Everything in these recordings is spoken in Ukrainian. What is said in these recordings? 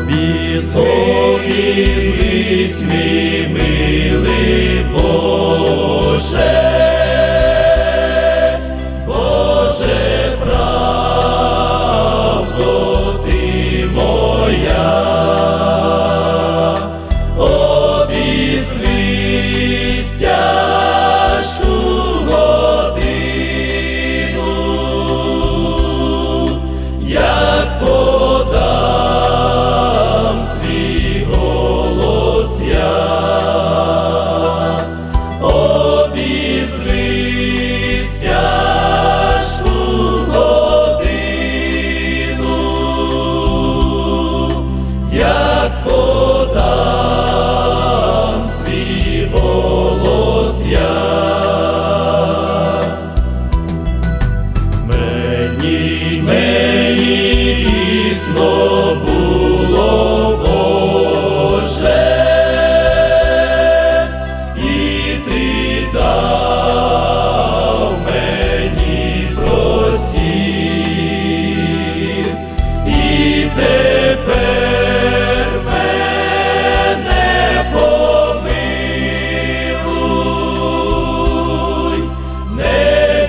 Обізвись мій милий Боже, Боже, правда ти моя. Обізвись тяжку годину, як подам свій голос я. Обізвись тяжку годину, як подам свій голос я. Мені тісно було, Боже, і ти дав мені простір, і тепер мене помилуй, не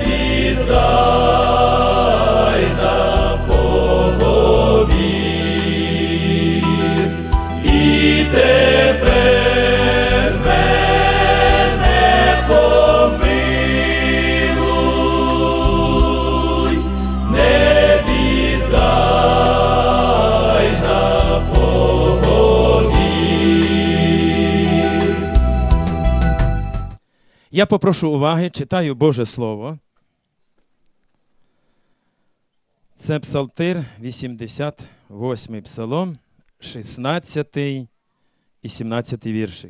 віддай на поговір, і тепер мене помилуй, не віддай на поговір. Я попрошу уваги, читаю Боже Слово. Це Псалтир, 88-й Псалом, 16-й і 17-й віршик.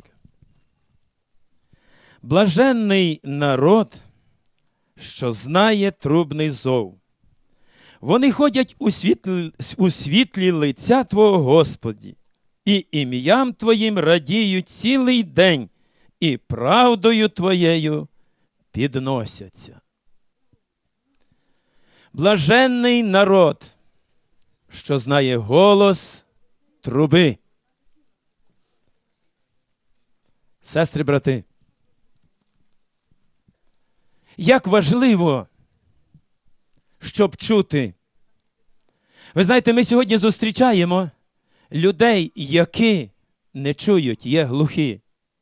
Блаженний народ, що знає трубний зов. Вони ходять у світлі лиця Твого, Господі, і ім'ям Твоїм радіють цілий день, і правдою Твоєю підносяться. Блаженний народ, що знає голос труби. Сестри, брати, як важливо, щоб чути. Ви знаєте, ми сьогодні зустрічаємо людей, які не чують, є глухі.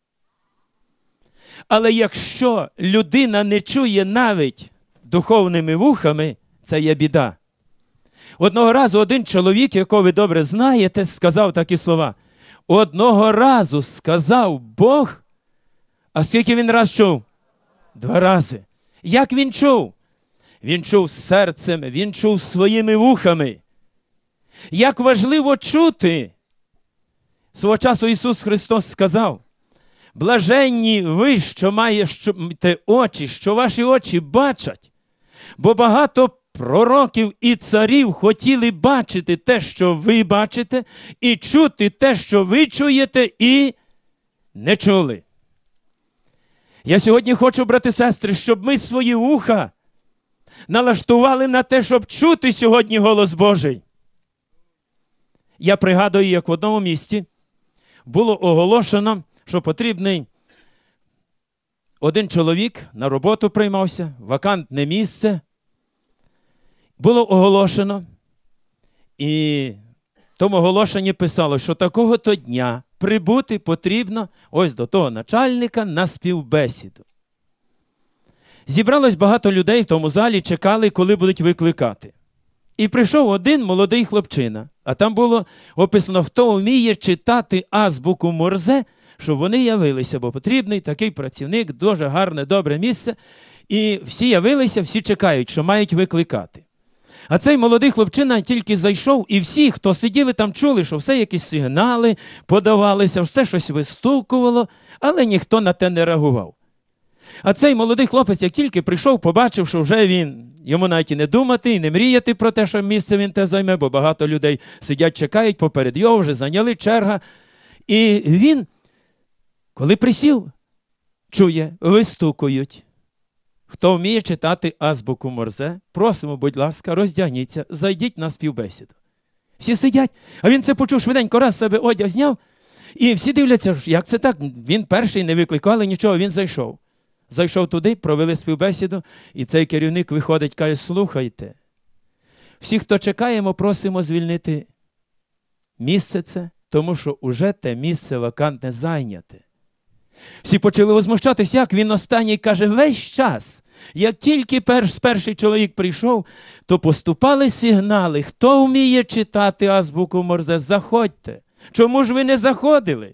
Але якщо людина не чує навіть духовними вухами, це є біда. Одного разу один чоловік, якого ви добре знаєте, сказав такі слова. Одного разу сказав Бог, а скільки він раз чув? 2 рази. Як він чув? Він чув серцем, він чув своїми вухами. Як важливо чути! Свого часу Ісус Христос сказав, блаженні ви, що маєте очі, що ваші очі бачать, бо багато пророків і царів хотіли бачити те, що ви бачите, і чути те, що ви чуєте, і не чули. Я сьогодні хочу, брати і сестри, щоб ми свої вуха налаштували на те, щоб чути сьогодні голос Божий. Я пригадую, як в одному місті було оголошено, що потрібний один чоловік на роботу приймався, вакантне місце. Було оголошено, і в тому оголошенні писало, що такого-то дня прибути потрібно ось до того начальника на співбесіду. Зібралось багато людей в тому залі, чекали, коли будуть викликати. І прийшов один молодий хлопчина, а там було описано, хто вміє читати азбуку Морзе, щоб вони явилися, бо потрібний такий працівник, дуже гарне, добре місце. І всі явилися, всі чекають, що мають викликати. А цей молодий хлопчина тільки зайшов, і всі, хто сиділи там, чули, що все якісь сигнали подавалися, все щось вистукувало, але ніхто на те не реагував. А цей молодий хлопець, як тільки прийшов, побачив, що вже йому навіть і не думати, і не мріяти про те, що місце він те займе, бо багато людей сидять, чекають, поперед його вже зайняли черга. І він, коли присів, чує, вистукують. Хто вміє читати азбуку Морзе, просимо, будь ласка, роздягніться, зайдіть на співбесіду. Всі сидять, а він це почув, швиденько раз себе одяг зняв, і всі дивляться, як це так, він перший, не викликали нічого, він зайшов. Зайшов туди, провели співбесіду, і цей керівник виходить, каже, слухайте, всі, хто чекаємо, просимо звільнити місце це, тому що уже те місце вакантне зайняте. Всі почали возмущатись, як він останній каже, весь час, як тільки перший чоловік прийшов, то поступали сигнали, хто вміє читати азбуку Морзе, заходьте. Чому ж ви не заходили?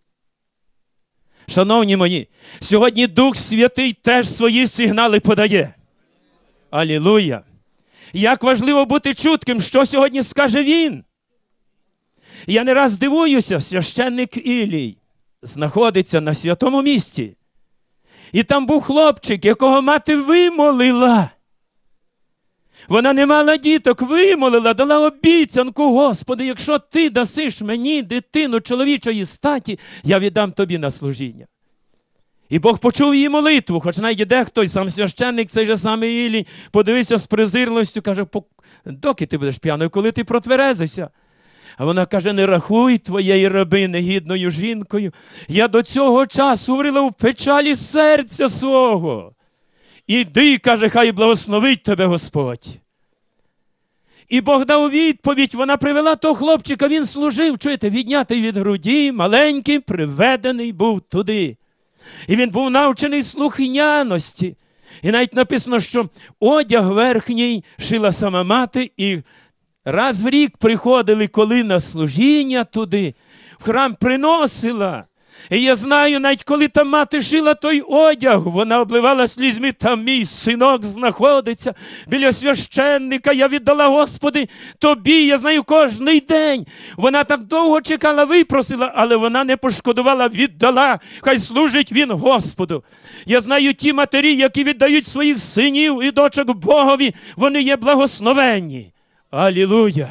Шановні мої, сьогодні Дух Святий теж свої сигнали подає. Алілуя! Як важливо бути чутким, що сьогодні скаже він. Я не раз дивуюся, священник Ілій знаходиться на святому місці. І там був хлопчик, якого мати вимолила. Вона не мала діток, вимолила, дала обіцянку, Господи, якщо ти дасиш мені дитину чоловічої статі, я віддам тобі на служіння. І Бог почув її молитву, хоч навіть дехто, сам священник, цей же самий Ілій, подивився з презирливістю, каже, доки ти будеш п'яною, коли ти протверезишся? А вона каже, не рахуй твоєї раби негідною жінкою. Я до цього часу говорила в печалі серця свого. Іди, каже, хай благословить тебе Господь. І Бог дав відповідь, вона привела того хлопчика, він служив, чуєте, віднятий від груді, маленький, приведений був туди. І він був навчений слухняності. І навіть написано, що одяг верхній шила сама мати, і раз в рік приходили, коли на служіння туди, в храм приносила. І я знаю, навіть коли там мати шила той одяг, вона обливала слізьми, там мій синок знаходиться біля священника, я віддала, Господи, тобі, я знаю, кожний день. Вона так довго чекала, випросила, але вона не пошкодувала, віддала, хай служить він Господу. Я знаю ті матері, які віддають своїх синів і дочок Богові, вони є благословенні. Алілуя!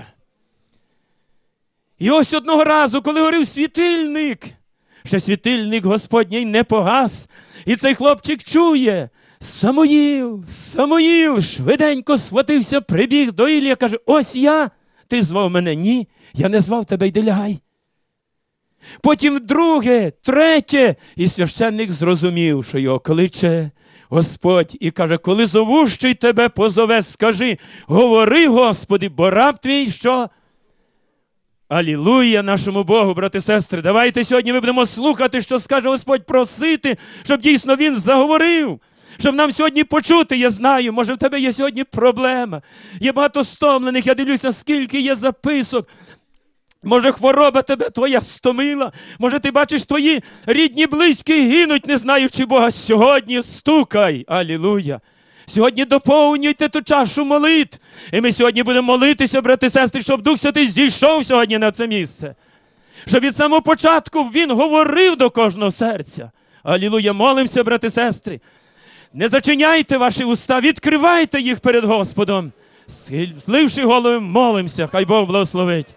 І ось одного разу, коли горів світильник, ще світильник Господній не погас, і цей хлопчик чує, Самуїл, Самуїл, швиденько схватився, прибіг до Ілія, каже, ось я, ти звав мене? Ні, я не звав тебе, йди лягай. Потім друге, третє, і священник зрозумів, що його кличе Господь, і каже, коли зовущий тебе позове, скажи, говори, Господи, бо раб твій, що? Алілуя нашому Богу, брати і сестри. Давайте сьогодні ми будемо слухати, що скаже Господь, просити, щоб дійсно Він заговорив. Щоб нам сьогодні почути, я знаю, може в тебе є сьогодні проблема. Є багато стомлених, я дивлюся, скільки є записок. Може хвороба тебе твоя стомила, може ти бачиш твої рідні близькі гинуть, не знаючи Бога. Сьогодні стукай, алілуя. Сьогодні доповнюйте ту чашу молитв. І ми сьогодні будемо молитися, брати і сестри, щоб Дух Святий зійшов сьогодні на це місце. Щоб від самого початку Він говорив до кожного серця. Алілуя, молимося, брати і сестри. Не зачиняйте ваші уста, відкривайте їх перед Господом. Зливши голови, молимося, хай Бог благословить.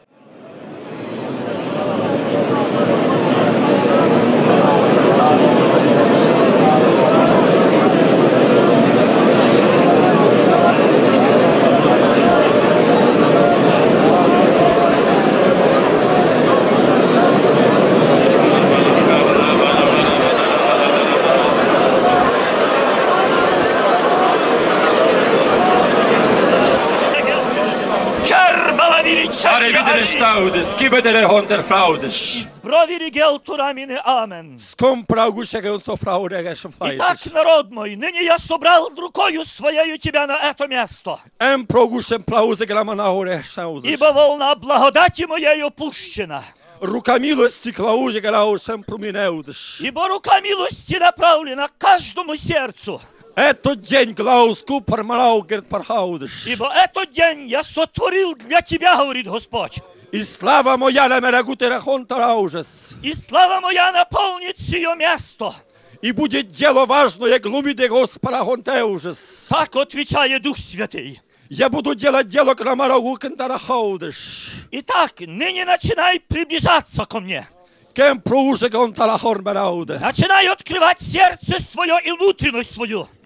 Staudes, gibedere honter fraudes. Збровірі гелтураміни амен. Скомпрагушеге он софраудеге шамфлайдеш. Итак, народ мой, ныне я собрал рукою своею тебя на это место. Прогушем плаузеге ламанауре шаузеш. Ибо волна благодати моею пущена. Рука милости клаужеге лаушем проминеудеш. Ибо рука милости направлена к каждому сердцу. Этот день глауску пармалаугер пархаудеш. Ибо этот день я сотворил для тебя, говорит Господь. И слава моя на мерагутере хонтараужес. И слава моя наполнит сие место. И будет дело важное глумиде Господа хонтеужес. Так отвечает Дух Святый. Я буду делать дело к намарагу кентарахаудеш. Итак, ныне начинай приближаться ко мне. Кем проужеге он талахор мерауде. Начинай открывать сердце свое и внутренность свою.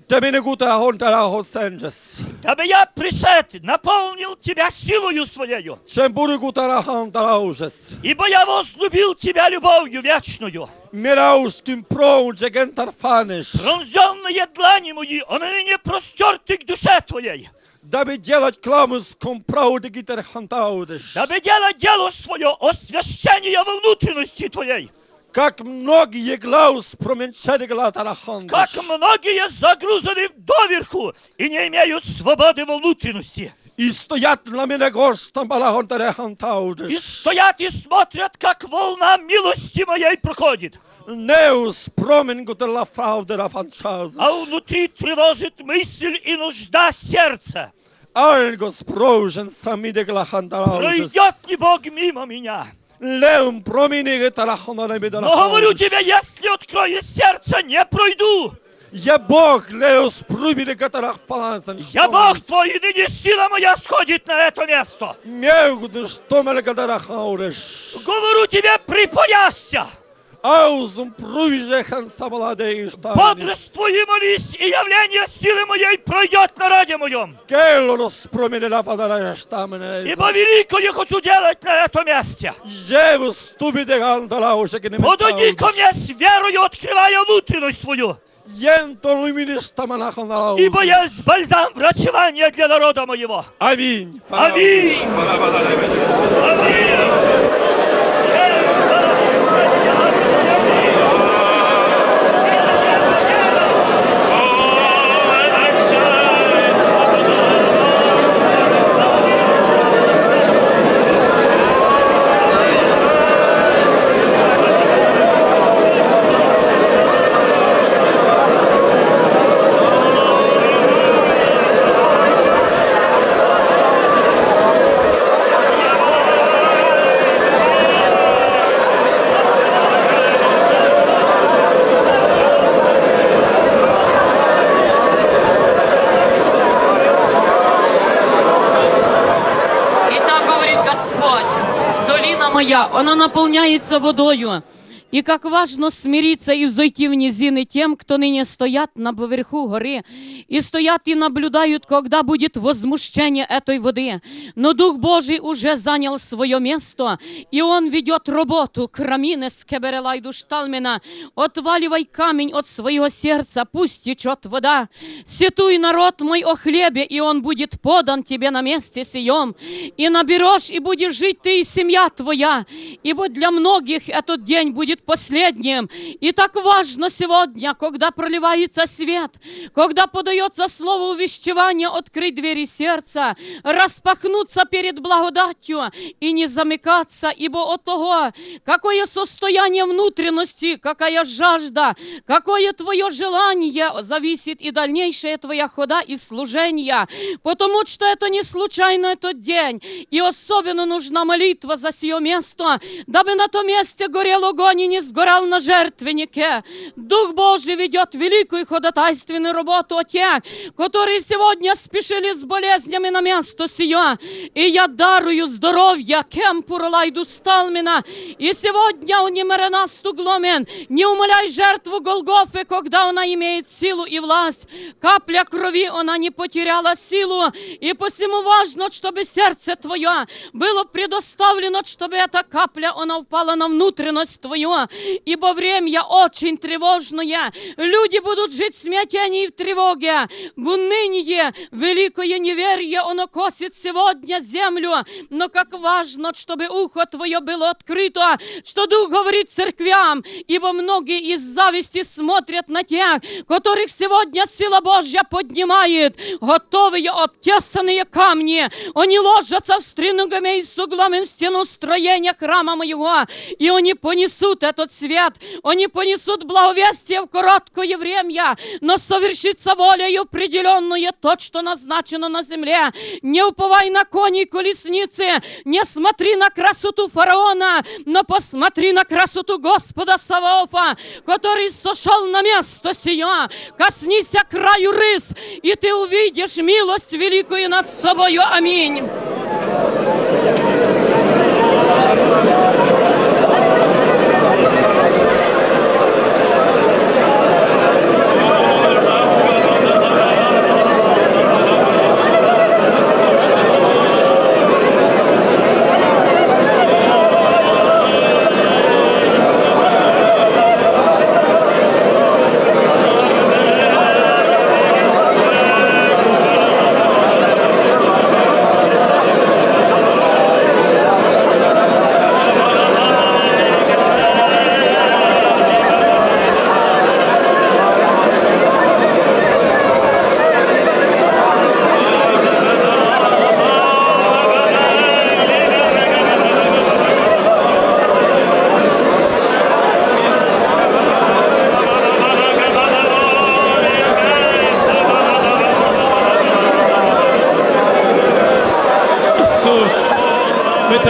Dame ne gute Hondara Senges. дабы я пришед, наполнил тебя силою своею, Чем буду гутара Hondara Uges. ибо я возлюбил тебя любовью вечную. Miraus tym prądzie gentarfanysz. Пронзенные длани мои, они ныне простерты к душе твоей, Damy działać klamuską prawdę gitar hantaudysz. дабы делать дело свое освящение во внутренности твоей. Jak многие глаус променчали глатара хандыш. Как многие загружены доверху и не имеют свободы во внутренности. И стоят на меня гостом балахонтаре И хантаудыш. стоят и смотрят, как волна милости моей проходит. Neus promen gutela fraudera fanchazes. А внутри тревожит мысль и нужда сердца. Algos progen samide glahantaraudыш. Пройдет ли Бог мимо меня? Leum promini gitara hondara midara. Но говорю тебе, если открою сердце, не пройду. Я Бог, Леус прумили гитара палансен. Я Бог твой, и ныне сила моя сходит на это место. Меугды что мele гитара хаурыш. Говорю тебе, припоясься. Аузум прувиже хансабаладе иштанис. Бодрствуй и молись, и явление силы моей пройдет на раде моем. Келлос промили на падара штамне. Ибо великое хочу делать на этом месте. Жевус тубиде гандала уже не Подойди ко мне с верою, открывая внутренность свою. Янто лумини штамана хандала. Ибо есть бальзам врачевания для народа моего. Аминь. Аминь. Аминь. Моя, она наполняется водою. И как важно смириться и взойти в низины тем, кто ныне стоят на поверху горы, и стоят и наблюдают, когда будет возмущение этой воды. Но Дух Божий уже занял свое место, и Он ведет работу. Крамины скеберелайду шталмена, отваливай камень от своего сердца, пусть течет вода. Сетуй, народ мой, о хлебе, и он будет подан тебе на месте сием. И наберешь, и будешь жить ты и семья твоя, ибо для многих этот день будет последним. И так важно сегодня, когда проливается свет, когда подается слово увещевания, открыть двери сердца, распахнуться перед благодатью и не замыкаться, ибо от того, какое состояние внутренности, какая жажда, какое твое желание, зависит и дальнейшая твоя хода и служение, потому что это не случайно этот день, и особенно нужна молитва за сие место, дабы на том месте горел огонь и не сгорал на жертвеннике. Дух Божий ведет великую ходатайственную работу о тех, которые сегодня спешили с болезнями на место сие. И я дарую здоровье кемпурлайду сталмина. И сегодня у немеренасту гломен, не умоляй жертву Голгофы, когда она имеет силу и власть. Капля крови, она не потеряла силу. И посему важно, чтобы сердце твое было предоставлено, чтобы эта капля, она упала на внутренность твою. Ибо время очень тревожное. Люди будут жить в смятении и в тревоге. В унынии великое неверие, оно косит сегодня землю. Но как важно, чтобы ухо твое было открыто, что Дух говорит церквям. Ибо многие из зависти смотрят на тех, которых сегодня сила Божья поднимает. Готовые обтесанные камни. Они ложатся в стринугами и с углом в стену строения храма моего. И они понесут этот свет, они понесут благовестие в короткое время, но совершится волею определенное то, что назначено на земле. Не уповай на кони и колесницы, не смотри на красоту фараона, но посмотри на красоту Господа Саваофа, который сошел на место сие. Коснись краю рыс, и ты увидишь милость великую над собою. Аминь.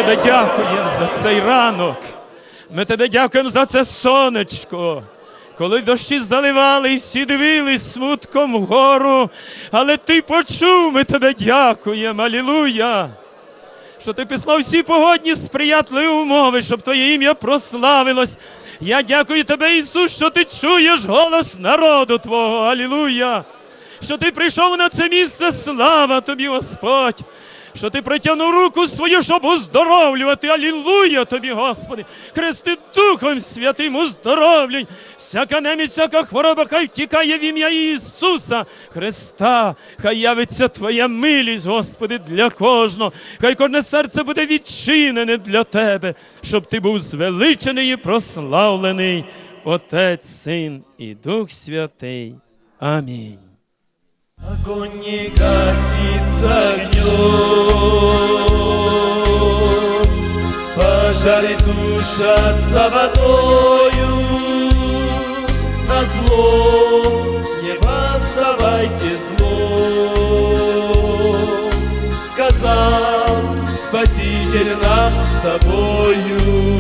тебе дякуємо за цей ранок. Ми тебе дякуємо за це сонечко. Коли дощі заливали і всі дивились смутком вгору, але ти почув, ми тебе дякуємо, алілуя. Що ти післав всі погодні сприятливі умови, щоб твоє ім'я прославилось. Я дякую тебе, Ісус, що ти чуєш голос народу твого, алілуя. Що ти прийшов на це місце, слава тобі, Господь. Що ти протягнув руку свою, щоб уздоровлювати. Алілуя тобі, Господи. Хрести Духом Святим уздоровлюй. Всяка немість, всяка хвороба, хай втікає в ім'я Ісуса Христа. Хай явиться Твоя милість, Господи, для кожного. Хай кожне серце буде відчинене для Тебе, щоб Ти був звеличений і прославлений. Отець, Син і Дух Святий. Амінь. Огонь не гасится огнем, пожары тушатся водою. Назло не восставайте зло, сказал Спаситель нам с тобою.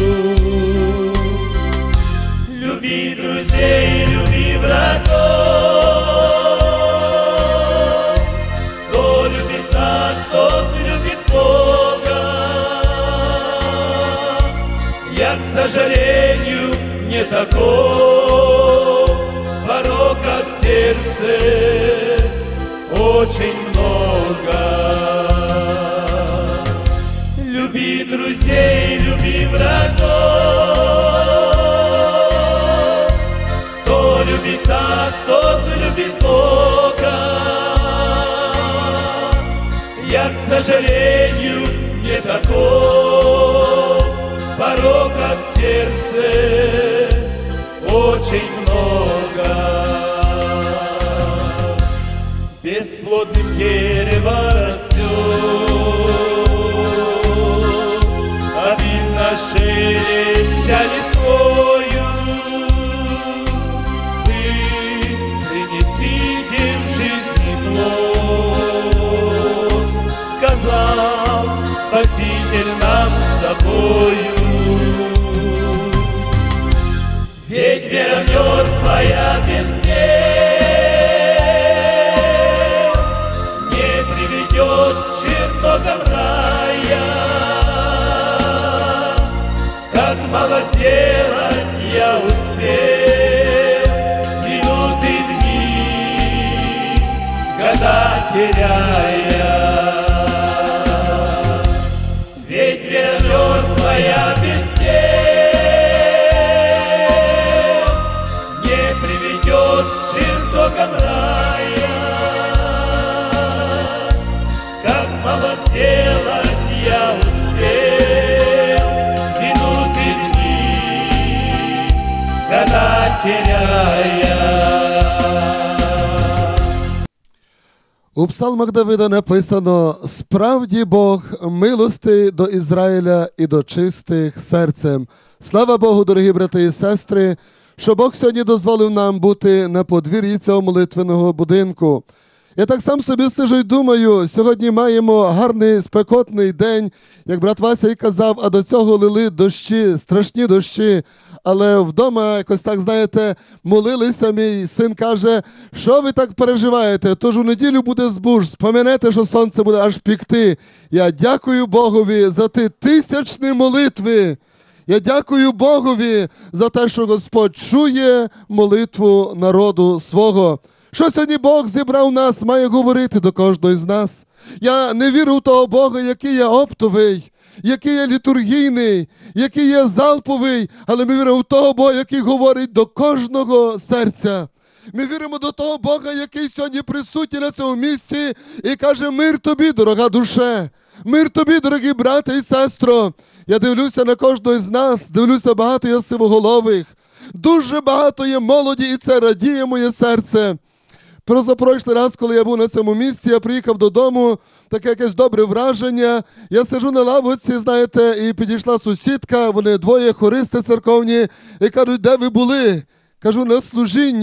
Люби друзей, люби врагов. Тот любит Бога, я, к сожалению, не таков. Порока в сердце очень много. Люби друзей, люби врагов. Кто любит так, тот любит Бога. Я, к сожалению, не таков. Порока в сердце очень много. Бесплодным дерево растет, обидно шелестя листвою. Ты принесите в жизни плод, сказал Спаситель нам с тобою. Ведь вера мертвая без дел не приведет к чертогам рая. Как мало сделать я успел, минуты, дни, года теряя. Ведь вера мертвая без дел не приведет к чертогам рая. Как мало сделать я успел, минуты, дни, года теряя. У псалмах Давида написано: «Справді Бог милости до Ізраїля і до чистих серцем». Слава Богу, дорогі брати і сестри, що Бог сьогодні дозволив нам бути на подвір'ї цього молитвеного будинку. Я так сам собі сиджу і думаю, сьогодні маємо гарний спекотний день, як брат Вася і казав, а до цього лили дощі, страшні дощі. Але вдома якось так, знаєте, молилися, мій син каже, що ви так переживаєте, тож у неділю буде збуж, споминете, що сонце буде аж пікти. Я дякую Богові за ті тисячні молитви. Я дякую Богові за те, що Господь чує молитву народу свого. Що сьогодні Бог зібрав нас, має говорити до кожного з нас. Я не вірю в того Бога, який є оптовий, який є літургійний, який є залповий, але ми віримо в того Бога, який говорить до кожного серця. Ми віримо до того Бога, який сьогодні присутній на цьому місці і каже: мир тобі, дорога душе, мир тобі, дорогі брати і сестро. Я дивлюся на кожного з нас, дивлюся, багато є сивоголових, дуже багато є молоді, і це радіє моє серце. Позапрошлий раз, коли я був на цьому місці, я приїхав додому, таке якесь добре враження. Я сиджу на лавочці, знаєте, і підійшла сусідка, вони двоє хористи церковні, і кажуть: де ви були? Кажу: на служінні.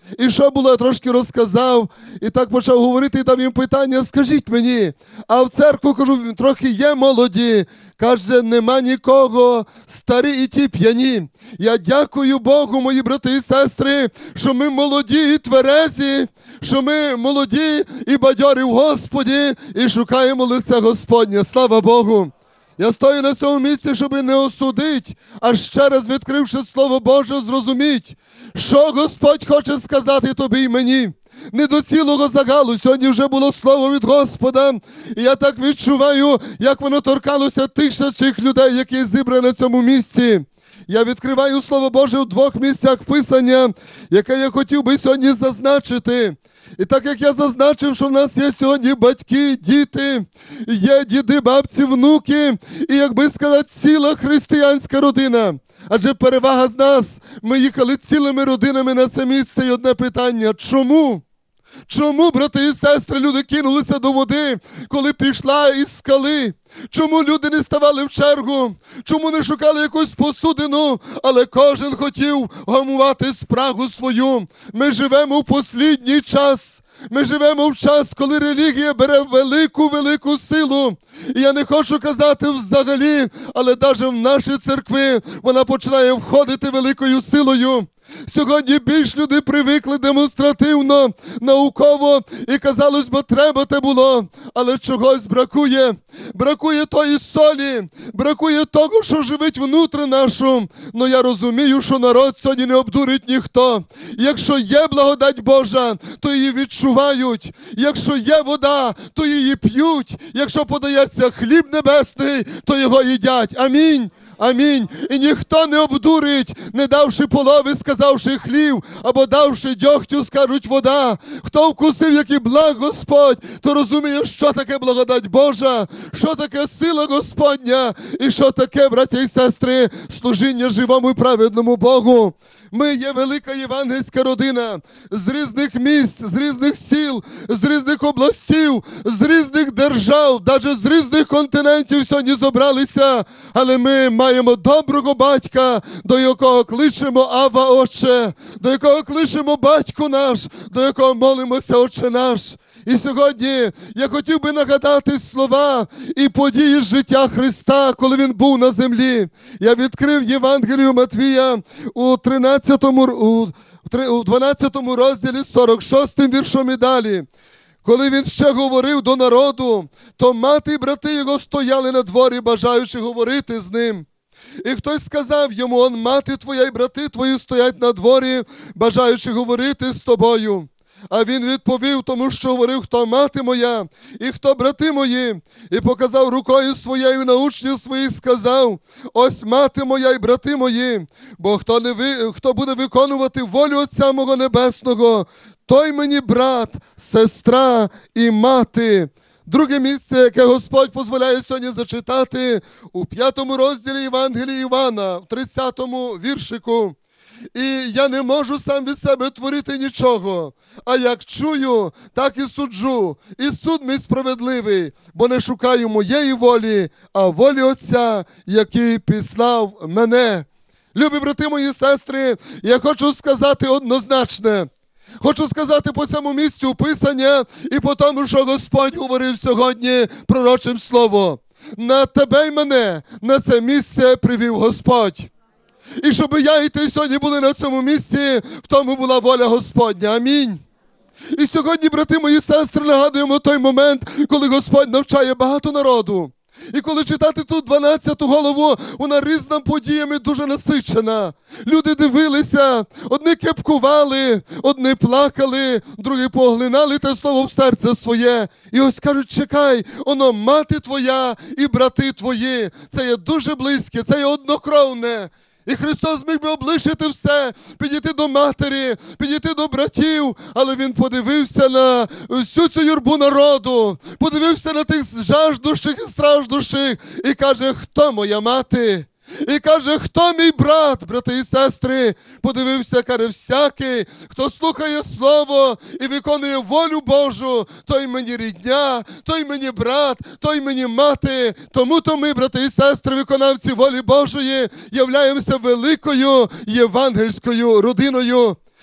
І що було, я трошки розказав, і так почав говорити, і дав їм питання, скажіть мені, а в церкву, кажу, трохи є молоді, каже, нема нікого, старі і ті п'яні. Я дякую Богу, мої брати і сестри, що ми молоді і тверезі, що ми молоді і бадьорі в Господі, і шукаємо лиця Господнє. Слава Богу! Я стою на цьому місці, щоб не осудити, а ще раз відкривши Слово Боже, зрозуміть, що Господь хоче сказати тобі і мені. Не до цілого загалу, сьогодні вже було слово від Господа, і я так відчуваю, як воно торкалося тисячих людей, які зібрані на цьому місці. Я відкриваю Слово Боже в двох місцях Писання, яке я хотів би сьогодні зазначити. І так як я зазначив, що в нас є сьогодні батьки, діти, є діди, бабці, внуки, і, як би сказати, ціла християнська родина. Адже перевага з нас, ми їхали цілими родинами на це місце, і одне питання – чому? Чому, брати і сестри, люди кинулися до води, коли пішла із скали? Чому люди не ставали в чергу? Чому не шукали якусь посудину, але кожен хотів гамувати спрагу свою? Ми живемо в послідній час. Ми живемо в час, коли релігія бере велику силу. І я не хочу казати взагалі, але навіть в наші церкви вона починає входити великою силою. Сьогодні більш люди привикли демонстративно, науково, і, казалось би, треба те було, але чогось бракує. Бракує тої солі, бракує того, що живить внутрі нашу. Но я розумію, що народ сьогодні не обдурить ніхто. Якщо є благодать Божа, то її відчувають. Якщо є вода, то її п'ють. Якщо подається хліб небесний, то його їдять. Амінь. Амінь. І ніхто не обдурить, не давши полови, сказавши хлів, або давши дьогтю, скажуть вода. Хто вкусив, який благ Господь, то розуміє, що таке благодать Божа, що таке сила Господня, і що таке, браті і сестри, служіння живому і праведному Богу. Ми є велика євангельська родина з різних місць, з різних сіл, з різних областів, з різних держав, навіть з різних континентів сьогодні зібралися. Але ми маємо доброго батька, до якого кличемо Ава, Отче, до якого кличемо Батько наш, до якого молимося, Отче наш. І сьогодні я хотів би нагадати слова і події життя Христа, коли Він був на землі. Я відкрив Євангелію Матвія у 12 розділі 46 віршом і далі. Коли він ще говорив до народу, то мати і брати його стояли на дворі, бажаючи говорити з ним. І хтось сказав йому: «Он мати твоя і брати твої стоять на дворі, бажаючи говорити з тобою». А він відповів тому, що говорив: «Хто мати моя і хто брати мої?» І показав рукою своєю на учнів своїх, сказав: «Ось мати моя і брати мої, бо хто буде виконувати волю Отця мого Небесного, той мені брат, сестра і мати». Друге місце, яке Господь дозволяє сьогодні зачитати, у 5 розділі Євангелії Івана, в 30 віршику. «І я не можу сам від себе творити нічого, а як чую, так і суджу, і суд мій справедливий, бо не шукаю моєї волі, а волі Отця, який післав мене». Любі брати мої сестри, я хочу сказати однозначне. Хочу сказати по цьому місцю Писання і по тому, що Господь говорив сьогодні пророчим словом. На тебе й мене на це місце привів Господь. І щоб я і ти сьогодні були на цьому місці, в тому була воля Господня. Амінь. І сьогодні, брати мої сестри, нагадуємо той момент, коли Господь навчає багато народу. І коли читати тут 12 главу, вона різними подіями дуже насичена. Люди дивилися, одні кепкували, одні плакали, другі поглинали те слово в серце своє. І ось кажуть: чекай, воно мати твоя і брати твої. Це є дуже близьке, це є однокровне. І Христос міг би облишити все, підійти до матері, підійти до братів, але Він подивився на всю цю юрбу народу, подивився на тих жаждущих і страждущих і каже: хто моя мати? І каже: хто мій брат, брати і сестри? Подивився, каже: всякий, хто слухає Слово і виконує волю Божу, той мені рідня, той мені брат, той мені мати. Тому-то ми, брати і сестри, виконавці волі Божої, являємося великою євангельською родиною.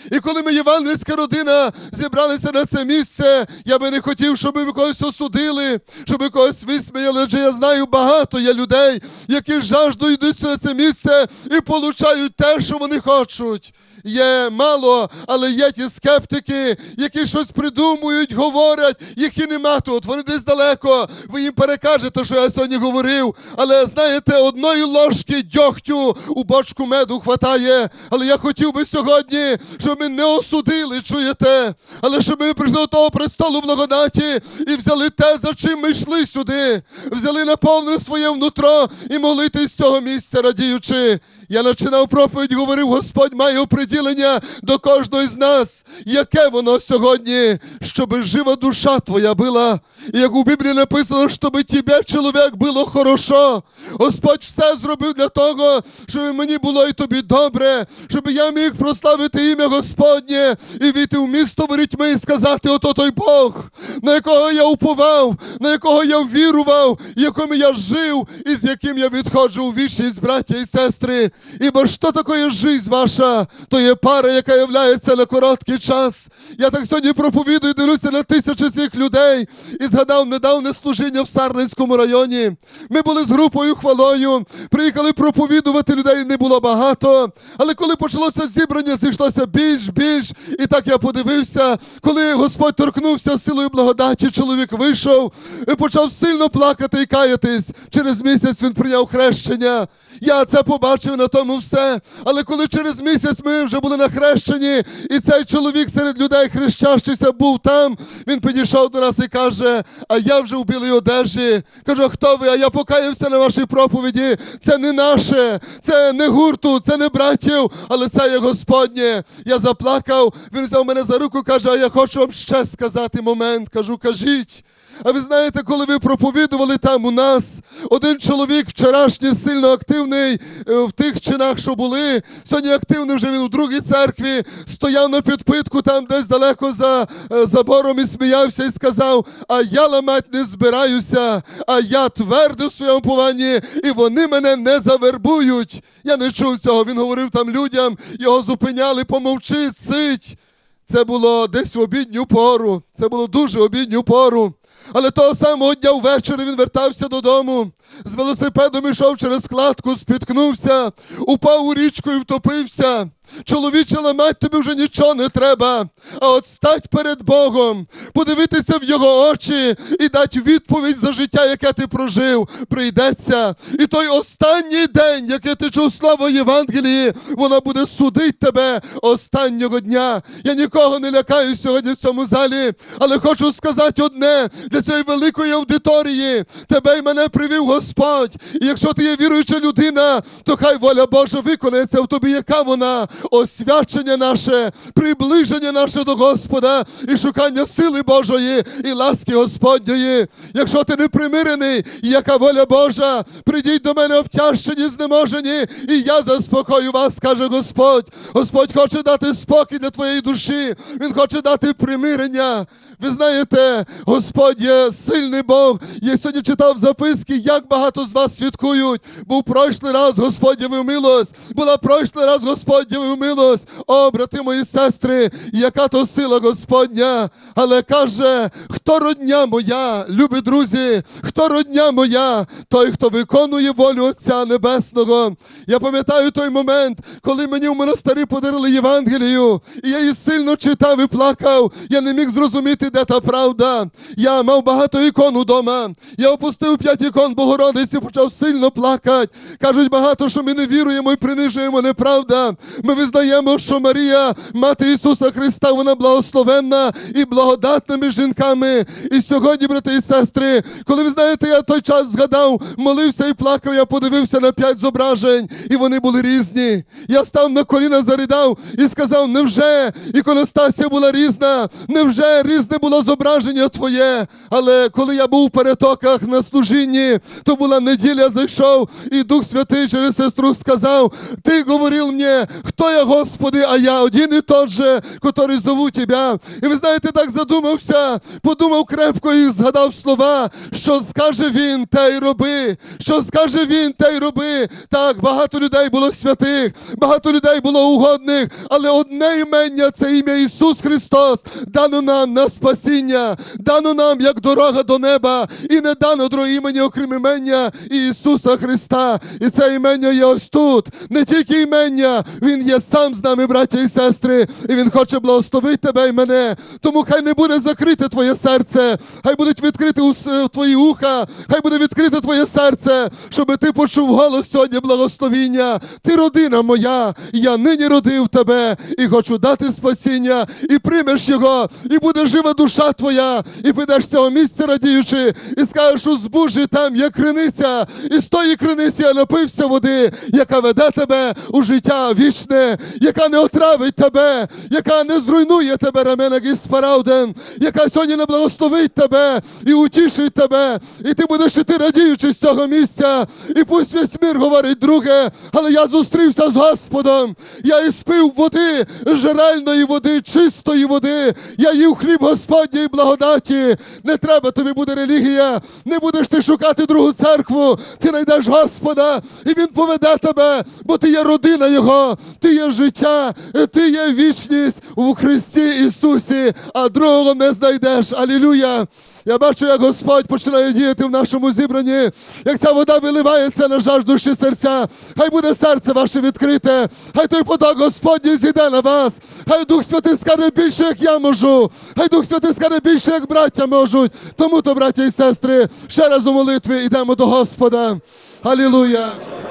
І коли ми, євангельська родина, зібралися на це місце, я би не хотів, щоб ми когось осудили, щоб ми когось висміяли, адже я знаю, багато є людей, які жажду йдуть на це місце і получають те, що вони хочуть. Є мало, але є ті скептики, які щось придумують, говорять, їх і нема тут, вони десь далеко, ви їм перекажете, що я сьогодні говорив, але знаєте, одної ложки дьогтю у бочку меду хватає, але я хотів би сьогодні, щоб ми не осудили, чуєте, але щоб ми прийшли до того престолу благодаті і взяли те, за чим ми йшли сюди, взяли наповнили своє внутро і молитись з цього місця, радіючи. Я починав проповідь, говорив, Господь має оприділення до кожного з нас. Яке воно сьогодні? Щоб жива душа твоя була. І як у Біблії написано, щоб тебе, чоловік, було хорошо. Господь все зробив для того, щоб мені було і тобі добре, щоб я міг прославити ім'я Господнє і війти в місто ворітьми і сказати, ото той Бог, на якого я уповав, на якого я вірував, яким я жив і з яким я відходжу у вічність, браття і сестри. Ібо що таке життя ваша? То є пара, яка являється на короткий час. Я так сьогодні проповідую, дивлюся на тисячі цих людей і згадав недавнє служіння в Сарненському районі. Ми були з групою хвалою, приїхали проповідувати, людей не було багато, але коли почалося зібрання, зійшлося більш, і так я подивився, коли Господь торкнувся силою благодаті, чоловік вийшов і почав сильно плакати і каятись. Через місяць він прийняв хрещення. Я це побачив, на тому все. Але коли через місяць ми вже були на хрещенні, і цей чоловік серед людей хрещащийся був там, він підійшов до нас і каже, а я вже в білій одежі. Кажу, хто ви? А я покаявся на вашій проповіді. Це не наше, це не гурту, це не братів, але це є Господнє. Я заплакав, він взяв мене за руку, каже, а я хочу вам ще сказати момент. Кажу, кажіть. А ви знаєте, коли ви проповідували там у нас, один чоловік вчорашній сильно активний в тих чинах, що були, сьогодні активний вже він у другій церкві, стояв на підпитку там десь далеко за забором і сміявся і сказав, а я ламать не збираюся, а я твердий в своєму пованні, і вони мене не завербують. Я не чув цього, він говорив там людям, його зупиняли, помовчи, цить. Це було десь в обідню пору, це було дуже обідню пору. Але того самого дня ввечері він вертався додому, з велосипедом йшов через кладку, спіткнувся, упав у річку і втопився. Чоловіче, ламать тобі вже нічого не треба, а от стать перед Богом, подивитися в його очі і дати відповідь за життя, яке ти прожив, прийдеться. І той останній день, який ти чув славу Євангелії, вона буде судити тебе останнього дня. Я нікого не лякаю сьогодні в цьому залі, але хочу сказати одне, для цієї великої аудиторії тебе і мене привів Господь. І якщо ти є віруюча людина, то хай воля Божа виконається в тобі, яка вона. Освячення наше, приближення наше до Господа і шукання сили Божої і ласки Господньої. Якщо ти не примирений, яка воля Божа, прийдіть до мене обтяжчені, знеможені, і я заспокою вас, каже Господь. Господь хоче дати спокій для твоєї душі, Він хоче дати примирення. Ви знаєте, Господь є сильний Бог. Я сьогодні читав записки, як багато з вас святкують. Був пройшлий раз, Господь явив милость. Була пройшлий раз, Господь явив милость. О, брати мої сестри, яка то сила Господня. Але каже, хто родня моя, любі друзі, хто родня моя, той, хто виконує волю Отця Небесного. Я пам'ятаю той момент, коли мені в монастирі подарили Євангелію, і я її сильно читав і плакав. Я не міг зрозуміти, де та правда. Я мав багато ікон удома. Я опустив 5 ікон Богородиці, почав сильно плакати. Кажуть багато, що ми не віруємо і принижуємо, неправда. Ми визнаємо, що Марія, Мати Ісуса Христа, вона благословенна і благодатними жінками. І сьогодні, брати і сестри, коли ви знаєте, я той час згадав, молився і плакав, я подивився на 5 зображень, і вони були різні. Я став на коліна, заридав і сказав, невже іконостасія була різна? Невже різне було зображення Твоє, але коли я був в перетоках на служінні, то була неділя, зайшов, і Дух Святий через сестру сказав: ти говорив мені, хто я, Господи, а я один і тот же, котрий зову Тебе. І ви знаєте, так задумався, подумав крепко і згадав слова, що скаже він, те й роби, що скаже він, те й роби. Так, багато людей було святих, багато людей було угодних, але одне імення, це ім'я Ісус Христос, дано нам на спасіння, дано нам як дорога до неба, і не дано друге імені, окрім імення Ісуса Христа. І це імення є ось тут. Не тільки імення, Він є сам з нами, браття і сестри, і Він хоче благословити тебе і мене. Тому хай не буде закрите твоє серце, хай будуть відкриті твої уха, хай буде відкрите твоє серце, щоб ти почув голос сьогодні благословіння. Ти родина моя, я нині родив тебе, і хочу дати спасіння, і приймеш його, і буде жива душа твоя, і підеш з цього місця радіючи, і скажеш: у збужі там є криниця, і з тої криниці я напився води, яка веде тебе у життя вічне, яка не отравить тебе, яка не зруйнує тебе, раменак із Спарауден, яка сьогодні не благословить тебе і утішить тебе, і ти будеш іти радіючи з цього місця, і пусть весь мир говорить друге, але я зустрівся з Господом, я і спив води, джерельної води, чистої води, я їв хліб Господній благодаті. Не треба тобі буде релігія, не будеш ти шукати другу церкву, ти знайдеш Господа, і Він поведе тебе, бо ти є родина Його, ти є життя, ти є вічність у Христі Ісусі, а другого не знайдеш. Алілуя! Я бачу, як Господь починає діяти в нашому зібранні, як ця вода виливається на жаждущі серця. Хай буде серце ваше відкрите, хай той поток Господній зійде на вас, хай Дух Святий скаже більше, як я можу, хай Дух Святий скаже більше, як браття можуть. Тому то, браття і сестри, ще раз у молитві йдемо до Господа. Алілуя!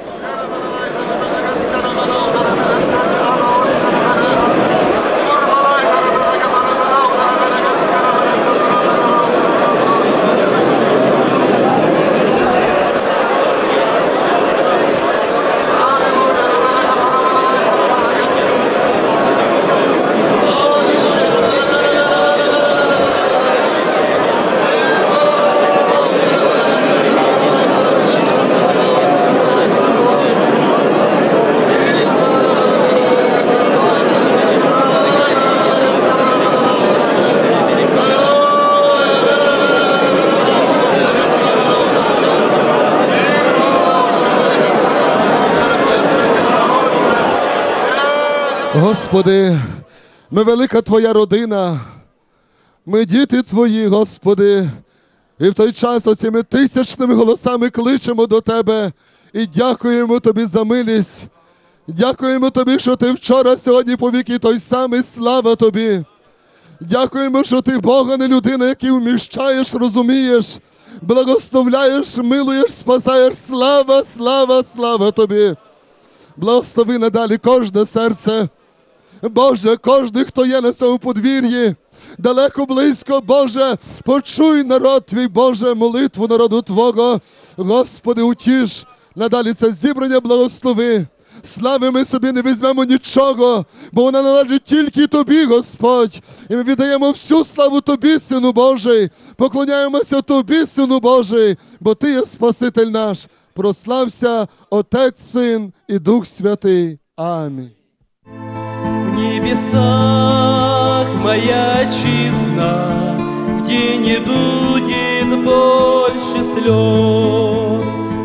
Господи, ми велика Твоя родина, ми діти Твої, Господи, і в той час оцими тисячними голосами кличемо до Тебе і дякуємо Тобі за милість. Дякуємо Тобі, що Ти вчора, сьогодні, повіки той самий, слава Тобі. Дякуємо, що Ти Бог, а не людина, який вміщаєш, розумієш, благословляєш, милуєш, спасаєш. Слава, слава, слава Тобі. Благослови надалі кожне серце. Боже, кожний, хто є на цьому подвір'ї, далеко, близько, Боже, почуй народ Твій, Боже, молитву народу Твого. Господи, утіш, надалі це зібрання благослови. Слави ми собі не візьмемо нічого, бо вона належить тільки Тобі, Господь. І ми віддаємо всю славу Тобі, Сину Божий, поклоняємося Тобі, Сину Божий, бо Ти є Спаситель наш. Прослався Отець, Син і Дух Святий. Амінь. В небесах моя отчизна, где не будет больше слез,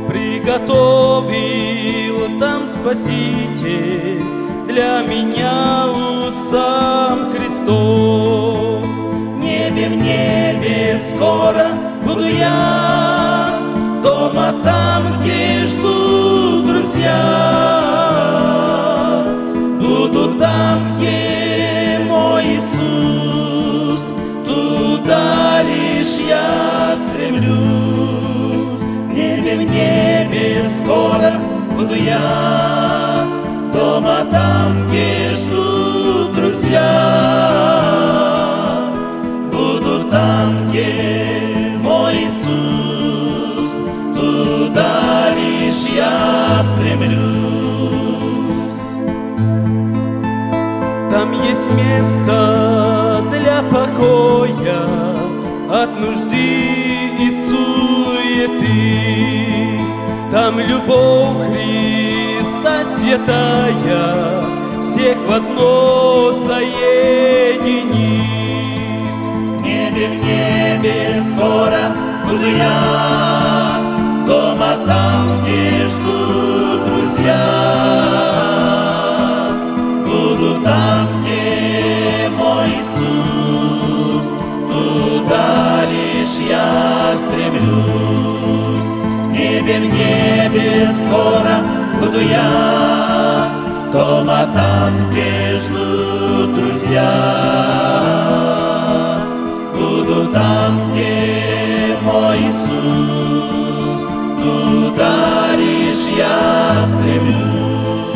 приготовил там Спаситель для меня сам Христос. В небе скоро буду я, дома там, где ждут друзья. Буду там, где мой Иисус, туда лишь я стремлюсь. В небе скоро буду я, дома там, где ждут друзья. Буду там, где мой Иисус, туда лишь я стремлюсь. Там есть место для покоя от нужды и суеты. Там любовь Христа святая всех в одно соединит. В небе скоро буду я, дома там, где ждут друзья. Буду там, где мой Иисус, туда лишь я стремлюсь. В небе скоро буду я, дома там, где ждут друзья. Буду там, где мой Иисус, туда лишь я стремлюсь.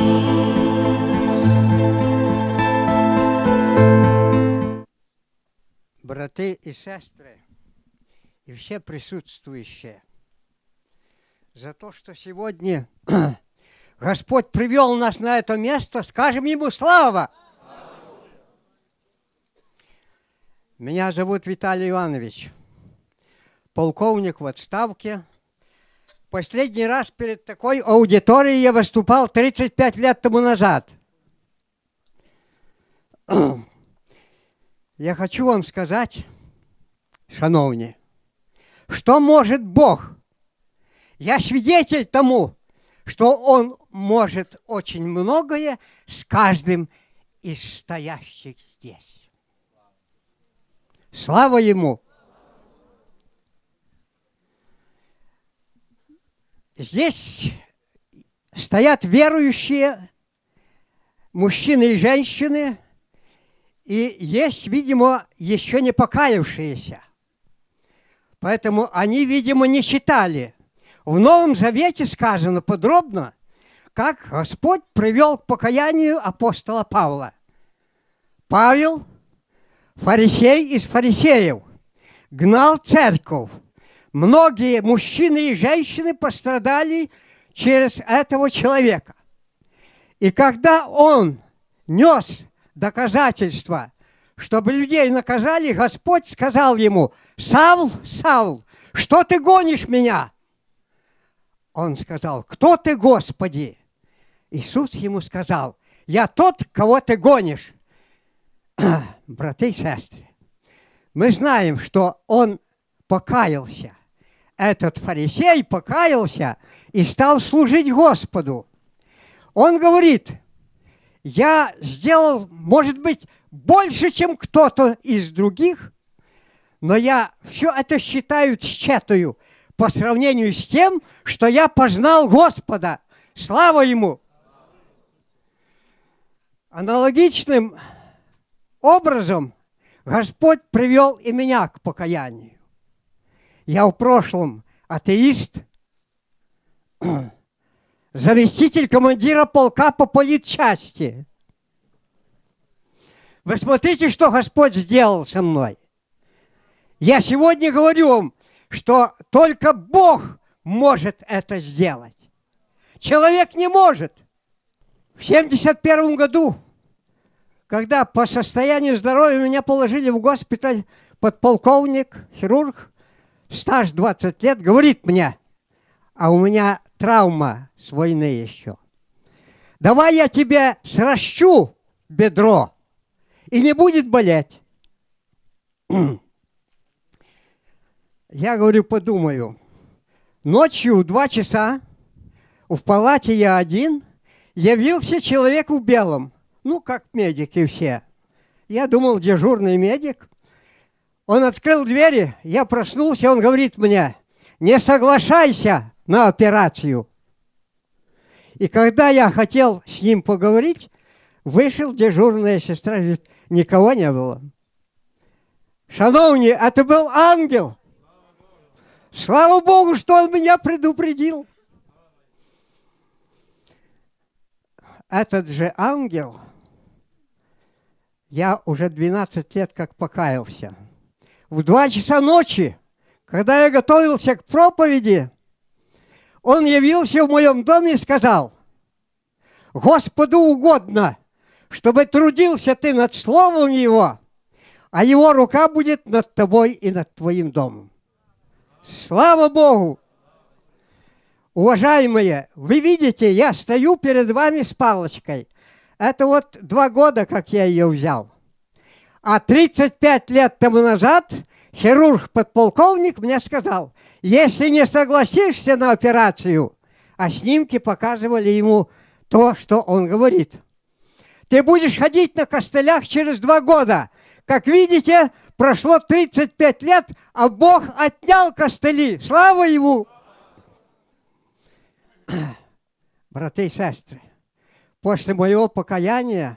Браты и сестры, и все присутствующие, за то, что сегодня Господь привел нас на это место, скажем Ему слава! Меня зовут Виталий Иванович, полковник в отставке. Последний раз перед такой аудиторией я выступал 35 лет тому назад. Я хочу вам сказать, шановні, что может Бог? Я свидетель тому, что Он может очень многое с каждым из стоящих здесь. Слава Ему! Здесь стоят верующие мужчины и женщины, и есть, видимо, еще не покаявшиеся. Поэтому они, видимо, не читали. В Новом Завете сказано подробно, как Господь привел к покаянию апостола Павла. Павел, фарисей из фарисеев, гнал церковь. Многие мужчины и женщины пострадали через этого человека. И когда он нес доказательства, чтобы людей наказали, Господь сказал ему: «Савл, Савл, что ты гонишь меня?» Он сказал: «Кто ты, Господи?» Иисус ему сказал: «Я тот, кого ты гонишь». Браты и сестры, мы знаем, что он покаялся. Этот фарисей покаялся и стал служить Господу. Он говорит: я сделал, может быть, больше, чем кто-то из других, но я все это считаю тщетою по сравнению с тем, что я познал Господа. Слава Ему! Аналогичным образом Господь привел и меня к покаянию. Я в прошлом атеист, заместитель командира полка по политчасти. Вы смотрите, что Господь сделал со мной. Я сегодня говорю вам, что только Бог может это сделать. Человек не может. В 1971 году, когда по состоянию здоровья меня положили в госпиталь, подполковник, хирург, стаж 20 лет, говорит мне: а у меня травма с войны еще. Давай я тебе сращу бедро, и не будет болеть. Я говорю, подумаю. Ночью в 2 часа в палате я один, явился человек в белом, ну, как медики все. Я думал, дежурный медик. Он открыл двери, я проснулся, он говорит мне: не соглашайся на операцию. И когда я хотел с ним поговорить, вышел дежурная сестра, говорит: никого не было. Шановні, это был ангел. Слава Богу, что он меня предупредил. Этот же ангел, я уже 12 лет как покаялся. В 2 часа ночи, когда я готовился к проповеди, он явился в моем доме и сказал: Господу угодно, чтобы трудился ты над словом Его, а его рука будет над тобой и над твоим домом. Слава Богу! Уважаемые, вы видите, я стою перед вами с палочкой. Это вот 2 года, как я ее взял. А 35 лет тому назад хирург-подполковник мне сказал, если не согласишься на операцию, а снимки показывали ему то, что он говорит, ты будешь ходить на костылях через 2 года. Как видите, прошло 35 лет, а Бог отнял костыли. Слава Ему! Братья и сестры, после моего покаяния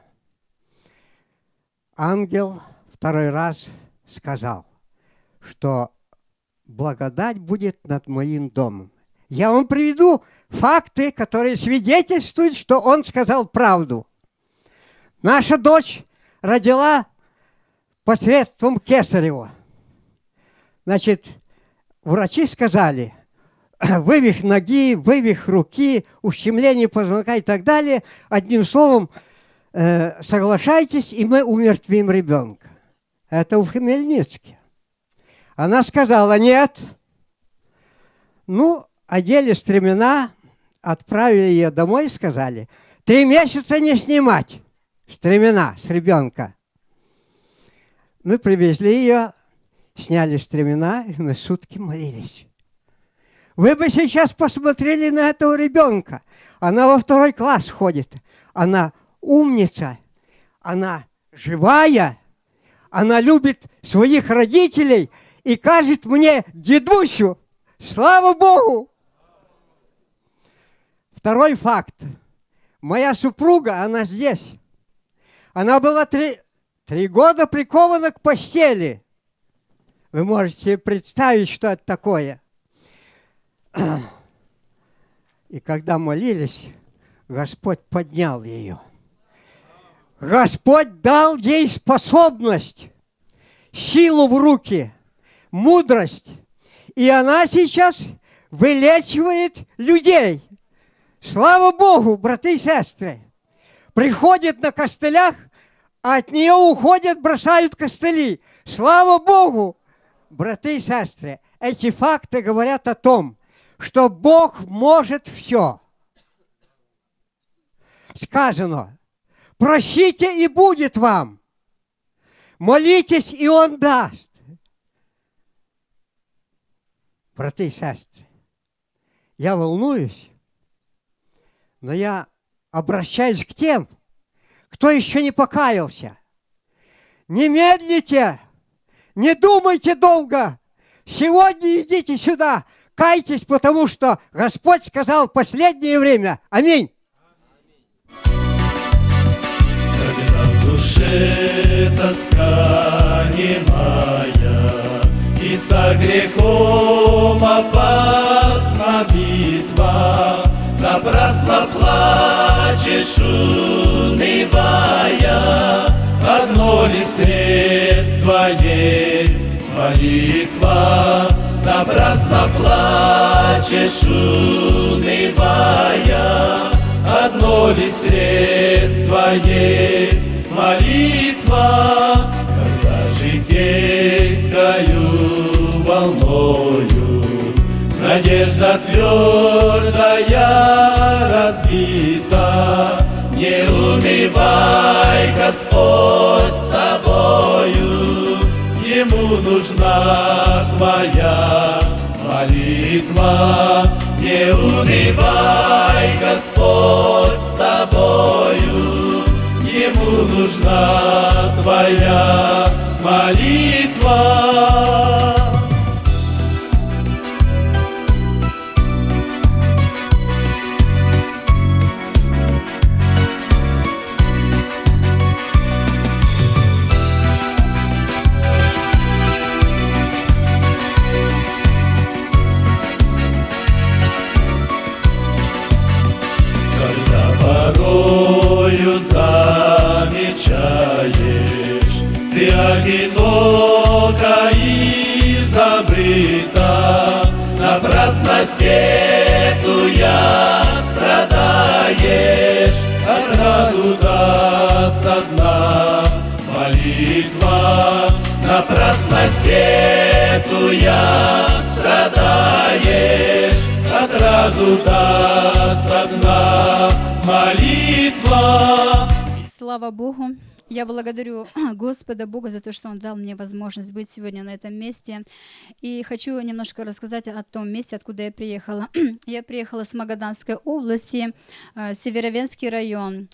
ангел 2 раз сказал, что благодать будет над моим домом. Я вам приведу факты, которые свидетельствуют, что он сказал правду. Наша дочь родила посредством кесарева. Значит, врачи сказали, вывих ноги, вывих руки, ущемление позвонка и так далее. Одним словом, соглашайтесь, и мы умертвим ребенка. Это в Хмельницке. Она сказала, нет. Ну, одели стремена, отправили ее домой и сказали, 3 месяца не снимать стремена с ребенка. Мы привезли ее, сняли стремена, и мы сутки молились. Вы бы сейчас посмотрели на этого ребенка. Она во 2 класс ходит. Она умница, она живая, она любит своих родителей и кажет мне дедущу. Слава Богу! 2 факт. Моя супруга, она здесь. Она была 3 года прикована к постели. Вы можете представить, что это такое. И когда молились, Господь поднял ее. Господь дал ей способность, силу в руки, мудрость. И она сейчас вылечивает людей. Слава Богу, братья и сестры. Приходит на костылях, а от нее уходят, бросают костыли. Слава Богу, братья и сестры. Эти факты говорят о том, что Бог может все. Сказано, просите, и будет вам. Молитесь, и Он даст. Братья и сестры, я волнуюсь, но я обращаюсь к тем, кто еще не покаялся. Не медлите, не думайте долго. Сегодня идите сюда, кайтесь, потому что Господь сказал в последнее время. Аминь. Когда в душе тоска немая, и со грехом опасна битва, напрасно плачешь, унывая, одно ли средство есть молитва. Напрасно плачешь, унывая, одно ли средство есть молитва. Когда житейскою волною надежда твердая разбита, не унывай, Господь с тобою, Ему нужна твоя молитва. Не унывай, Господь с тобою, Ему нужна твоя молитва. Порою замечаешь, ты одинока и забыта, напрасно сетуя страдаешь, отраду даст одна молитва. напрасно сетуя страдаешь, отраду даст одна молитва. Слава Богу! Я благодарю Господа Бога за то, что Он дал мне возможность быть сегодня на этом месте. И хочу немножко рассказать о том месте, откуда я приехала. Я приехала с Магаданской области, Северовенский район.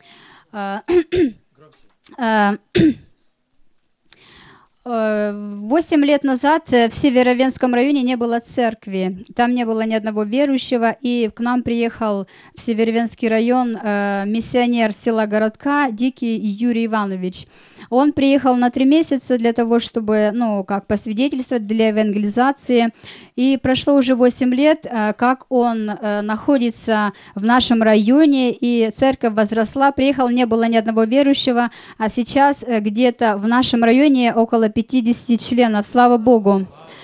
8 лет назад в Северовенском районе не было церкви, там не было ни одного верующего, и к нам приехал в Северовенский район миссионер села городка Дикий Юрий Иванович. Он приехал на 3 месяца для того, чтобы, посвидетельствовать для евангелизации, и прошло уже 8 лет, как он находится в нашем районе, и церковь возросла, приехал, не было ни одного верующего, а сейчас где-то в нашем районе около 50 членов, слава Богу.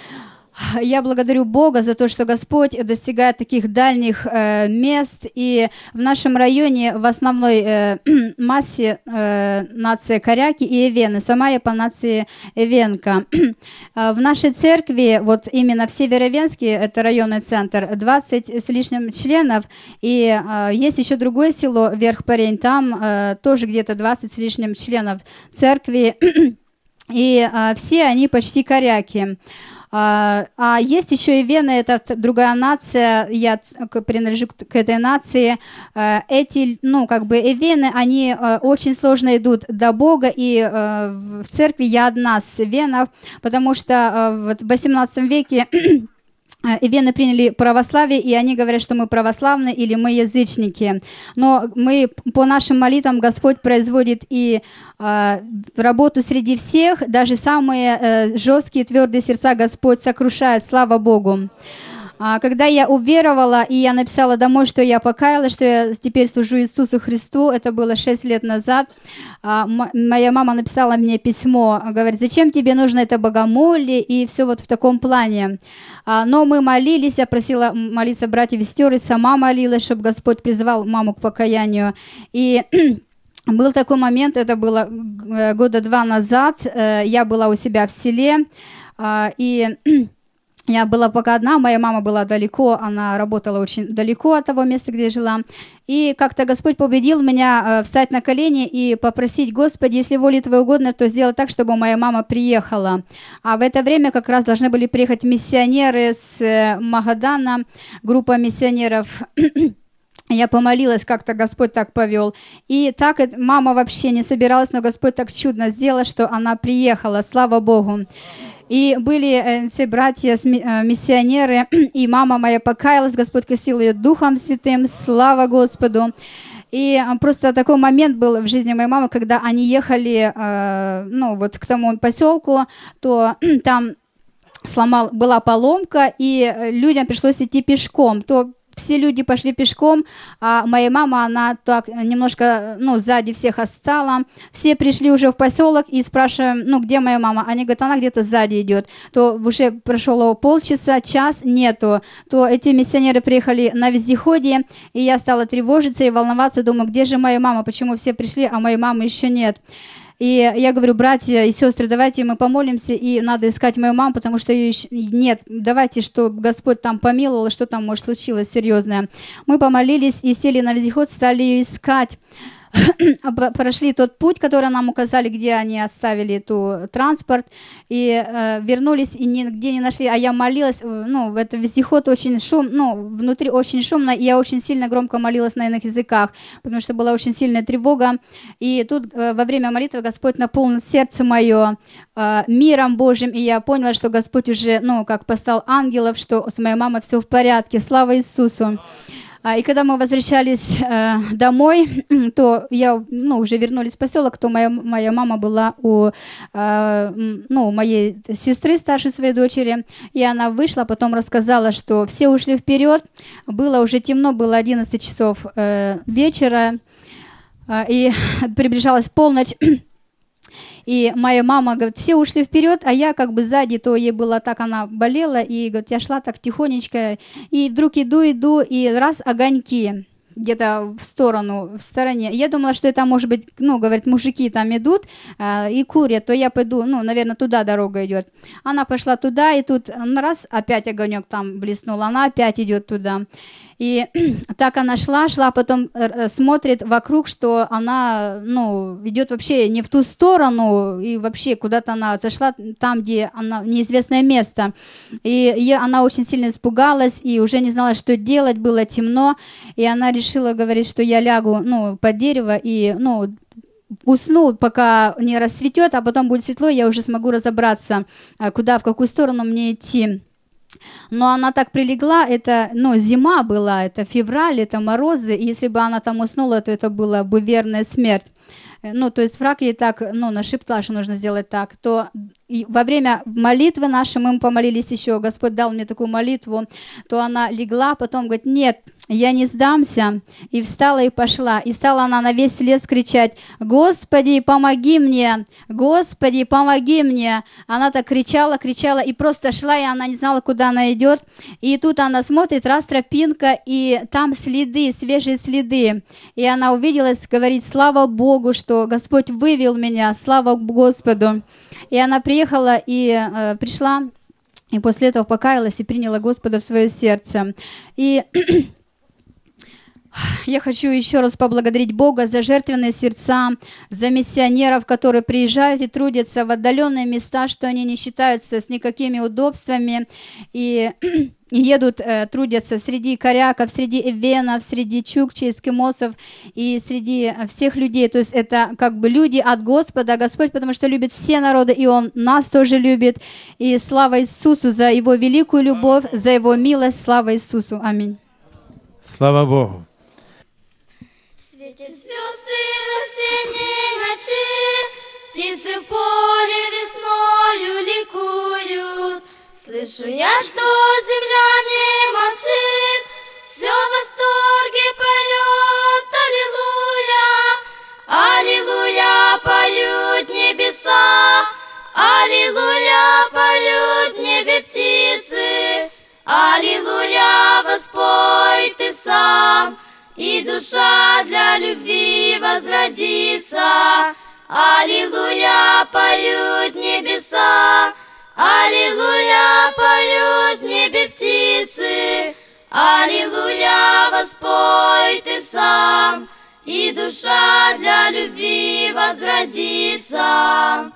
Я благодарю Бога за то, что Господь достигает таких дальних мест, и в нашем районе в основной массе нация коряки и эвены, сама я по нации эвенка. В нашей церкви, вот именно в Северовенске, это районный центр, 20 с лишним членов, и есть еще другое село, Верхпарень, там тоже где-то 20 с лишним членов церкви, и все они почти коряки. А есть еще и вены, это другая нация, я принадлежу к этой нации. Эти, эвены, они очень сложно идут до Бога, и в церкви я одна с венов, потому что в 18 веке эвены приняли православие, и они говорят, что мы православные или мы язычники. Но мы по нашим молитвам Господь производит и работу среди всех, даже самые жесткие, твердые сердца Господь сокрушает, слава Богу. Когда я уверовала, и я написала домой, что я покаялась, что я теперь служу Иисусу Христу, это было 6 лет назад, моя мама написала мне письмо, говорит, зачем тебе нужно это богомолье, и все вот в таком плане. Но мы молились, я просила молиться братьев и сестер, и сама молилась, чтобы Господь призвал маму к покаянию. И был такой момент, это было года 2 назад, я была у себя в селе, и я была пока одна, моя мама была далеко, она работала очень далеко от того места, где я жила. И как-то Господь побудил меня встать на колени и попросить, Господи, если воля Твоя угодно, то сделай так, чтобы моя мама приехала. А в это время как раз должны были приехать миссионеры с Магадана, группа миссионеров. Я помолилась, как-то Господь так повел. И так мама вообще не собиралась, но Господь так чудно сделал, что она приехала, слава Богу. И были все братья, миссионеры, и мама моя покаялась, Господь крестил ее Духом Святым, слава Господу. И просто такой момент был в жизни моей мамы, когда они ехали, к тому поселку, то там была поломка, и людям пришлось идти пешком. То все люди пошли пешком, а моя мама, она так немножко, сзади всех отстала. Все пришли уже в поселок и спрашиваем, где моя мама? Они говорят, она где-то сзади идет. То уже прошло полчаса, час, нету. То эти миссионеры приехали на вездеходе, и я стала тревожиться и волноваться, думаю, где же моя мама? Почему все пришли, а моей мамы еще нет? И я говорю, братья и сестры, давайте мы помолимся, и надо искать мою маму, потому что ее еще нет. Давайте, чтобы Господь там помиловал, что там, может, случилось серьезное. Мы помолились и сели на вездеход, стали ее искать. Прошли тот путь, который нам указали, где они оставили транспорт, и вернулись, и нигде не нашли. А я молилась, это вездеход очень внутри очень шумно, и я очень сильно громко молилась на иных языках, потому что была очень сильная тревога. И тут во время молитвы Господь наполнил сердце мое миром Божьим, и я поняла, что Господь уже, послал ангелов, что с моей мамой все в порядке. Слава Иисусу! И когда мы возвращались домой, то уже вернулись в поселок, то моя мама была у моей сестры, старшей своей дочери, и она вышла, потом рассказала, что все ушли вперед, было уже темно, было 11 часов вечера, и приближалась полночь. И моя мама говорит, все ушли вперед, а я сзади, то ей было так, она болела, и говорит, я шла так тихонечко, и вдруг иду, и раз огоньки где-то в стороне. Я думала, что это может быть, ну, говорит, мужики там идут и курят, то я пойду, ну, наверное, туда дорога идет. Она пошла туда, и тут раз, опять огонек там блеснул, она опять идет туда. И так она шла, потом смотрит вокруг, что она, ну, идет вообще не в ту сторону, и вообще куда-то она зашла, там, где она, неизвестное место. И она очень сильно испугалась, и уже не знала, что делать, было темно, и она решила, говорит, что я лягу, ну, под дерево и, ну, усну, пока не рассветет, а потом будет светло, я уже смогу разобраться, куда, в какую сторону мне идти. Но она так прилегла, это, ну, зима была, это февраль, это морозы, и если бы она там уснула, то это была бы верная смерть. Ну, то есть враг ей так, ну, нашептал, что нужно сделать так, то и во время молитвы нашей, мы помолились еще, Господь дал мне такую молитву, то она легла, потом говорит, нет, я не сдамся, и встала и пошла, и стала она на весь лес кричать, Господи, помоги мне, Господи, помоги мне. Она так кричала, и просто шла, и она не знала, куда она идет, и тут она смотрит, раз тропинка, и там следы, свежие следы, и она увиделась, говорит, слава Богу, что Господь вывел меня, слава Господу. И она приехала и пришла, и после этого покаялась и приняла Господа в свое сердце. И я хочу еще раз поблагодарить Бога за жертвенные сердца, за миссионеров, которые приезжают и трудятся в отдаленные места, что они не считаются с никакими удобствами и едут, трудятся среди коряков, среди эвенов, среди чукчей, эскимосов и среди всех людей. То есть это как бы люди от Господа, Господь, потому что любит все народы, и Он нас тоже любит. И слава Иисусу за Его великую любовь, за Его милость, слава Иисусу. Аминь. Слава Богу. Светят звезды в осенней ночи, птицы в поле весною ликуют. Слышу я, что земля не молчит, все в восторге поет, аллилуйя, аллилуйя, поют небеса, аллилуйя, поют в небе птицы, аллилуйя, воспой ты сам. И душа для любви возродится. Аллилуйя, поют небеса. Аллилуйя, поют в небе птицы. Аллилуйя, воспой ты сам. И душа для любви возродится.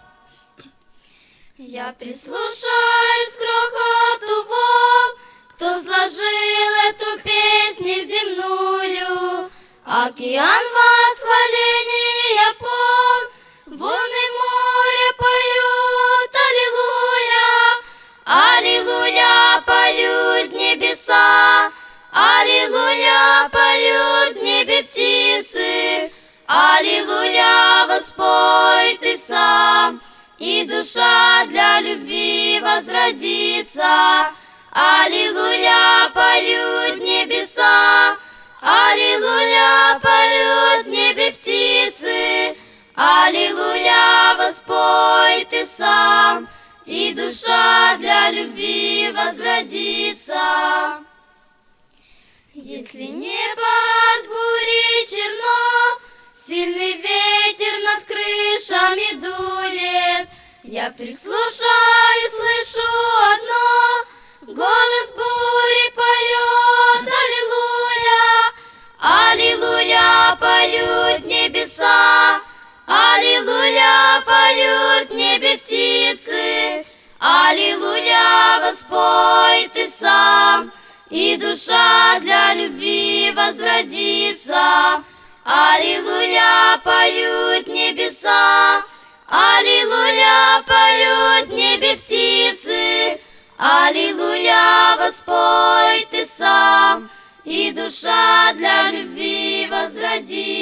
Я прислушаюсь к грохоту волн, кто сложил эту песню земную. Океан восхваления полн, волны моря поют, аллилуйя, аллилуйя, поют небеса, аллилуйя, поют в небе птицы, аллилуйя, воспой ты сам, и душа для любви возродится. Аллилуйя, поют небеса, аллилуйя, поют в небе птицы, аллилуйя, воспой ты сам, и душа для любви возродится. Если небо от бури черно, сильный ветер над крышами дует, я прислушаюсь, слышу одно, голос бури поет, аллилуйя, аллилуйя, поют небеса, аллилуйя, поют в небе птицы, аллилуйя, воспой ты сам, и душа для любви возродится. Аллилуйя, поют небеса, аллилуйя, поют в небе птицы, аллилуйя, воспой ты сам, и душа для любви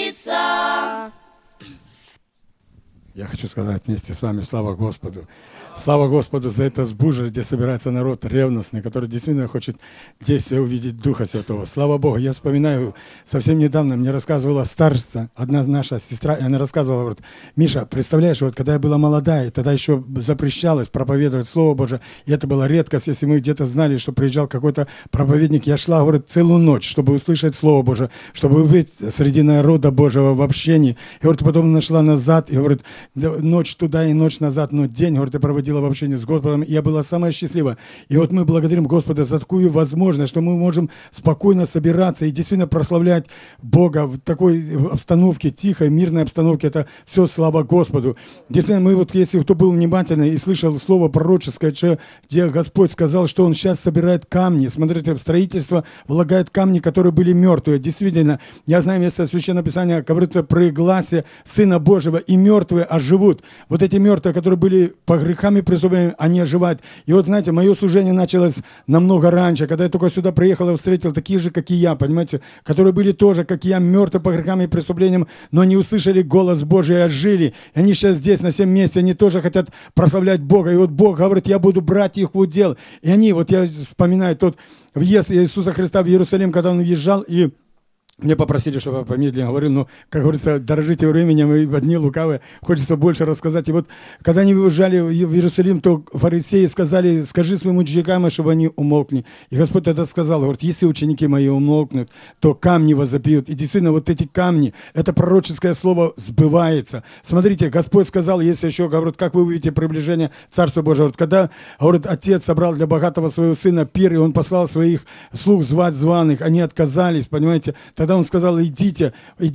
возродится. Я хочу сказать вместе с вами слава Господу Слава Господу за это сбужие, где собирается народ ревностный, который действительно хочет действия увидеть Духа Святого. Слава Богу. Я вспоминаю, совсем недавно мне рассказывала старшая, одна наша сестра, и она рассказывала, говорит: Миша, представляешь, вот когда я была молодая, тогда еще запрещалось проповедовать Слово Божие, и это была редкость, если мы где-то знали, что приезжал какой-то проповедник, я шла, говорит, целую ночь, чтобы услышать Слово Божие, чтобы быть среди народа Божьего в общении. И говорит, потом нашла назад, и говорит, ночь туда и ночь назад, но день, говорит, я проводила в общении с Господом, и я была самая счастливая. И вот мы благодарим Господа за такую возможность, что мы можем спокойно собираться и действительно прославлять Бога в такой обстановке, тихой, мирной обстановке. Это все слава Господу. Действительно, мы вот, если кто был внимательный и слышал слово пророческое, где Господь сказал, что Он сейчас собирает камни. Смотрите, в строительство влагает камни, которые были мертвые. Действительно, я знаю место Священного Писания, говорится про гласе Сына Божьего, и мертвые оживут. Вот эти мертвые, которые были по грехам и преступлениям, они оживают. И вот, знаете, мое служение началось намного раньше, когда я только сюда приехал и встретил таких же, как и я, понимаете, которые были тоже, как и я, мертвы по грехам и преступлениям, но они услышали голос Божий и ожили. И они сейчас здесь, на всем месте, они тоже хотят прославлять Бога. И вот Бог говорит, я буду брать их в удел. И они, вот я вспоминаю тот въезд Иисуса Христа в Иерусалим, когда Он въезжал, и мне попросили, чтобы я помедленнее говорил, но, как говорится, дорожите временем, и в дни лукавые, хочется больше рассказать. И вот, когда они выезжали в Иерусалим, то фарисеи сказали, скажи своим ученикам, чтобы они умолкли. И Господь тогда сказал, говорит, если ученики мои умолкнут, то камни возопьют. И действительно, вот эти камни, это пророческое слово сбывается. Смотрите, Господь сказал, если еще, говорит, как вы увидите приближение Царства Божьего, говорит, когда, говорит, отец собрал для богатого своего сына пир, и он послал своих слуг звать званых, они отказались, понимаете. Тогда Он сказал, идите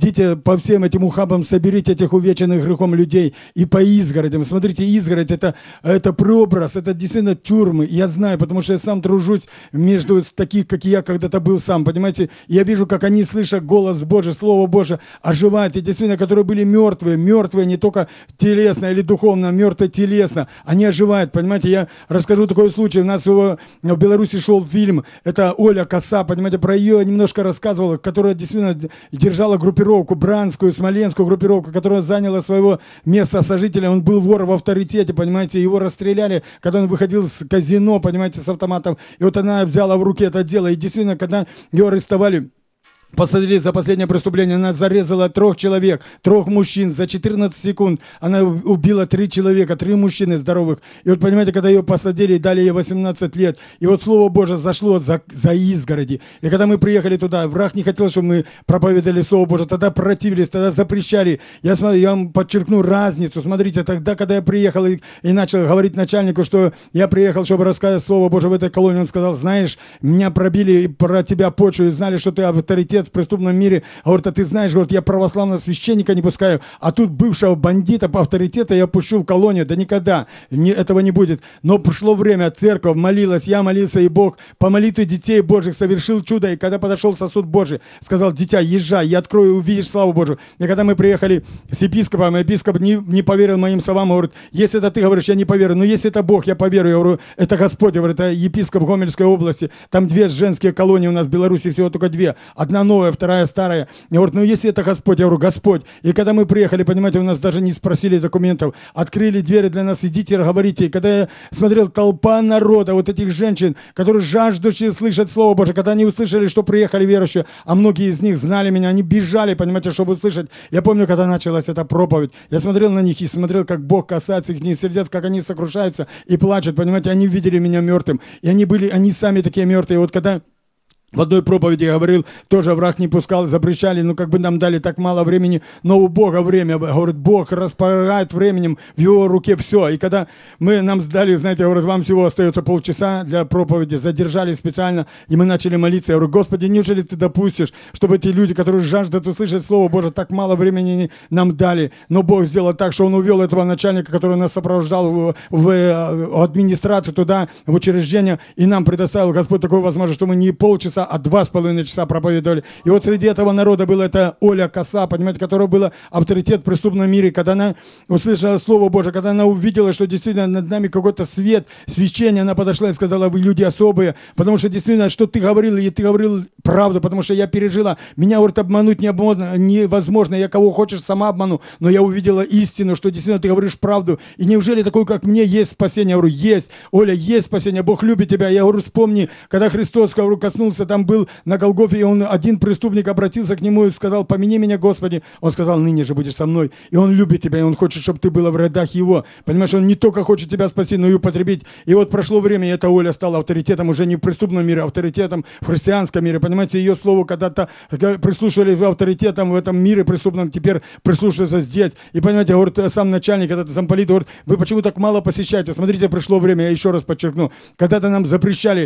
по всем этим ухабам, соберите этих увеченных грехом людей и по изгородям. Смотрите, изгородь это прообраз, это действительно тюрьмы. Я знаю, потому что я сам тружусь между таких, как и я когда-то был сам, понимаете. Я вижу, как они, слыша голос Божий, Слово Божие, оживают. И действительно, которые были мертвые не только телесно или духовно, мертвые телесно, они оживают, понимаете. Я расскажу такой случай. У нас в Беларуси шел фильм, это Оля Коса, понимаете, про ее немножко рассказывала, которая действительно держала группировку, бранскую, смоленскую группировку, которая заняла своего места сожителя. Он был вор в авторитете, понимаете, его расстреляли, когда он выходил с казино, понимаете, с автоматом. И вот она взяла в руки это дело. И действительно, когда ее арестовали, посадили за последнее преступление, она зарезала 3 человек, 3 мужчин. За 14 секунд она убила 3 человека, 3 мужчины здоровых. И вот, понимаете, когда ее посадили и дали ей 18 лет, и вот Слово Божие зашло за изгороди. И когда мы приехали туда, враг не хотел, чтобы мы проповедовали Слово Божие, тогда противились, тогда запрещали. Я вам подчеркну разницу. Смотрите, тогда, когда я приехал и начал говорить начальнику, что я приехал, чтобы рассказать Слово Божие в этой колонии, он сказал, знаешь, меня пробили про тебя почву и знали, что ты авторитет в преступном мире. Говорит, а ты знаешь, говорит, я православного священника не пускаю, а тут бывшего бандита по авторитету я пущу в колонию. Да никогда этого не будет. Но пришло время, церковь молилась, я молился, и Бог по молитве детей Божьих совершил чудо. И когда подошел сосуд Божий, сказал, дитя, езжай, я открою, увидишь славу Божию. И когда мы приехали с епископом, епископ не поверил моим словам, говорит, если это ты говоришь, я не поверю, но если это Бог, я поверю. Я говорю, это Господь, говорит, это епископ Гомельской области, там 2 женские колонии у нас в Беларуси, всего только 2. Одна новая, вторая старая. Я говорю, ну если это Господь, я говорю, Господь. И когда мы приехали, понимаете, у нас даже не спросили документов, открыли двери для нас, идите, говорите. И когда я смотрел, толпа народа, вот этих женщин, которые жаждущие слышать Слово Божие, когда они услышали, что приехали верующие, а многие из них знали меня, они бежали, понимаете, чтобы услышать. Я помню, когда началась эта проповедь, я смотрел на них и смотрел, как Бог касается их сердец, как они сокрушаются и плачут, понимаете, они видели меня мертвым. И они сами такие мертвые. И вот когда в одной проповеди я говорил, тоже враг не пускал, запрещали, ну как бы нам дали так мало времени, но у Бога время, говорит, Бог располагает временем, в Его руке все. И когда нам сдали, знаете, говорит, вам всего остается полчаса для проповеди, задержали специально, и мы начали молиться. Я говорю, Господи, неужели Ты допустишь, чтобы эти люди, которые жаждут услышать Слово Божие, так мало времени нам дали? Но Бог сделал так, что Он увел этого начальника, который нас сопровождал в администрацию туда, в учреждение, и нам предоставил Господь такую возможность, что мы не полчаса часа, а 2,5 часа проповедовали. И вот среди этого народа была эта Оля Коса, понимаете, которая была авторитет в преступном мире, когда она услышала Слово Божие, когда она увидела, что действительно над нами какой-то свет, свечение, она подошла и сказала: вы люди особые, потому что действительно, что ты говорил, и ты говорил правду, потому что я пережила, меня, говорит, обмануть невозможно, я кого хочешь сама обману, но я увидела истину, что действительно ты говоришь правду, и неужели такой, как мне, есть спасение? Я говорю: есть, Оля, есть спасение, Бог любит тебя. Я говорю: вспомни, когда Христос, говорю, коснулся, там был на Голгофе, и он, один преступник обратился к нему и сказал: помяни меня, Господи. Он сказал: ныне же будешь со мной. И он любит тебя, и он хочет, чтобы ты была в рядах его. Понимаешь, он не только хочет тебя спасти, но и употребить. И вот прошло время, и эта Оля стала авторитетом уже не в преступном мире, а авторитетом в христианском мире. Понимаете, ее слову когда-то прислушивали авторитетом в этом мире преступном, теперь прислушиваются здесь. И понимаете, говорит, сам начальник, этот замполит, говорит: вы почему так мало посещаете? Смотрите, пришло время, я еще раз подчеркну, когда-то нам запрещали,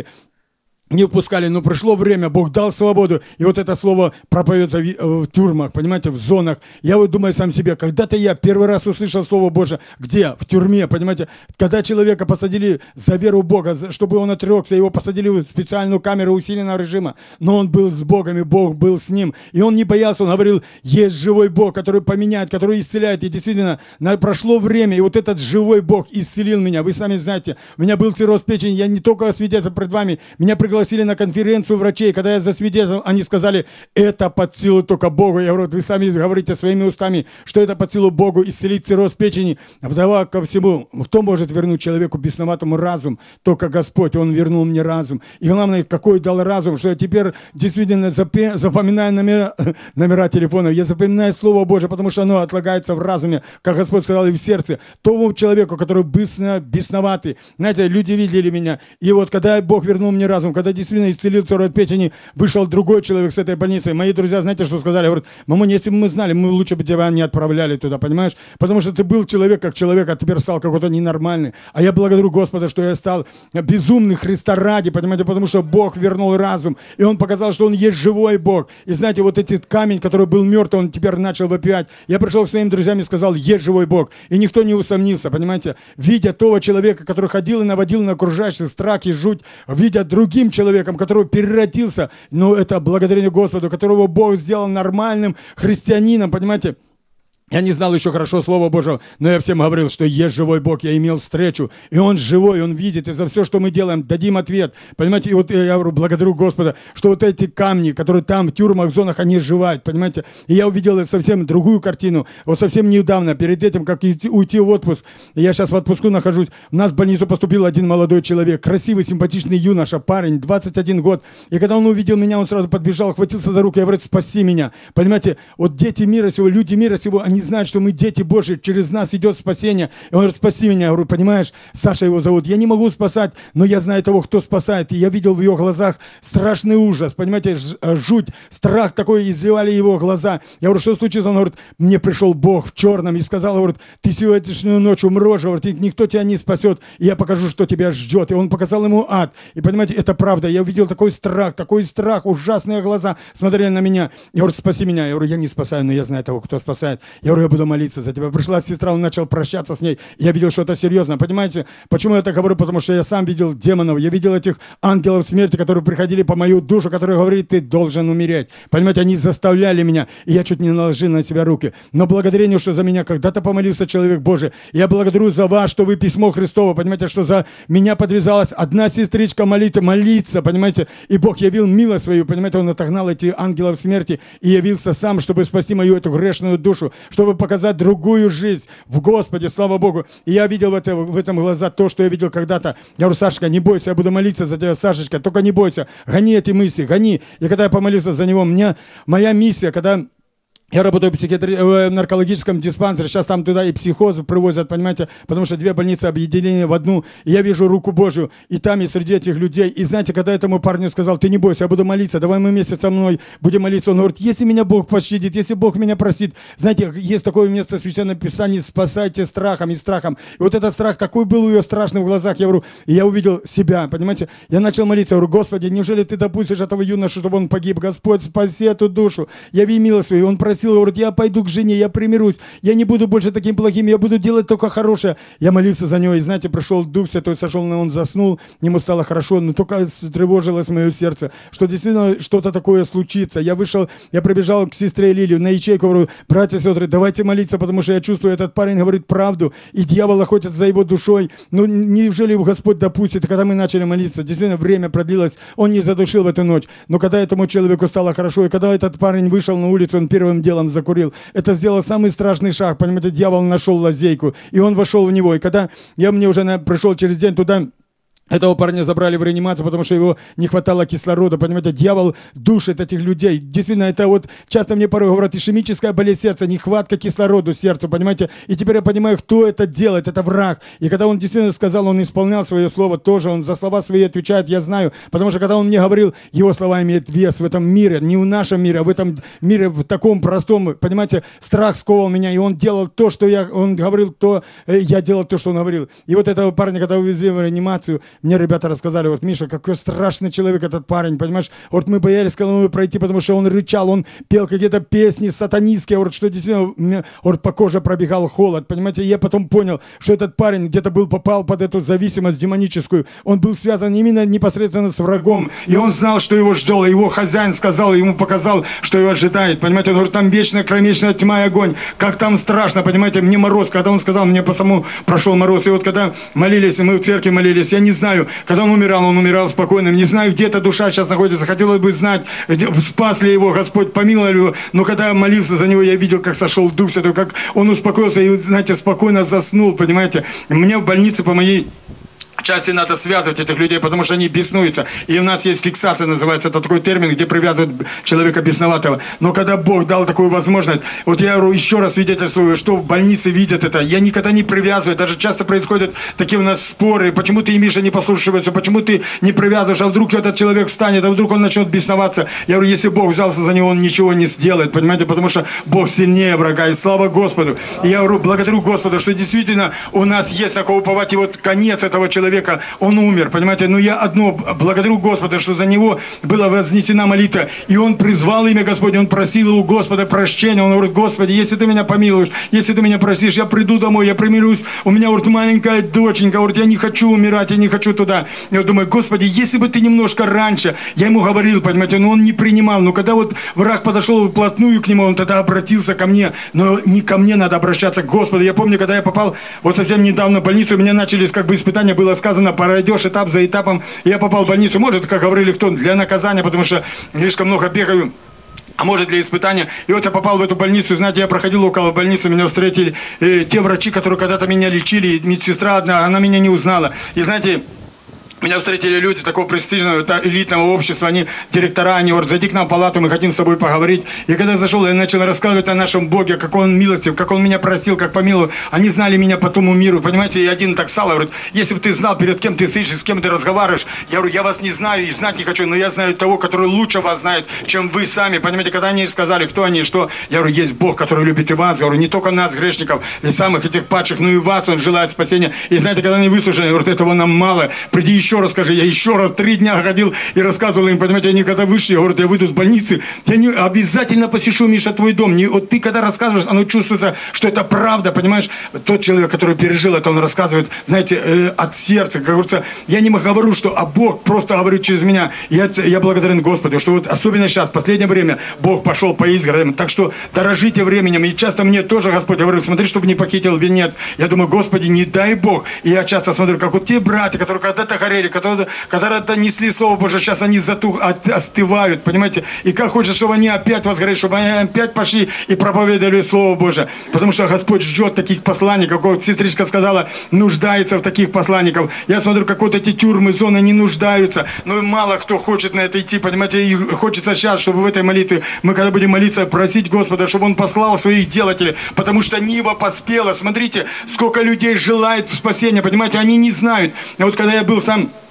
не впускали, но пришло время, Бог дал свободу, и вот это слово проповедуется в тюрьмах, понимаете, в зонах. Я вот думаю сам себе, когда-то я первый раз услышал Слово Божие, где? В тюрьме, понимаете, когда человека посадили за веру в Бога, чтобы он отрекся, его посадили в специальную камеру усиленного режима, но он был с Богом, и Бог был с ним, и он не боялся, он говорил: есть живой Бог, который поменяет, который исцеляет, и действительно, прошло время, и вот этот живой Бог исцелил меня. Вы сами знаете, у меня был цирроз печени, я не только свидетель пред вами, меня пригласили на конференцию врачей, когда я засвидетельствовал, они сказали: это под силу только Богу. Я говорю: вы сами говорите своими устами, что это под силу Богу исцелить цирроз печени. Вдова ко всему, кто может вернуть человеку бесноватому разум? Только Господь, Он вернул мне разум. И главное, какой дал разум, что я теперь действительно запоминаю номера телефонов, я запоминаю Слово Божие, потому что оно отлагается в разуме, как Господь сказал, и в сердце. Тому человеку, который бесноватый. Знаете, люди видели меня, и вот когда Бог вернул мне разум, когда действительно исцелил цирроз печени, вышел другой человек с этой больницы. Мои друзья, знаете, что сказали? Говорят: мамонь, если бы мы знали, мы лучше бы тебя не отправляли туда, понимаешь? Потому что ты был человек как человек, а теперь стал какой-то ненормальный. А я благодарю Господа, что я стал безумный Христа ради, понимаете, потому что Бог вернул разум, и Он показал, что Он есть живой Бог. И знаете, вот этот камень, который был мертв, он теперь начал вопиять. Я пришел к своим друзьям и сказал: есть живой Бог. И никто не усомнился, понимаете? Видя того человека, который ходил и наводил на окружающих страх и жуть, видя другим человеком, который переродился, но это благодарение Господу, которого Бог сделал нормальным христианином, понимаете? Я не знал еще хорошо Слова Божьего, но я всем говорил, что есть живой Бог, я имел встречу, и Он живой, Он видит, и за все, что мы делаем, дадим ответ, понимаете, и вот я говорю, благодарю Господа, что вот эти камни, которые там в тюрьмах, в зонах, они оживают, понимаете, и я увидел совсем другую картину, вот совсем недавно, перед этим, как уйти в отпуск, я сейчас в отпуску нахожусь, у нас в больницу поступил один молодой человек, красивый, симпатичный юноша, парень, 21 год, и когда он увидел меня, он сразу подбежал, хватился за руку, я говорю: спаси меня, понимаете, вот дети мира сего, люди мира сего, они знают, что мы дети Божьи, через нас идет спасение. И он говорит: спаси меня. Я говорю: понимаешь, Саша его зовут. Я не могу спасать, но я знаю того, кто спасает. И я видел в его глазах страшный ужас, понимаете, жуть, страх такой, изливали его глаза. Я говорю: что случилось? Он говорит: мне пришел Бог в черном и сказал, говорит: ты сегодняшнюю ночь умрешь, говорит, и никто тебя не спасет, и я покажу, что тебя ждет. И он показал ему ад. И понимаете, это правда. Я увидел такой страх, ужасные глаза смотрели на меня. Я говорю: спаси меня. Я говорю: я не спасаю, но я знаю того, кто спасает. Я говорю: я буду молиться за тебя. Пришла сестра, он начал прощаться с ней. Я видел, что это серьезно. Понимаете, почему я так говорю? Потому что я сам видел демонов. Я видел этих ангелов смерти, которые приходили по мою душу, которые говорили: ты должен умереть. Понимаете, они заставляли меня. И я чуть не наложил на себя руки. Но благодарение, что за меня когда-то помолился человек Божий. Я благодарю за вас, что вы письмо Христово. Понимаете, что за меня подвязалась одна сестричка молиться. Понимаете, и Бог явил милость свою. Понимаете, Он отогнал эти ангелов смерти и явился сам, чтобы спасти мою эту грешную душу, чтобы показать другую жизнь в Господе, слава Богу. И я видел в этом глаза то, что я видел когда-то. Я говорю: Сашечка, не бойся, я буду молиться за тебя, Сашечка, только не бойся, гони эти мысли, гони. И когда я помолился за него, моя миссия, когда... Я работаю в наркологическом диспансере, сейчас там туда и психозы привозят, понимаете, потому что две больницы объединены в одну, и я вижу руку Божию, и там, и среди этих людей, и знаете, когда этому парню сказал: ты не бойся, я буду молиться, давай мы вместе со мной будем молиться, он говорит: если меня Бог пощадит, если Бог меня простит, знаете, есть такое место в Священном Писании: спасайте страхом и страхом, и вот этот страх такой был у ее страшный в глазах, я говорю, и я увидел себя, понимаете, я начал молиться, я говорю: Господи, неужели ты допустишь этого юношу, чтобы он погиб? Господь, спаси эту душу, яви милость свою, он просил просил, говорит, я пойду к жене, я примирусь, я не буду больше таким плохим, я буду делать только хорошее. Я молился за него, и знаете, пришел Дух Святой, сошел, он заснул, ему стало хорошо, но только тревожилось мое сердце, что действительно что-то такое случится. Я вышел, я прибежал к сестре Лилию на ячейку, говорю, братья и сестры, давайте молиться, потому что я чувствую, этот парень говорит правду, и дьявол охотится за его душой. Ну, неужели Господь допустит? Когда мы начали молиться, действительно время продлилось, он не задушил в эту ночь. Но когда этому человеку стало хорошо, и когда этот парень вышел на улицу, он первым делом закурил. Это сделал самый страшный шаг, понимаете, дьявол нашел лазейку, и он вошел в него. И когда мне уже пришел через день туда, этого парня забрали в реанимацию, потому что его не хватало кислорода. Понимаете, дьявол душит этих людей. Действительно, это вот часто мне порой говорят, ишемическая болезнь сердца, нехватка кислорода сердцу, понимаете. И теперь я понимаю, кто это делает, это враг. И когда он действительно сказал, он исполнял свое слово тоже, он за слова свои отвечает, я знаю. Потому что когда он мне говорил, его слова имеют вес в этом мире, не в нашем мире, а в этом мире, в таком простом, понимаете, страх сковал меня, и он делал то, что он говорил, то я делал то, что он говорил. И вот этого парня, когда увезли в реанимацию, мне ребята рассказали, вот, Миша, какой страшный человек этот парень, понимаешь? Вот мы боялись, когда мы пройти, потому что он рычал, он пел какие-то песни сатанистские, вот, что действительно, вот, по коже пробегал холод, понимаете? И я потом понял, что этот парень где-то попал под эту зависимость демоническую. Он был связан именно непосредственно с врагом, и он знал, что его ждал, и его хозяин сказал, ему показал, что его ожидает, понимаете? Он говорит, там вечная кромешная тьма и огонь, как там страшно, понимаете? Мне мороз, когда он сказал, мне по самому прошел мороз, и вот когда молились, мы в церкви молились, я не знаю, когда он умирал спокойным. Не знаю, где эта душа сейчас находится. Хотелось бы знать, спас ли его Господь, помиловал ли его. Но когда я молился за него, я видел, как сошел Дух Святой, как он успокоился и, знаете, спокойно заснул, понимаете. Мне в больнице по моей части надо связывать этих людей, потому что они беснуются. И у нас есть фиксация, называется, это такой термин, где привязывают человека бесноватого. Но когда Бог дал такую возможность, вот я еще раз свидетельствую, что в больнице видят это. Я никогда не привязываю, даже часто происходят такие у нас споры, почему ты, Миша, не послушиваешься, почему ты не привязываешь, а вдруг этот человек встанет, а вдруг он начнет бесноваться. Я говорю, если Бог взялся за него, он ничего не сделает, понимаете, потому что Бог сильнее врага, и слава Господу. И я говорю, благодарю Господа, что действительно у нас есть такого уповать, и вот конец этого человека, он умер, понимаете, но я одно благодарю Господа, что за него была вознесена молитва, и он призвал имя Господне, он просил у Господа прощения, он говорит, Господи, если ты меня помилуешь, если ты меня простишь, я приду домой, я примирюсь, у меня, говорит, маленькая доченька, говорит, я не хочу умирать, я не хочу туда. Я думаю, Господи, если бы ты немножко раньше, я ему говорил, понимаете, но он не принимал, но когда вот враг подошел вплотную к нему, он тогда обратился ко мне, но не ко мне надо обращаться, к Господу. Я помню, когда я попал вот совсем недавно в больницу, у меня начались как бы испытания, было сказано, пройдешь этап за этапом. Я попал в больницу, может, как говорили кто, для наказания, потому что слишком много бегаю, а может для испытания. И вот я попал в эту больницу, и, знаете, я проходил около больницы, меня встретили те врачи, которые когда-то меня лечили, и медсестра одна, она меня не узнала. И, знаете, меня встретили люди такого престижного, элитного общества, они директора, они говорят, зайди к нам в палату, мы хотим с тобой поговорить. И когда я зашел, я начал рассказывать о нашем Боге, как Он милостив, как Он меня просил, как помиловал. Они знали меня по тому миру, понимаете, и один так стал, говорит, если бы ты знал, перед кем ты стоишь и с кем ты разговариваешь, я говорю, я вас не знаю и знать не хочу, но я знаю того, который лучше вас знает, чем вы сами, понимаете, когда они сказали, кто они и что, я говорю, есть Бог, который любит и вас, говорю, не только нас, грешников, и самых этих падших, но и вас, Он желает спасения. И знаете, когда они выслушали, говорят, этого нам мало, приди еще раз скажи, я еще раз 3 дня ходил и рассказывал им, понимаете, они когда вышли, я говорю, я выйду из больницы, я не обязательно посещу, Миша, твой дом. Вот ты когда рассказываешь, оно чувствуется, что это правда, понимаешь? Тот человек, который пережил это, он рассказывает, знаете, от сердца, как говорится, я не говорю, что, а Бог просто говорит через меня. Я благодарен Господу, что вот особенно сейчас, в последнее время, Бог пошел по изгородям. Так что дорожите временем. И часто мне тоже Господь говорит, смотри, чтобы не похитил венец. Я думаю, Господи, не дай Бог. И я часто смотрю, как вот те братья, которые когда-то горели, когда-то несли Слово Божие, сейчас они остывают, понимаете? И как хочется, чтобы они опять возгорели, чтобы они опять пошли и проповедовали Слово Божие. Потому что Господь ждет таких посланников, как вот сестричка сказала, нуждается в таких посланников. Я смотрю, как вот эти тюрьмы, зоны не нуждаются, но мало кто хочет на это идти, понимаете? И хочется сейчас, чтобы в этой молитве, мы когда будем молиться, просить Господа, чтобы Он послал своих делателей, потому что Нива поспела. Смотрите, сколько людей желает спасения, понимаете? Они не знают. А вот когда я был сам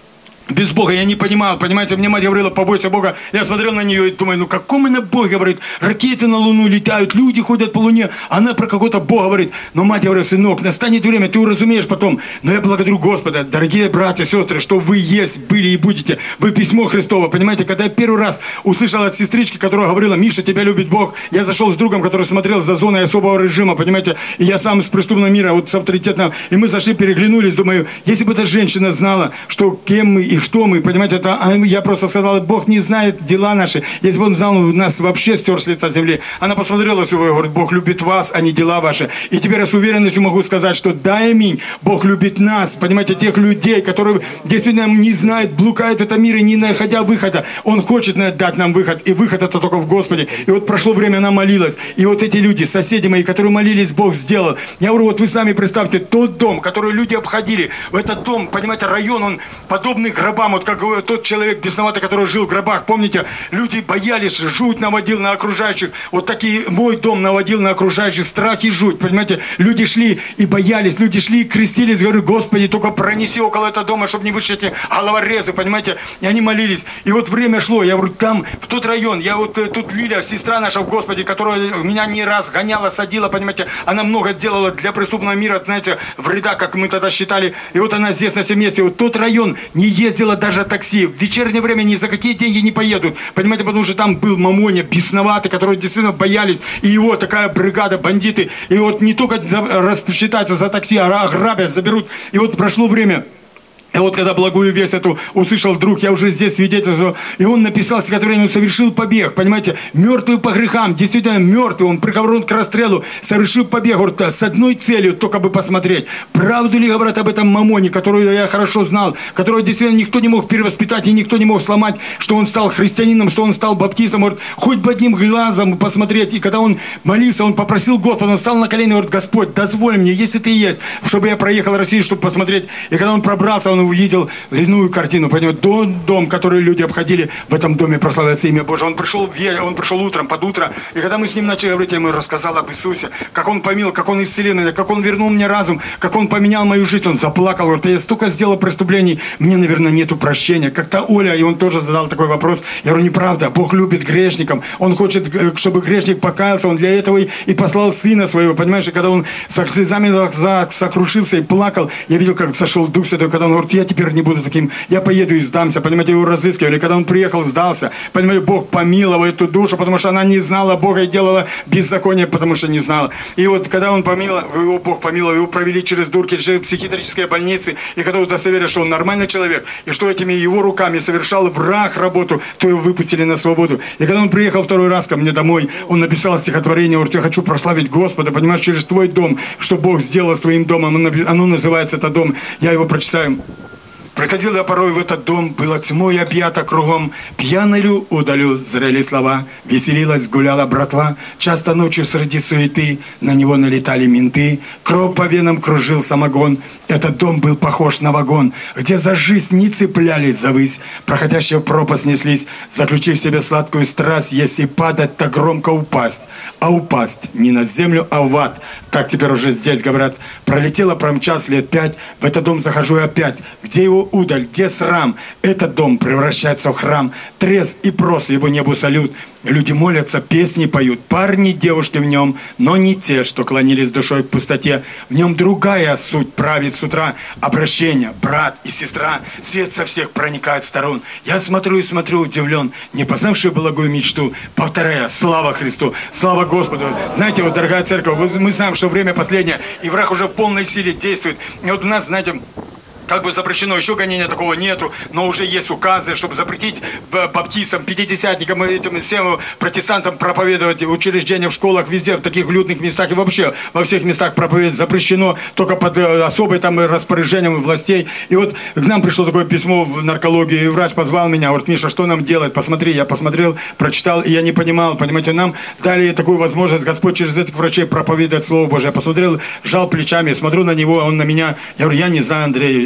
без Бога. Я не понимал, понимаете, мне мать говорила, побойся Бога. Я смотрел на нее и думаю, ну какой она Бог говорит? Ракеты на Луну летают, люди ходят по Луне. Она про какого-то Бога говорит. Но мать говорит, сынок, настанет время, ты уразумеешь потом. Но я благодарю Господа, дорогие братья и сестры, что вы есть, были и будете. Вы письмо Христово, понимаете, когда я первый раз услышал от сестрички, которая говорила, Миша, тебя любит Бог. Я зашел с другом, который смотрел за зоной особого режима, понимаете, и я сам из преступного мира, вот с авторитетом. И мы зашли, переглянулись, думаю, если бы эта женщина знала, что кем мы и кто мы, понимаете, я просто сказал, Бог не знает дела наши. Если бы Он знал, нас вообще стер с лица земли. Она посмотрела с его и говорит, Бог любит вас, а не дела ваши. И теперь я с уверенностью могу сказать, что да, аминь, Бог любит нас, понимаете, тех людей, которые действительно не знают, блукают в этом мире, не находя выхода. Он хочет дать нам выход, и выход это только в Господе. И вот прошло время, она молилась. И вот эти люди, соседи мои, которые молились, Бог сделал. Я говорю, вот вы сами представьте, тот дом, который люди обходили, в этот дом, понимаете, район, он подобный гробам, вот как тот человек бесноватый, который жил в гробах, помните, люди боялись, жуть наводил на окружающих, вот такие, мой дом наводил на окружающих, страх и жуть, понимаете, люди шли и боялись, люди шли и крестились, говорю, Господи, только пронеси около этого дома, чтобы не вышли эти головорезы, понимаете, и они молились, и вот время шло, я говорю, там, в тот район, я вот тут Лиля, сестра наша в Господе, которая меня не раз гоняла, садила, понимаете, она много сделала для преступного мира, знаете, вреда, как мы тогда считали, и вот она здесь на всем месте, вот тот район не ездила даже такси. В вечернее время ни за какие деньги не поедут. Понимаете, потому что там был мамоня, бесноватый, которые действительно боялись. И его такая бригада, бандиты. И вот не только рассчитаться за такси, а ограбят, заберут. И вот прошло время. И вот когда благую весть эту услышал вдруг, я уже здесь свидетельствовал, и он написал стихотворение, он совершил побег, понимаете, мертвый по грехам, действительно мертвый, он приговорен к расстрелу, совершил побег, говорит, с одной целью, только бы посмотреть, правду ли говорят об этом мамоне, которую я хорошо знал, которого действительно никто не мог перевоспитать и никто не мог сломать, что он стал христианином, что он стал баптистом, говорит, хоть бы одним глазом посмотреть, и когда он молился, он попросил Господа, он встал на колени, говорит, Господь, дозволь мне, если ты есть, чтобы я проехал Россию, чтобы посмотреть, и когда он пробрался, он увидел иную картину, понимаете, дом, который люди обходили, в этом доме прославляется имя Божие. Он пришел утром, под утро, и когда мы с ним начали говорить, я ему рассказал об Иисусе, как он помиловал, как он исцелил меня, как он вернул мне разум, как он поменял мою жизнь, он заплакал, говорит, я столько сделал преступлений, мне, наверное, нету прощения. Как-то Оля, и он тоже задал такой вопрос, я говорю, неправда, Бог любит грешников, он хочет, чтобы грешник покаялся, он для этого и послал Сына Своего, понимаешь, и когда он со слезами в глазах сокрушился и плакал, я видел, как сошел Дух Святой, когда он говорит, я теперь не буду таким, я поеду и сдамся, понимаете, его разыскивали, когда он приехал, сдался, понимаете, Бог помиловал эту душу, потому что она не знала Бога и делала беззаконие, потому что не знала. И вот когда он помиловал, его Бог помиловал, его провели через дурки, через психиатрические больницы, и когда удостоверили, что он нормальный человек, и что этими его руками совершал враг работу, то его выпустили на свободу. И когда он приехал второй раз ко мне домой, он написал стихотворение, говорит, я хочу прославить Господа, понимаешь, через твой дом, что Бог сделал своим домом, оно называется, это дом, я его прочитаю. Приходил я порой в этот дом, было тьмой объято кругом, пьяною удалю зрели слова, веселилась, гуляла братва, часто ночью среди суеты на него налетали менты, кровь по венам кружил самогон, этот дом был похож на вагон, где за жизнь не цеплялись завысь, проходящие в пропасть неслись, заключив в себе сладкую страсть, если падать, то громко упасть, а упасть не на землю, а в ад, так теперь уже здесь говорят, пролетело, промчалось лет 5, в этот дом захожу опять, где его удаль, где срам, этот дом превращается в храм, трезв и прос его небу салют, люди молятся, песни поют, парни, девушки в нем, но не те, что клонились душой к пустоте, в нем другая суть правит с утра, обращение, брат и сестра, свет со всех проникает сторон, я смотрю и смотрю удивлен, не познавший благую мечту, повторяя, слава Христу, слава Господу. Знаете, вот, дорогая церковь, мы знаем, что время последнее, и враг уже в полной силе действует, и вот у нас, знаете, как бы запрещено, еще гонения такого нету, но уже есть указы, чтобы запретить баптистам, пятидесятникам, этим всем протестантам проповедовать учреждения в школах, везде, в таких людных местах и вообще во всех местах проповедовать запрещено, только под особым там распоряжением властей. И вот к нам пришло такое письмо в наркологию, и врач позвал меня, говорит, Миша, что нам делать? Посмотри, я посмотрел, прочитал, и я не понимал, понимаете, нам дали такую возможность, Господь через этих врачей проповедовать Слово Божие. Я посмотрел, сжал плечами, смотрю на него, он на меня, я говорю, я не знаю, Андрей,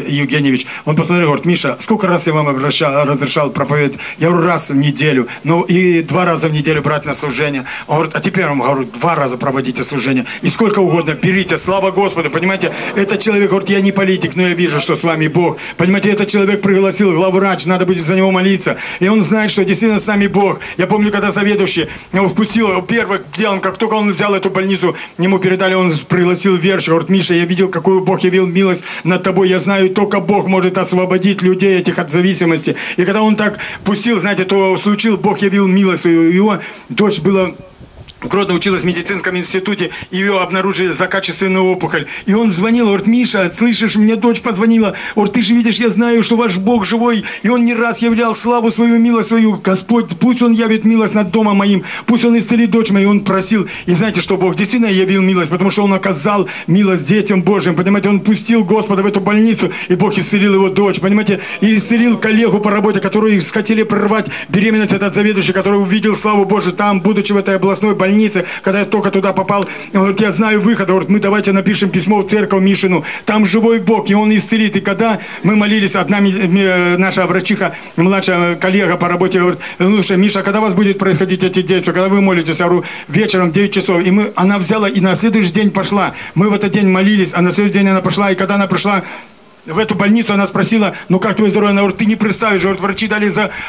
Евгеньевич, он посмотрел, говорит: Миша, сколько раз я вам разрешал проповедовать? Я говорю, раз в неделю. Ну и 2 раза в неделю брать на служение. Он говорит, а теперь вам говорю, 2 раза проводите служение. И сколько угодно берите, слава Господу. Понимаете, этот человек говорит, я не политик, но я вижу, что с вами Бог. Понимаете, этот человек пригласил главврач, надо будет за него молиться. И он знает, что действительно с нами Бог. Я помню, когда заведующий его впустил, первым делом, как только он взял эту больницу, ему передали, он пригласил верующих. Говорит, Миша, я видел, какую Бог явил милость над тобой. Я знаю, только Бог может освободить людей этих от зависимости. И когда он так пустил, знаете, то случил, Бог явил милость. Его дочь была... Гродно училась в медицинском институте, ее обнаружили за качественную опухоль. И он звонил, говорит, Миша, слышишь, мне дочь позвонила. Говорит, ты же видишь, я знаю, что ваш Бог живой. И он не раз являл славу свою, милость свою. Господь, пусть он явит милость над домом моим, пусть он исцелит дочь мою. И он просил. И знаете, что Бог действительно явил милость, потому что он оказал милость детям Божьим. Понимаете, он пустил Господа в эту больницу, и Бог исцелил его дочь. Понимаете, и исцелил коллегу по работе, которые хотели прервать беременность, этот заведующий, который увидел славу Божию там, будучи в этой областной больнице, когда я только туда попал, он говорит, я знаю выход, говорит, мы давайте напишем письмо в церковь Мишину, там живой Бог, и он исцелит. И когда мы молились, одна наша врачиха, младшая коллега по работе, говорит, слушай, Миша, когда у вас будет происходить эти действия, когда вы молитесь? Я говорю, вечером в 9 часов. И она взяла, и на следующий день пошла. Мы в этот день молились, а на следующий день она пошла, и когда она пришла в эту больницу, она спросила, ну как твое здоровье? Она говорит, ты не представишь, говорит, врачи дали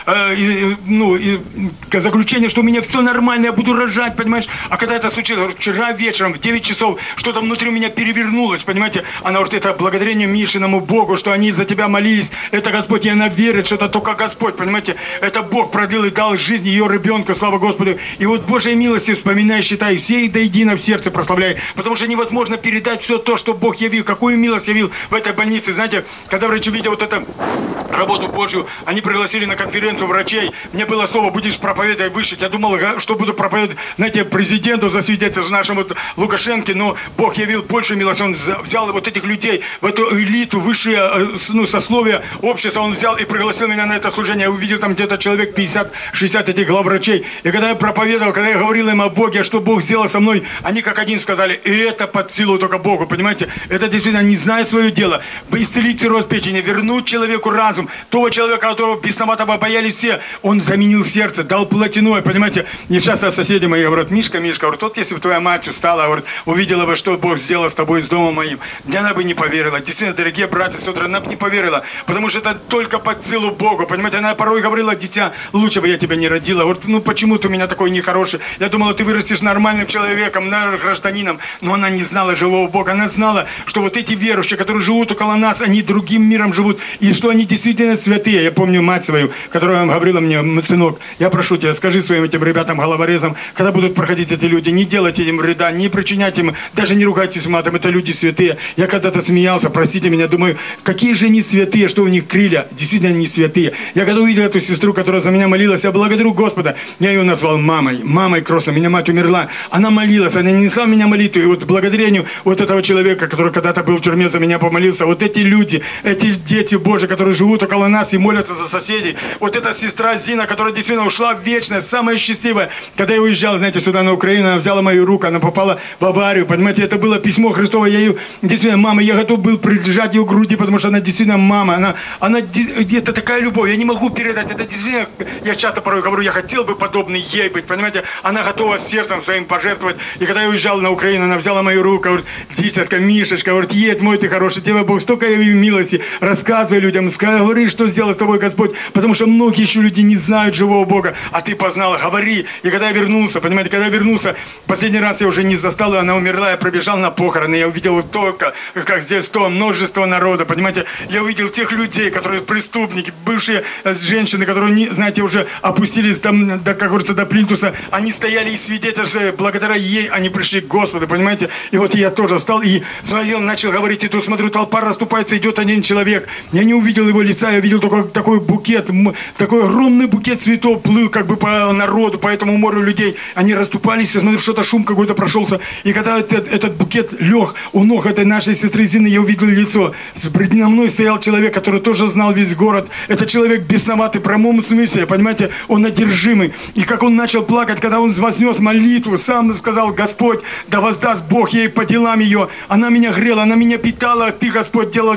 заключение, что у меня все нормально, я буду рожать, понимаешь? А когда это случилось, говорит, вчера вечером в 9 часов что-то внутри у меня перевернулось, понимаете? Она говорит, это благодарение Мишиному Богу, что они за тебя молились, это Господь, и она верит, что это только Господь, понимаете? Это Бог продлил и дал жизнь ее ребенку, слава Господу. И вот Божьей милости вспоминай, считай, все и до едино в сердце прославляй, потому что невозможно передать все то, что Бог явил, какую милость явил в этой больнице. Знаете, когда врачи видят вот эту работу Божью, они пригласили на конференцию врачей. Мне было слово, будешь проповедовать выше. Я думал, что буду проповедовать, знаете, президенту засвидетельствовать нашему Лукашенко, но Бог явил большую милость. Он взял вот этих людей, в эту элиту, высшее сословие общества, он взял и пригласил меня на это служение. Я увидел там где-то человек 50-60 этих главврачей. И когда я проповедовал, когда я говорил им о Боге, что Бог сделал со мной, они как один сказали, и это под силу только Богу, понимаете? Это действительно не зная свое дело. Исцелить цирроз печени, вернуть человеку разум. Того человека, которого бесноватого боялись все, он заменил сердце, дал плотяное, понимаете? И часто соседи мои говорят, Мишка, говорят, вот если бы твоя мать встала, говорит, увидела бы, что Бог сделал с тобой, с домом моим, да она бы не поверила. Действительно, дорогие братья и сестры, она бы не поверила, потому что это только под силу Богу, понимаете? Она порой говорила, дитя, лучше бы я тебя не родила. Говорит, ну почему ты у меня такой нехороший? Я думала, ты вырастешь нормальным человеком, гражданином. Но она не знала живого Бога, она знала, что вот эти верующие, которые живут около нас, они другим миром живут, и что они действительно святые. Я помню мать свою, которая говорила мне, сынок, я прошу тебя, скажи своим этим ребятам, головорезам, когда будут проходить эти люди, не делайте им вреда, не причиняйте им, даже не ругайтесь матом, это люди святые. Я когда-то смеялся, простите меня, думаю, какие же они святые, что у них крылья, действительно они святые. Я когда увидел эту сестру, которая за меня молилась, я благодарю Господа, я ее назвал мамой крестной, меня мать умерла, она молилась, она несла в меня молитву, и вот благодарению вот этого человека, который когда-то был в тюрьме, за меня помолился, вот эти люди, эти дети Божьи, которые живут около нас и молятся за соседей. Вот эта сестра Зина, которая действительно ушла в вечность, самая счастливая. Когда я уезжал, знаете, сюда на Украину, она взяла мою руку, она попала в аварию, понимаете, это было письмо Христово, я ее, действительно, мама, я готов был прижать ее к груди, потому что она действительно мама, она это такая любовь, я не могу передать, это действительно, я часто порой говорю, я хотел бы подобный ей быть, понимаете, она готова сердцем своим пожертвовать. И когда я уезжал на Украину, она взяла мою руку, говорит, дитятка, Мишечка, говорит, едь, мой ты хороший, тебе Бог столько явил милости, рассказывай людям, говори, что сделал с тобой Господь, потому что многие еще люди не знают живого Бога, а ты познал, говори. И когда я вернулся, понимаете, когда я вернулся, последний раз я уже не застал ее, она умерла, я пробежал на похороны, я увидел только, как здесь то множество народа, понимаете, я увидел тех людей, которые преступники, бывшие женщины, которые, знаете, уже опустились там, как говорится, до плинтуса, они стояли и свидетельствовали, благодаря ей они пришли к Господу, понимаете, и вот я тоже встал и смотрел, начал говорить, и тут смотрю, толпа расступается, идет один человек, я не увидел его лица, я видел только такой букет, такой огромный букет цветов плыл как бы по народу, по этому морю людей, они расступались, я смотрю, что-то шум какой-то прошелся, и когда этот букет лег у ног этой нашей сестры Зины, я увидел лицо, передо мной стоял человек, который тоже знал весь город, это человек бесноватый, в прямом смысле, понимаете, он одержимый, и как он начал плакать, когда он вознес молитву, сам сказал, Господь, да воздаст Бог ей по делам ее, она меня грела, она меня питала, ты, Господь, делал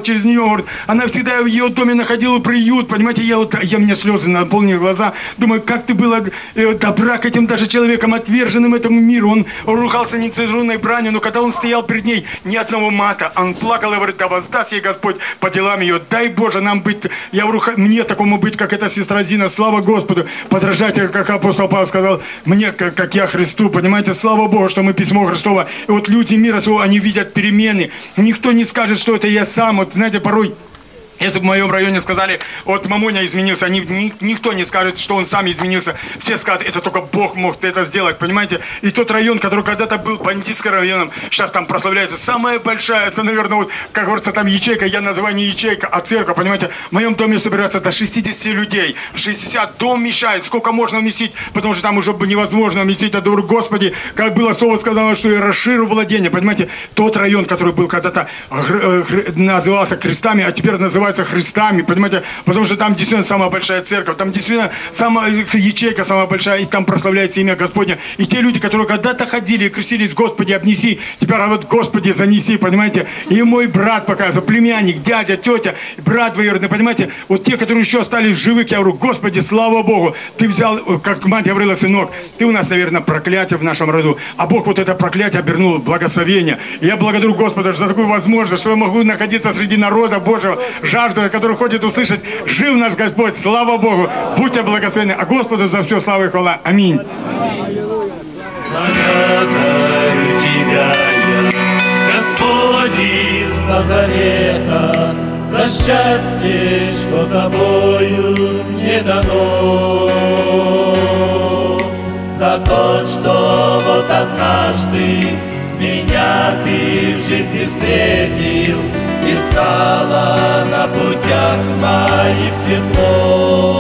через нее, говорит, она всегда в ее доме находила приют, понимаете, я мне слезы наполнили глаза, думаю, как ты была добра к этим даже человекам, отверженным этому миру, он ругался нецензурной бранью, но когда он стоял перед ней, ни одного мата, он плакал и говорит, да воздаст ей Господь по делам ее, дай Боже нам быть, я говорю, мне такому быть, как эта сестра Зина, слава Господу, подражайте, как апостол Павел сказал, мне, как я Христу, понимаете, слава Богу, что мы письмо Христово, и вот люди мира своего, они видят перемены, никто не скажет, что это я сам, вот знаете, порой, если бы в моем районе сказали, вот Мамоня изменился, никто не скажет, что он сам изменился. Все скажут, это только Бог мог это сделать, понимаете? И тот район, который когда-то был бандитским районом, сейчас там прославляется самая большая, это, наверное, вот, как говорится, там ячейка, я называю не ячейка, а церковь, понимаете? В моем доме собирается до 60 людей. 60 дом мешает, сколько можно вместить, потому что там уже невозможно вместить. Я говорю, Господи, как было слово сказано, что я расширю владение, понимаете? Тот район, который был когда-то назывался крестами, а теперь называется Христами, понимаете, потому что там действительно самая большая церковь, там действительно самая ячейка самая большая, и там прославляется имя Господне. И те люди, которые когда-то ходили и крестились, Господи, обнеси, теперь вот Господи, занеси, понимаете. И мой брат показывается, племянник, дядя, тетя, брат двоюродный, понимаете, вот те, которые еще остались в живых, я говорю, Господи, слава Богу, ты взял, как мать говорила, сынок, ты у нас, наверное, проклятие в нашем роду, а Бог вот это проклятие обернул в благословение. И я благодарю Господа за такую возможность, что я могу находиться среди народа Божьего, жажду, который хочет услышать, жив наш Господь, слава Богу, будьте благословенны, а Господу за все слава и хвала. Аминь. Благодарю Тебя, я, Господь из Назарета, за счастье, что Тобою мне дано, за то, что вот однажды меня Ты в жизни встретил, и стало на путях моих светло,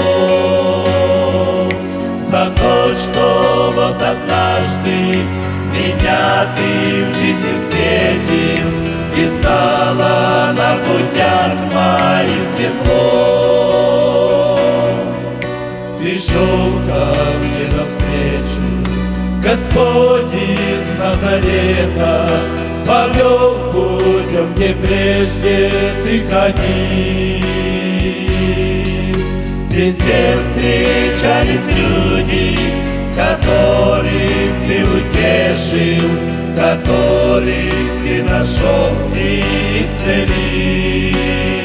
за то, что вот однажды меня Ты в жизни встретил, и стало на путях моих светло. Пришел ко мне навстречу Господь из Назарета, повел путем, где прежде Ты ходил. Везде встречались люди, которых Ты утешил, которых Ты нашел и исцелил.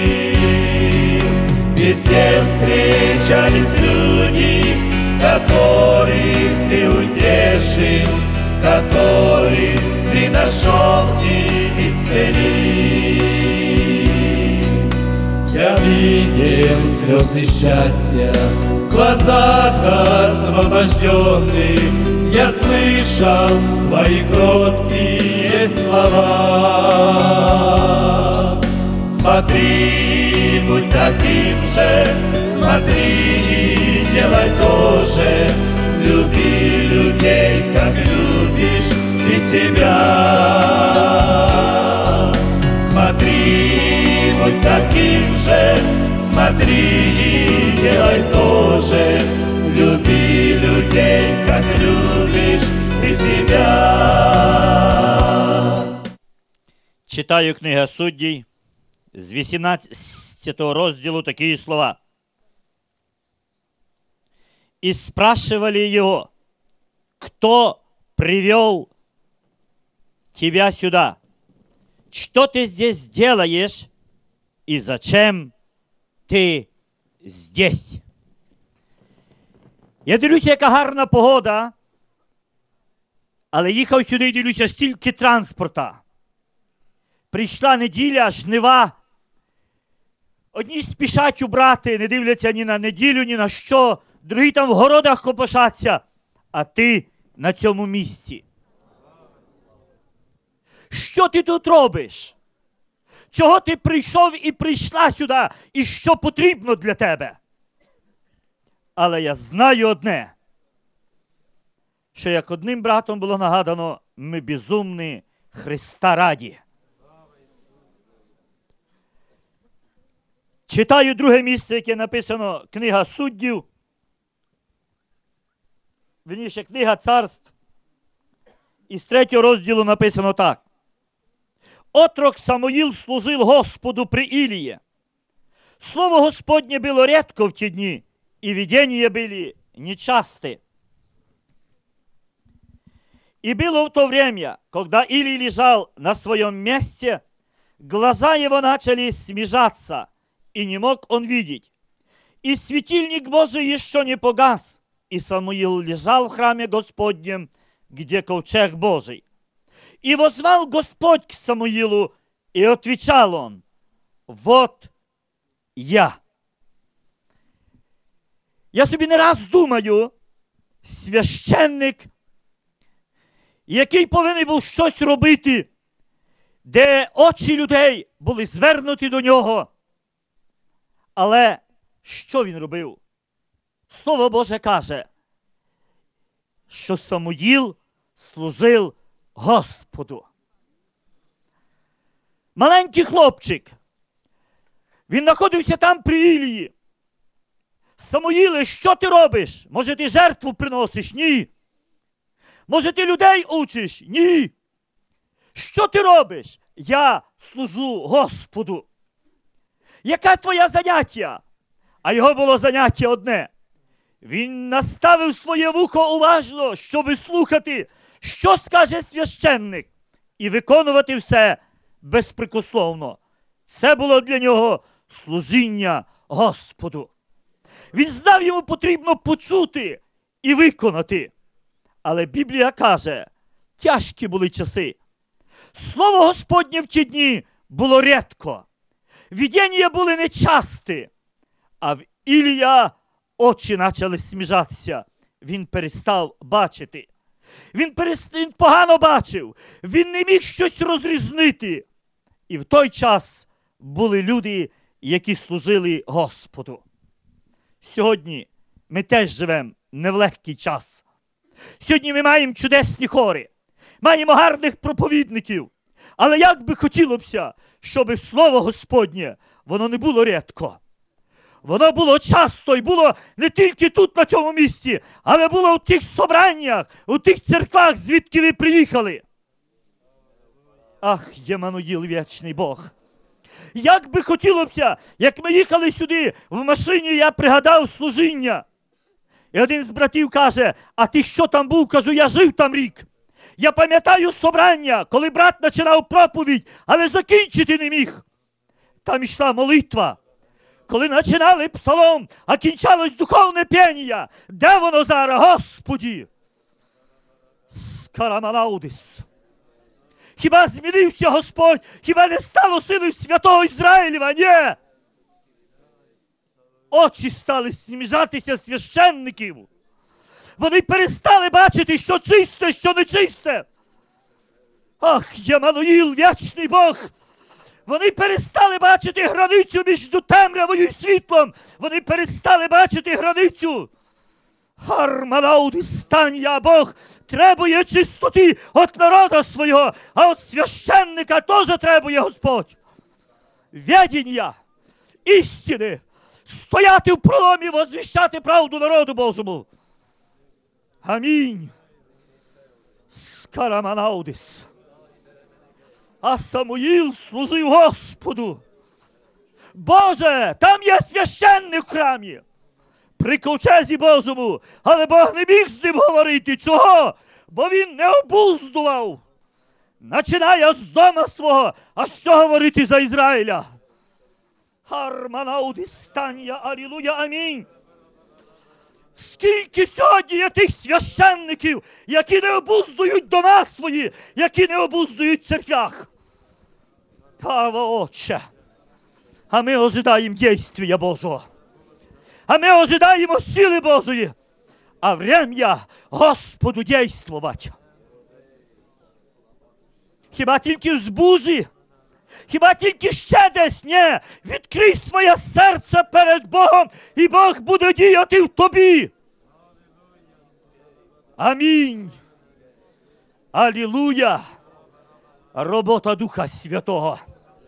Везде встречались люди, которых Ты утешил, которых Ты нашел и исцелил. Я видел слезы счастья в глазах освобожденных, я слышал Твои кроткие слова. Смотри и будь таким же, смотри и делай то же, люби людей, как любишь Ты себя. Смотри, будь таким же, смотри и делай то же, люби людей, как любишь Ты себя. Читаю книга Суддів з 18 розділу такі слова. И спрашивали его, кто привел тебя сюда? Что ты здесь делаешь и зачем ти здесь? Я дивлюся, яка гарна погода, але їхав сюди і дивлюся, стільки транспорта. Прийшла неділя, жнива. Одні спішать убрати, не дивляться ні на неділю, ні на що. Другі там в городах копошаться, а ти на цьому місці. Що ти тут робиш? Чого ти прийшов і прийшла сюди? І що потрібно для тебе? Але я знаю одне, що як одним братом було нагадано, ми безумні Христа раді. Читаю друге місце, яке написано книга Суддів, вірніше, книга Царств. Із 3 розділу написано так. отрок Самуїл служив Господу при Илии. Слово Господне было редко в те дни, и видения были нечасты. И было в то время, когда Илий лежал на своем месте, глаза его начали смежаться, и не мог он видеть. И светильник Божий еще не погас, и Самуил лежал в храме Господнем, где ковчег Божий. И возвал Господь к Самуилу, и отвечал он: «Вот я». Я собі не раз думаю, священник, який повинен був щось робити, де очі людей були звернуті до нього. Але що він робив? Слово Боже каже, що Самуїл служив Господу. Маленький хлопчик, він знаходився там при Ілії. Самуїле, що ти робиш? Може, ти жертву приносиш? Ні. Може, ти людей учиш? Ні. Що ти робиш? Я служу Господу. Яке твоє заняття? А його було заняття одне. Він наставив своє вухо уважно, щоби слухати, що скаже священник, і виконувати все безпрекословно. Це було для нього служіння Господу. Він знав, йому потрібно почути і виконати. Але Біблія каже, тяжкі були часи. Слово Господнє в ті дні було рідко. Видіння були нечасті. А в Ілія очі почали сміжатися. Він перестав бачити. Він погано бачив. Він не міг щось розрізнити. І в той час були люди, які служили Господу. Сьогодні ми теж живемо не в легкий час. Сьогодні ми маємо чудесні хори, маємо гарних проповідників. Але як би хотілося, щоб Слово Господнє, воно не було рідко. Воно було часто і було не тільки тут, на цьому місці, але було у тих собраннях, у тих церквах, звідки ви приїхали. Ах, Ємануїл, вічний Бог! Як би хотілося, як ми їхали сюди, в машині я пригадав служіння. І один з братів каже, а ти що там був? Кажу, я жив там рік. Я пам'ятаю собрання, коли брат починав проповідь, але закінчити не міг. Там йшла молитва. Коли починали псалом, а кінчалось духовне пєння. Де воно зараз, Господі? Скараманаудис. Хіба змінився Господь? Хіба не стало сили святого Ізраїлєва? Ні! Очі стали сміжатися священників. Вони перестали бачити, що чисте, що нечисте. Ах, Ємануїл, вічний Бог! Вони перестали бачити границю між темрявою і світлом. Вони перестали бачити границю. Харманауди, стань я, Бог, требує чистоти від народу свого, а від священника теж требує Господь. Ведення, істини, стояти в проломі, возвіщати правду народу Божому. Амінь. Скараманаудис. А Самуїл служив Господу. Боже, там є священник в храмі. При ковчезі Божому. Але Бог не міг з ним говорити. Чого? Бо він не обуздував. Починає з дома свого. А що говорити за Ізраїля? Харманаудис, стання, алілуя, амінь. Скільки сьогодні є тих священників, які не обуздують дома свої, які не обуздують церквях. Право, Отче. А ми ожидаємо дійствия Божого. А ми ожидаємо сили Божої. А время Господу дійствувати. Хіба тільки в збужі? Хіба тільки ще десь? Ні. Відкрий своє серце перед Богом, і Бог буде діяти в тобі. Амінь. Алілуя. Робота Духа Святого.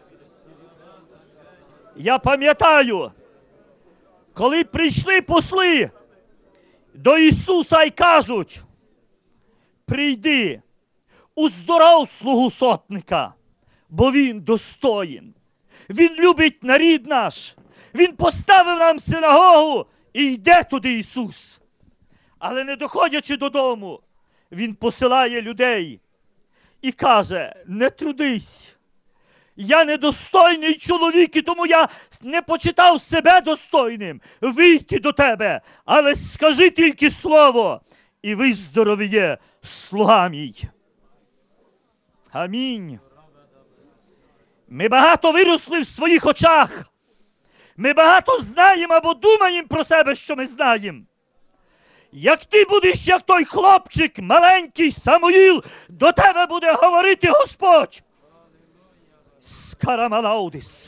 Я пам'ятаю, коли прийшли посли до Ісуса і кажуть, прийди, уздоров слугу сотника, бо Він достоїн. Він любить нарід наш. Він поставив нам синагогу і йде туди Ісус. Але не доходячи додому, Він посилає людей і каже: не трудись. Я недостойний чоловік, і тому я не почитав себе достойним вийти до тебе. Але скажи тільки слово, і виздоровіє слуга мій. Амінь. Ми багато виросли в своїх очах. Ми багато знаємо або думаємо про себе, що ми знаємо. Як ти будеш, як той хлопчик, маленький Самуїл, до тебе буде говорити Господь. Скарамалаудис.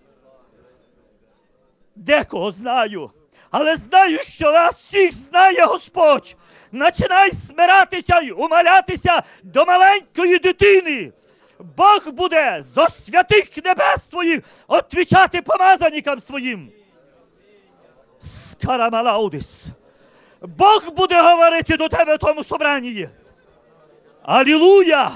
Декого знаю, але знаю, що вас всіх знає Господь. Начинай смиратися й умалятися до маленької дитини. Бог буде зо святих небес своїх отвічати помазанникам своїм. Скарамалаудис. Бог буде говорити до тебе в тому собранні. Алілуя!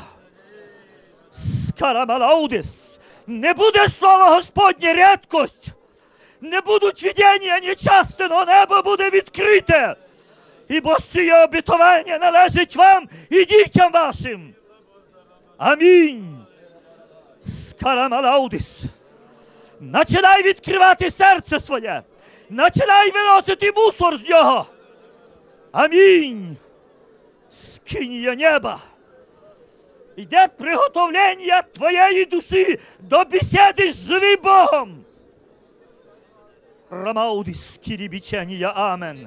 Скарамалаудис. Не буде слово Господнє рідкость. Не будуть видіння нечасти, но небо буде відкрите. Ібо сіє обітування належить вам і дітям вашим. Амінь. Скарамалаудис. Начинай відкривати серце своє. Начинай виносити мусор з нього. Амінь. Скинія неба. Йде приготовлення твоєї душі до бесіди з живим Богом. Рамаудис кирибичания. Амен.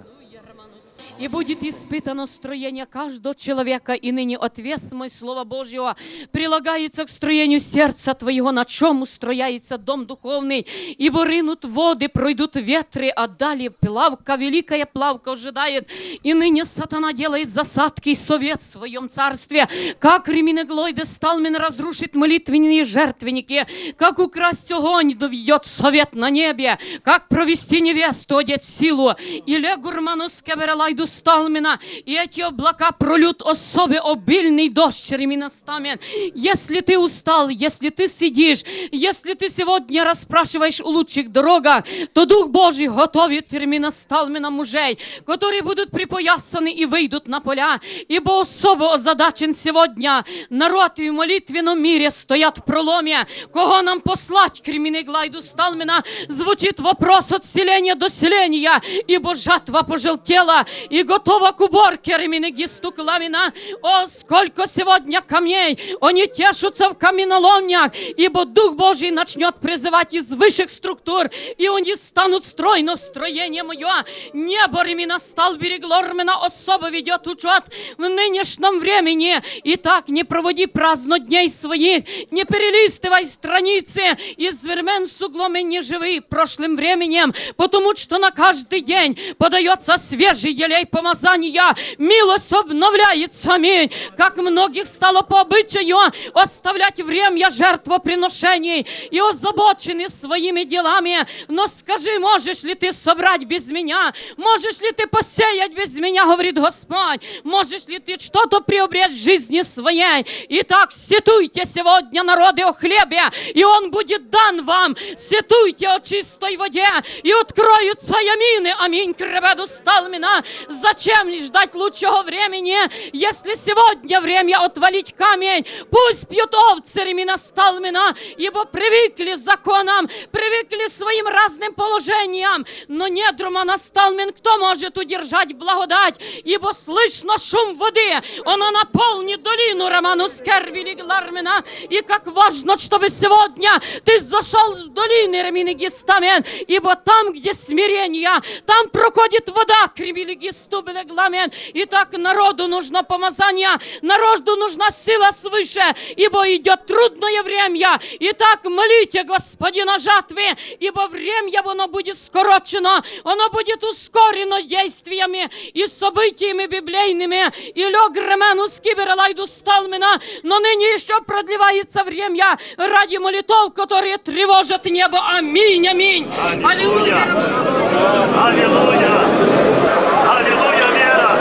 И будет испытано строение каждого человека, и ныне отвес мой, Слова Божьего, прилагается к строению сердца твоего, на чем устрояется дом духовный, ибо рынут воды, пройдут ветры, а далее плавка, великая плавка ожидает, и ныне сатана делает засадки и совет в своем царстве, как реминеглойде сталмен разрушит молитвенные жертвенники, как украсть огонь доведет совет на небе, как провести невесту, одеть в силу, и легурманус кеверелайду сталмена, и эти облака прольют особе обильный дождь реминастамен. Если ты устал, если ты сидишь, если ты сегодня расспрашиваешь у лучших дорогах, то Дух Божий готовит реминасталмена мужей, которые будут припоясаны и выйдут на поля, ибо особо озадачен сегодня народ и в молитвенном мире стоят в проломе. Кого нам послать к реминеглайду сталмена? Звучит вопрос от селения до селения, ибо жатва пожелтела, и готова к уборке реминегисту кламена. О, сколько сегодня камней! Они тешутся в каменоломнях, ибо Дух Божий начнет призывать из высших структур, и они станут стройно в строение мое. Небо реминастал береглормена особо ведет учет в нынешнем времени. Итак, не проводи праздно дней своих, не перелистывай страницы из времен сугломен не живы прошлым временем, потому что на каждый день подается свежий елей помазания, милость обновляется, аминь. Как многих стало по обычаю оставлять время жертвоприношений и озабочены своими делами. Но скажи, можешь ли ты собрать без меня? Можешь ли ты посеять без меня, говорит Господь? Можешь ли ты что-то приобрести в жизни своей? Итак, сетуйте сегодня, народы, о хлебе, и он будет дан вам. Сетуйте о чистой воде, и откроются ямины, аминь, кребеду сталмина. Зачем ждать лучшего времени, если сегодня время отвалить камень? Пусть пьют овцы ремена сталмина, ибо привыкли законам, привыкли своим разным положениям. Но нет романа сталмин, кто может удержать благодать? Ибо слышно шум воды, она наполнит долину роману скервили глармина. И как важно, чтобы сегодня ты зашел в долины ремины гистамен, ибо там, где смирение, там проходит вода кривили гисту белегламен. Итак, народу нужно помазание, народу нужна сила свыше, ибо идет трудное время. Итак, молите Господина жатвы, ибо время оно будет скорочено, оно будет ускорено действиями и событиями библейными. И лег ремену скибералайду сталмена, но ныне еще продлевается время ради молитв, которые тревожат небо. Аминь, аминь. Аллилуйя! Аллилуйя! Аллилуйя, вера!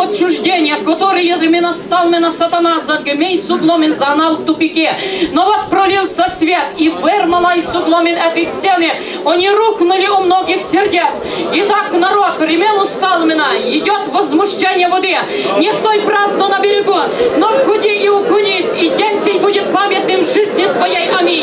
отчуждения, которые именно стал меня сатана, задгмей сугломен загнал в тупике. Но вот пролился свет, и вырмала из сугломен этой стены. Они рухнули у многих сердец. Итак, народ, ремел устал меня, идет возмущение воды. Не стой праздно на берегу, но входи и укунись, и день сей будет памятным в жизни твоей. Аминь.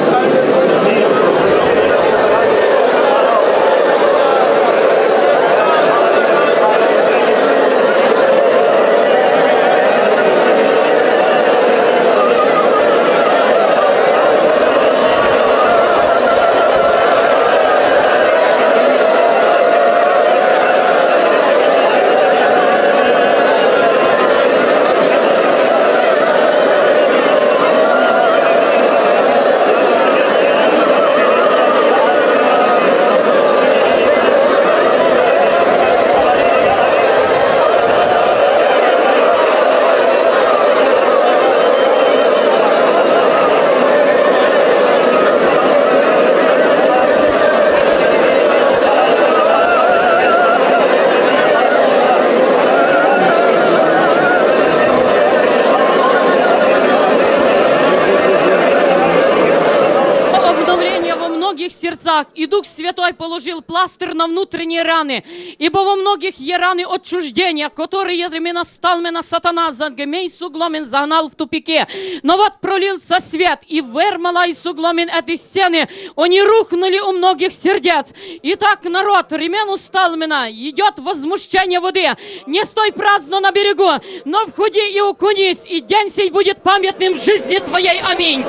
И Дух Святой положил пластырь на внутренние раны, ибо во многих є раны отчуждения, которые именно стал меня сатана, задгмей сугломен загнал в тупике. Но вот пролился свет, и вырмала из сугломен этой стены, они рухнули у многих сердец. Итак, народ, ремен устал меня, идет возмущение воды. Не стой праздно на берегу, но входи и укунись, и день сей будет памятным в жизни твоей. Аминь.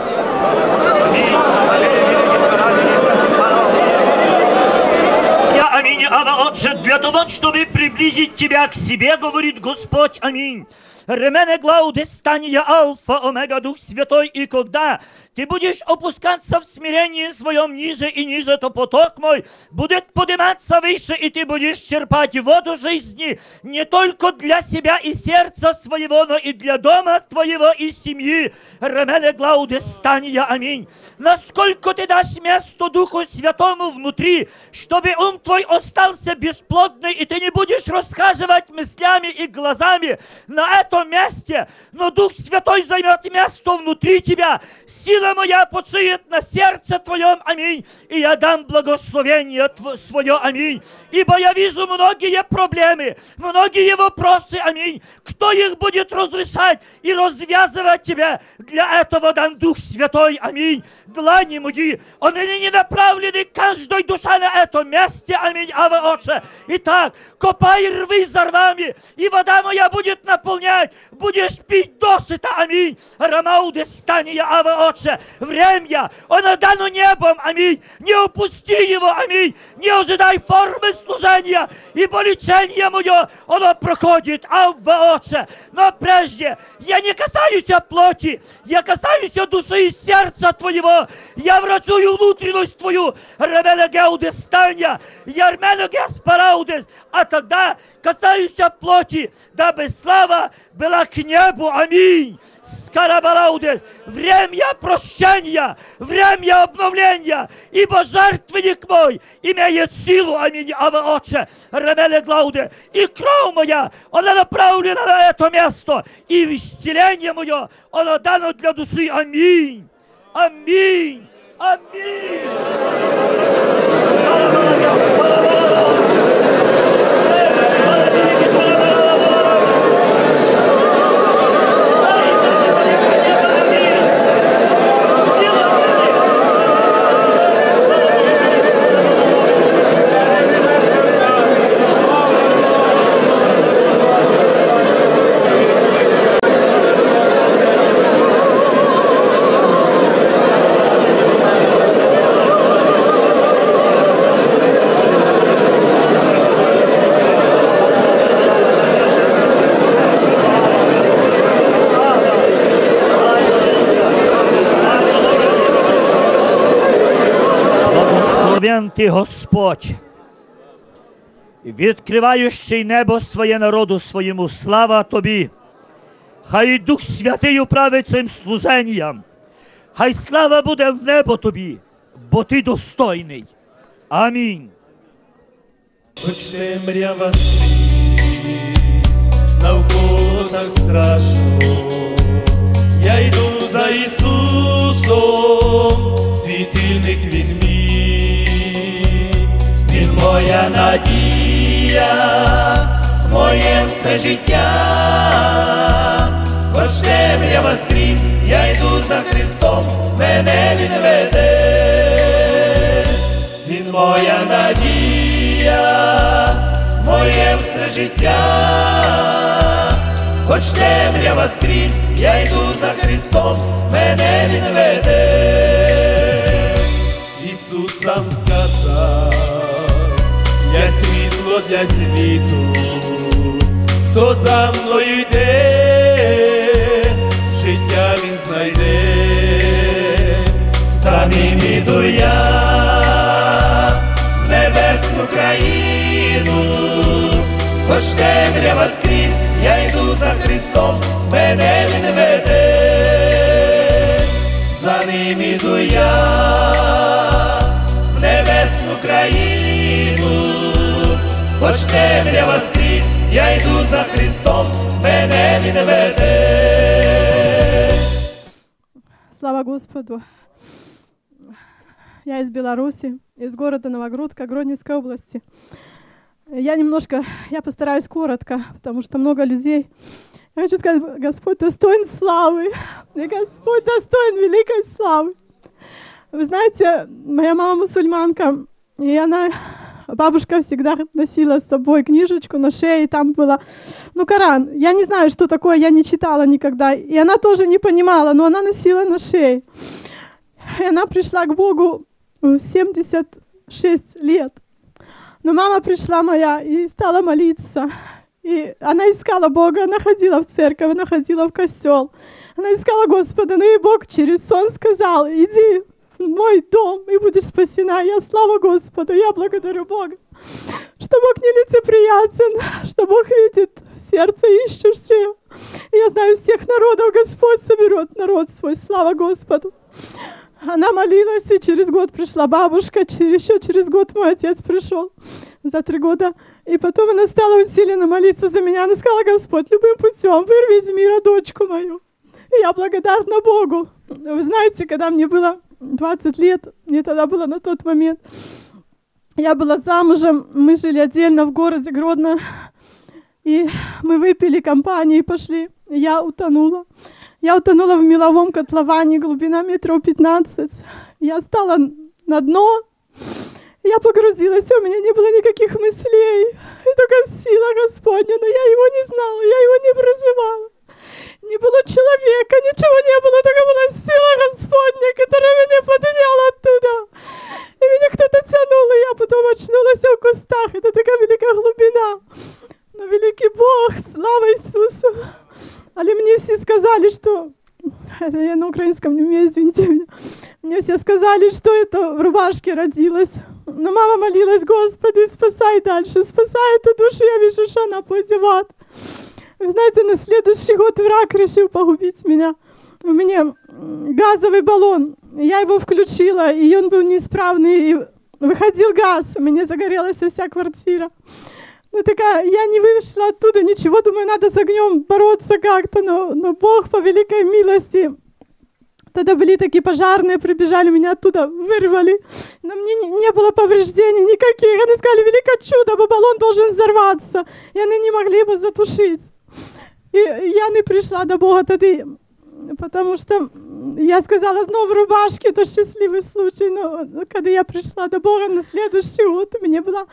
Аминь, Ава, Отче, для того, чтобы приблизить тебя к себе, говорит Господь, аминь. Ремене глауде стания Алфа, Омега, Дух Святой, и когда ты будешь опускаться в смирении своем ниже и ниже, то поток мой будет подниматься выше, и ты будешь черпать воду жизни не только для себя и сердца своего, но и для дома твоего и семьи. Ремене глауде стания, аминь. Насколько ты дашь место Духу Святому внутри, чтобы ум твой остался бесплодный, и ты не будешь расхаживать мыслями и глазами на этом месте, но Дух Святой займет место внутри тебя. Сила моя почиет на сердце твоем, аминь, и я дам благословение свое, аминь. Ибо я вижу многие проблемы, многие вопросы, аминь. Кто их будет разрешать и развязывать тебе? Для этого дан Дух Святой, аминь. Длани мои, они не направлены каждой душе на этом месте, аминь, Ава, Отче. Итак, копай рвы за рвами, и вода моя будет наполнять. Будешь пить досыта, аминь. Рамауде стания, Ава, Отче. Время, оно дано небом, аминь. Не упусти его, аминь. Не ожидай формы служения, ибо лечение мое, оно проходит, Ава, Отче. Но прежде я не касаюсь плоти, я касаюсь души и сердца твоего. Я врачую внутренность твою. Ремелегеуде стания, ярменегес параудес. А тогда касаюсь плоти, дабы слава была к небу, аминь. Скарабалаудес, время прощения, время обновления, ибо жертвенник мой имеет силу, аминь, Ава, Отче, Ремеле Глауде, и кровь моя, она направлена на это место, и исцеление мое, оно дано для души, аминь, аминь, аминь. Благословен ти Господь, відкриваючий небо своє народу своєму, слава тобі. Хай Дух Святий управить цим служенням. Хай слава буде в небо тобі, бо ти достойний. Амінь. Хоч темрява скрізь все життя, хоч темрява скрізь, я йду за Христом, мене Він веде. Він моя надія, моє все життя, хоч темрява скрізь, я йду за Христом, мене Він веде. Ісус сам сказав, я світло для світу, хто за мною йде, життя він знайде. За ним іду я в небесну країну, хоч темрява скрізь, я йду за Христом, мене Він веде. За ним іду я в небесну країну, хоч темрява скрізь, я йду за Христом, мене Він веде. Слава Господу! Я из Беларуси, из города Новогрудка, Гродненской области. Я постараюсь коротко, потому что много людей. Я хочу сказать, Господь достоин славы, и Господь достоин великой славы. Вы знаете, моя мама мусульманка, и бабушка всегда носила с собой книжечку на шее, и там было, Коран. Я не знаю, что такое, я не читала никогда. И она тоже не понимала, но она носила на шее. И она пришла к Богу в 76 лет. Но мама пришла моя и стала молиться. И она искала Бога, она ходила в церковь, она ходила в костел. Она искала Господа, но и Бог через сон сказал: иди в мой дом и будешь спасена. Я слава Господу, я благодарю Бога, что Бог нелицеприятен, что Бог видит сердце ищущее. И я знаю, всех народов Господь соберет народ свой, слава Господу. Она молилась, и через год пришла бабушка, еще через год мой отец пришел, за 3 года. И потом она стала усиленно молиться за меня. Она сказала: Господь, любым путем вырви из мира дочку мою. И я благодарна Богу. Вы знаете, когда мне было 20 лет, мне тогда было на тот момент, я была замужем, мы жили отдельно в городе Гродно, и мы выпили компанию и пошли. Я утонула. Я утонула в меловом котловане, глубина метров 15. Я стала на дно, я погрузилась, у меня не было никаких мыслей. И только сила Господня, но я его не знала, я его не призывала. Не было человека, ничего не было, только была сила Господня, которая меня подняла оттуда. И меня кто-то тянул, и я потом очнулась в кустах. Это такая великая глубина. Но великий Бог, слава Иисусу. Але мне все сказали, что... Это я на украинском не умею, извините меня. Мне все сказали, что это в рубашке родилась. Но мама молилась: Господи, спасай дальше, спасай эту душу, я вижу, что она пойдет в ад. Вы знаете, на следующий год враг решил погубить меня. У меня газовый баллон, я его включила, и он был неисправный, и выходил газ, у меня загорелась вся квартира. Ну, такая, я не вышла оттуда, ничего, думаю, надо с огнем бороться как-то, но Бог по великой милости, тогда были такие пожарные, прибежали, меня оттуда вырвали, но мне не было повреждений никаких, они сказали: великое чудо, бо баллон должен взорваться, и они не могли его затушить. И я не пришла до Бога тогда, потому что я сказала: снова в рубашке, это счастливый случай, но когда я пришла до Бога на следующий год, мне было...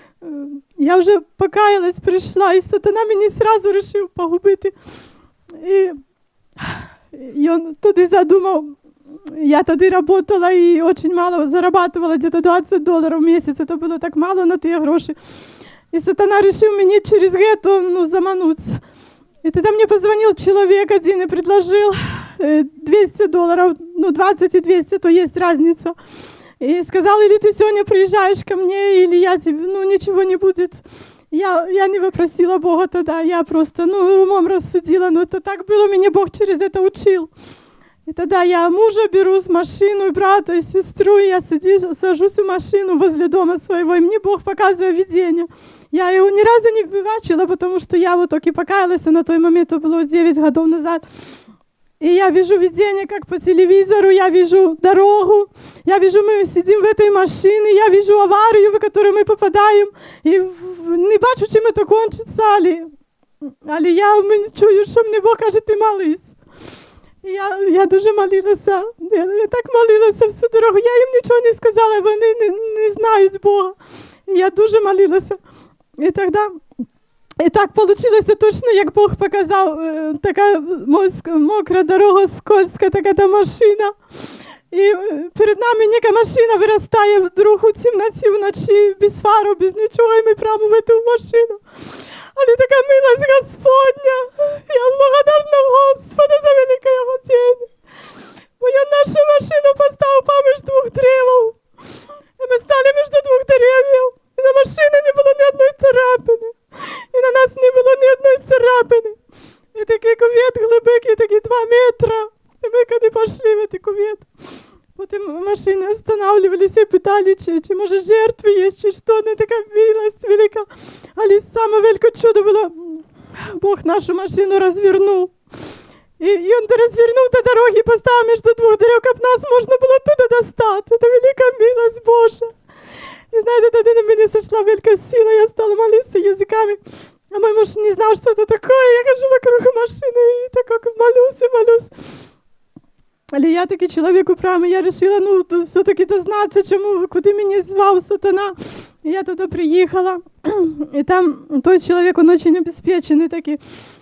Я вже покаялась, прийшла, і сатана мені сразу вирішив погубити. І він тоді задумав, я тоді працювала і дуже мало зарабатывала, где-то $20 в місяць, це було так мало на ті гроші. І сатана вирішив мені через це заманутися. І тоді мені позвонив чоловік один і предложив $200, 20 и 200, то є різниця. И сказал: или ты сегодня приезжаешь ко мне, или я тебе, ничего не будет. Я не вопросила Бога тогда, я просто, умом рассудила, но это так было, меня Бог через это учил. И тогда я мужа беру с машину, и брата, и сестру, и я сажусь в машину возле дома своего, и мне Бог показывает видение. Я его ни разу не бачила, потому что я вот только покаялась, а на той момент, это было 9 годов назад. И я вижу видение, как по телевизору, я вижу дорогу, я вижу, мы сидим в этой машине, я вижу аварию, в которую мы попадаем, и не бачу, чем это кончится, але Але я чую, що мені Бог каже, ти молись. І я дуже молилася, я так молилася всю дорогу, я їм нічого не сказала, вони не знають Бога. І я дуже молилася. І так вийшло точно, як Бог показав, така мокра дорога, скользка, така та машина. І перед нами яка машина виростає вдруг у темноті вночі, без фару, без нічого, і ми прямо в цю машину. Але така милость Господня. Я благодарна Господу за велике його діння. Бо я нашу машину поставив поміж двох деревів. І ми стали між двох деревів. І на машині не було ні одної царапини. І на нас не було ні одної царапини. І такий кувет глибокий, такі 2 метри. І ми коли пішли в цей кувет. Потім машини останавливалися і питали, чи може жертви є, чи що, не така милость велика. Але саме велике чудо було, Бог нашу машину розвернув. І він розвернув до дороги і поставив між двох дерев, щоб нас можна було туди достати. Це велика милость Божа. І знаєте, тоді на мене зайшла велика сила, я стала молитися язиками. А мой муж не знав, що це таке. Я хожу вокруг машини і так молюсь. Але я такий чоловік упрямий, я вирішила, все-таки дознатися, куди мене звав сатана. І я туди приїхала, і там той чоловік, він дуже обезпечений такий.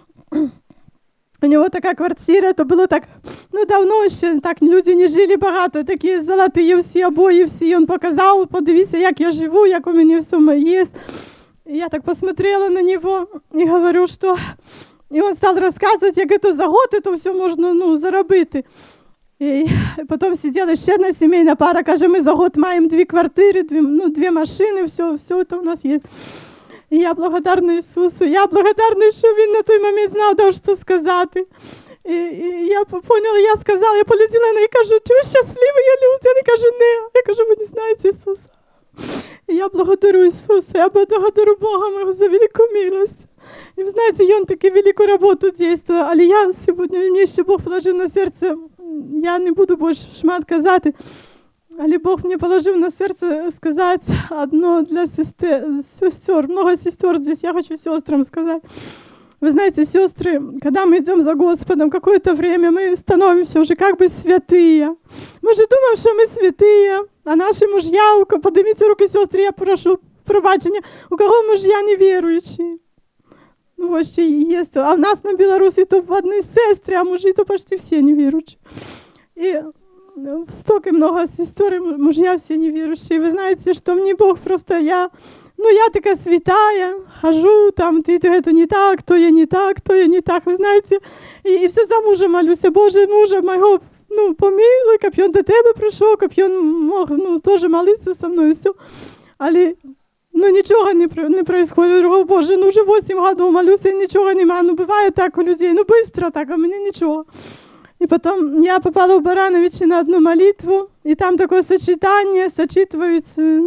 У нього така квартира, то було так, давно ще, так люди не жили багато, такі золоті всі обої, всі, він показав, подивися, як я живу, як у мене все є. І я так посмотрела на нього і говорю, що... І він став розказувати, як це за год, це все можна, заробити. І потім сиділа ще одна сімейна пара, каже, ми за год маємо 2 квартири, 2 машини, все це у нас є. І я благодарна Ісусу, я благодарна, що Він на той момент знав, що сказати. І я поняла, я сказала, я полетіла і кажу, чи ви щасливі люди? Вони кажуть, ні. Я кажу, ви не знаєте Ісуса. І я благодарю Ісуса, я благодарю Бога моего за велику милость. І ви знаєте, Він таку велику роботу дійствує, але я сьогодні, мені ще Бог положив на серце, я не буду більше шмат казати, але Бог мені положив на серце сказати одно для сестер, много сестер здесь, я хочу сестрам сказать. Вы знаете, сестры, когда мы идем за Господом какое-то время, мы становимся уже как бы святые. Мы же думаем, что мы святые, а наши мужья, поднимите руки, сестры, я прошу пробачення, у кого мужья неверующие. Вообще есть. А у нас на Беларуси то одни сестры, а мужи то почти все неверующие. И столько много сестер, и мужья все неверующие. Вы знаете, что мне Бог просто, я такая святая, хожу, там, ты это не так, то я не так, то я не так, вы знаете. И все за мужа молюсь, Боже, мужа моего, помилуй, щоб він до тебе прийшов, щоб він мог, теж молитися со мною, все. Але, нічого не происходит. О, Боже, вже 8 років молюся, і нічого нема. Буває так у людей, быстро так, а мені нічого. И потом я попала в Барановичи на одну молитву, и там такое сочетание, сочитываются.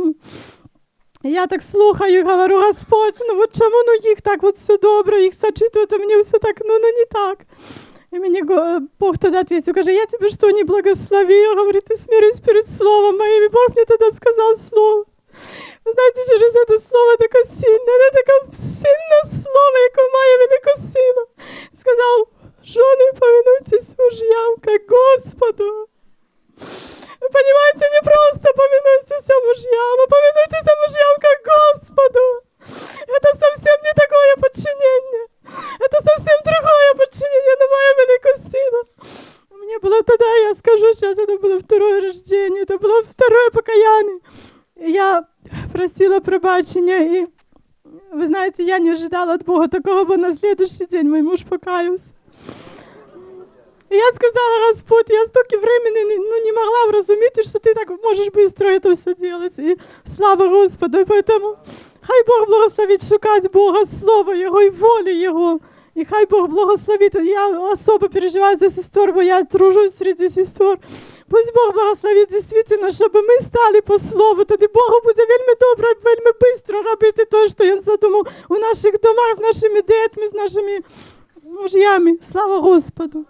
Я так слухаю, говорю, Господь, чому їх так все добре, їх сочитують, а мені все так, не так. И мне Бог тогда ответил, каже, я тебе что, не благословил? Говорит, ты смирись перед словом моим. И Бог мне тогда сказал слово. Вы знаете, через это слово такое сильное, таке сильне слово, яке має велику силу. Сказал, жены, повинуйтесь мужьям, как Господу. Вы понимаете, не просто повинуйтесь мужьям, а повинуйтесь мужьям, как Господу. Это совсем не такое подчинение. Это совсем другое подчинение на мою великую силу. У меня было тогда, я скажу сейчас, это было 2-е рождение, это было 2-е покаяние. И я просила прощения, и вы знаете, я не ожидала от Бога такого, бо на следующий день мой муж покаялся. И я сказала, Господь, я столько времени не могла вразуміти, что ты так можешь быстро это все делать. И слава Господу, и поэтому хай Бог благословит шукать Бога, Слово Его и воли Его. И хай Бог благословит. Я особо переживаю за сестер, бо я тружусь среди сестер. Пусть Бог благословит действительно, щоб ми стали по Слову. Тоді Богу буде вельми добре, вельми быстро робити те, що Він задумав у наших домах, з нашими дітьми, з нашими мужьями. Слава Господу.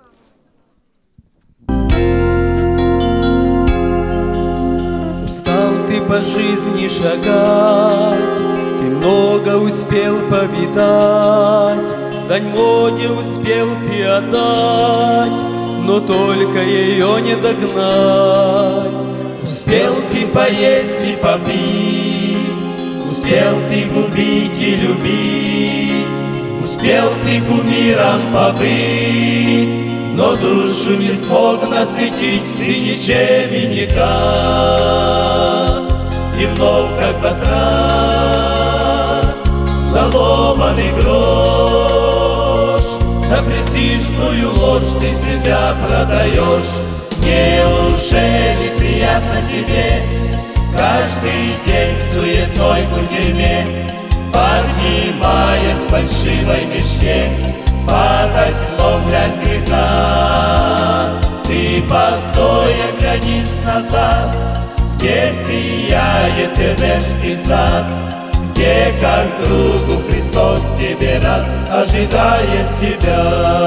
Устал ты по жизни шагать, ты много успел повидать, дань моде успел ты отдать, но только ее не догнать. Успел ты поесть и попить, успел ты губить и любить, успел ты кумиром побыть, но душу не смог насытить ты ничем и никак. И вновь, как батрак, заломанный грош, за престижную ложь ты себя продаешь. Неужели приятно тебе каждый день в суетной кутерьме, поднимаясь в фальшивой мечте, падать вновь в грязь греха? Ты постоя глянись назад, где сияет Эдемский сад, где как другу Христос тебе рад, ожидает тебя.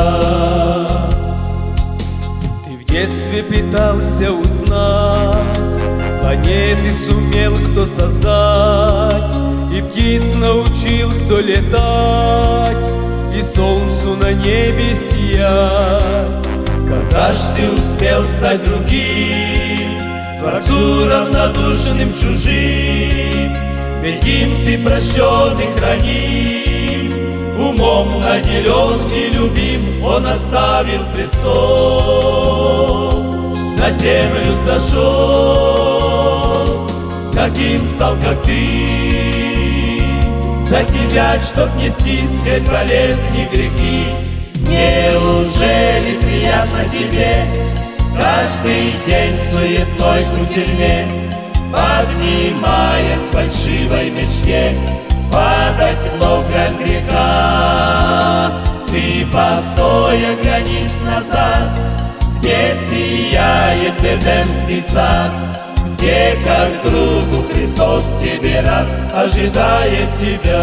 Ты в детстве пытался узнать, планеты сумел кто создать, и птиц научил кто летать, и солнцу на небе сиять. Когда ж ты успел стать другим, Творцу равнодушным чужим? Ведь им ты прощен и храним, умом наделен и любим. Он оставил престол, на землю сошел, таким стал, как ты, за тебя, чтоб нести свет, болезни, грехи. Неужели приятно тебе каждый день в суетной кутерьме, поднимаясь в фальшивой мечте, падать вновь в грязь греха? Ты постоя глянись назад, где сияет Эдемский сад, где как другу Христос тебе рад, ожидает тебя.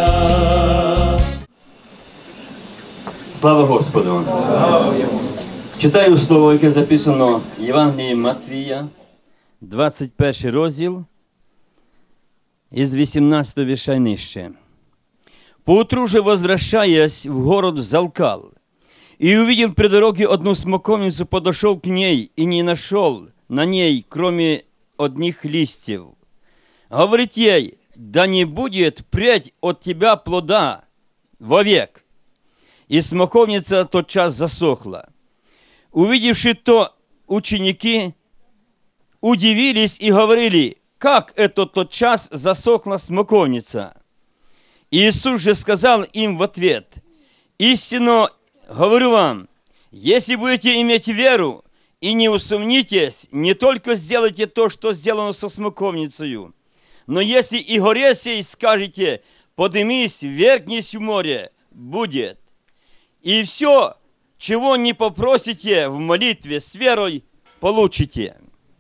Слава Господу! Читаю слово, яке записано в Євангелії Матвія, 21 розділ, із 18 вірша й нижче. «Поутру же, возвращаясь в город, взалкал, и увидел при дороге одну смоковницу, подошел к ней и не нашел на ней, кроме одних листьев. Говорит ей: да не будет прядь от тебя плода вовек. И смоковница тотчас засохла. Увидевши то, ученики удивились и говорили: как это тотчас засохла смоковница? Иисус же сказал им в ответ: истинно говорю вам, если будете иметь веру и не усомнитесь, не только сделайте то, что сделано со смоковницей, но если и горе сей скажете: поднимись, ввергнись в море, будет. И все, чего не попросите в молитве с верой, получите».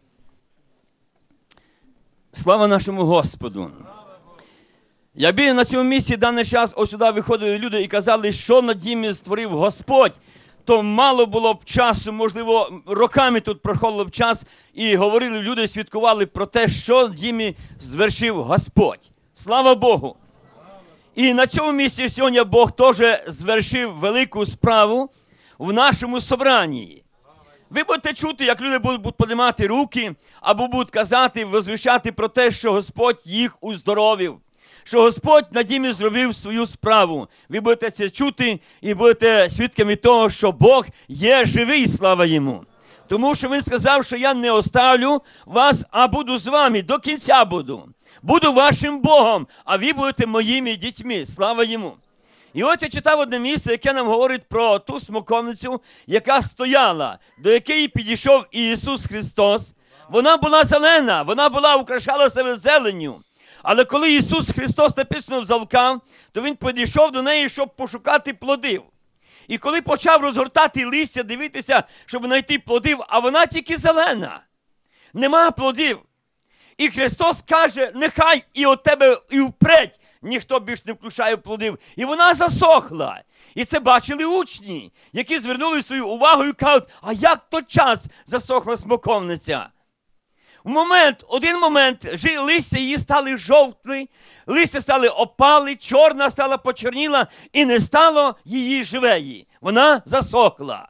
Слава нашому Господу! Якби на цьому місці даний час ось сюди виходили люди і казали, що над ними створив Господь, то мало було б часу, можливо, роками тут проходило б час, і говорили люди, свідкували про те, що над ними звершив Господь. Слава Богу! І на цьому місці сьогодні Бог теж звершив велику справу в нашому собранні. Ви будете чути, як люди будуть піднімати руки, або будуть казати, возвіщати про те, що Господь їх уздоровив, що Господь над ними зробив свою справу. Ви будете це чути і будете свідками того, що Бог є живий, слава Йому. Тому що Він сказав, що я не оставлю вас, а буду з вами, до кінця буду. Буду вашим Богом, а ви будете моїми дітьми, слава Йому. І от я читав одне місце, яке нам говорить про ту смоковницю, яка стояла, до якої підійшов Ісус Христос. Вона була зелена, вона була, украшала себе зеленню. Але коли Ісус Христос написано взалкав, то Він підійшов до неї, щоб пошукати плодів. І коли почав розгортати листя, дивитися, щоб знайти плодів, а вона тільки зелена. Нема плодів. І Христос каже: нехай і от тебе і впредь ніхто більш не включає плодів. І вона засохла. І це бачили учні, які звернули свою увагу і кажуть: а як то час засохла смоковниця? один момент, листя її стали жовті, листя стали опали, чорна стала почорніла, і не стало її живеї. Вона засохла.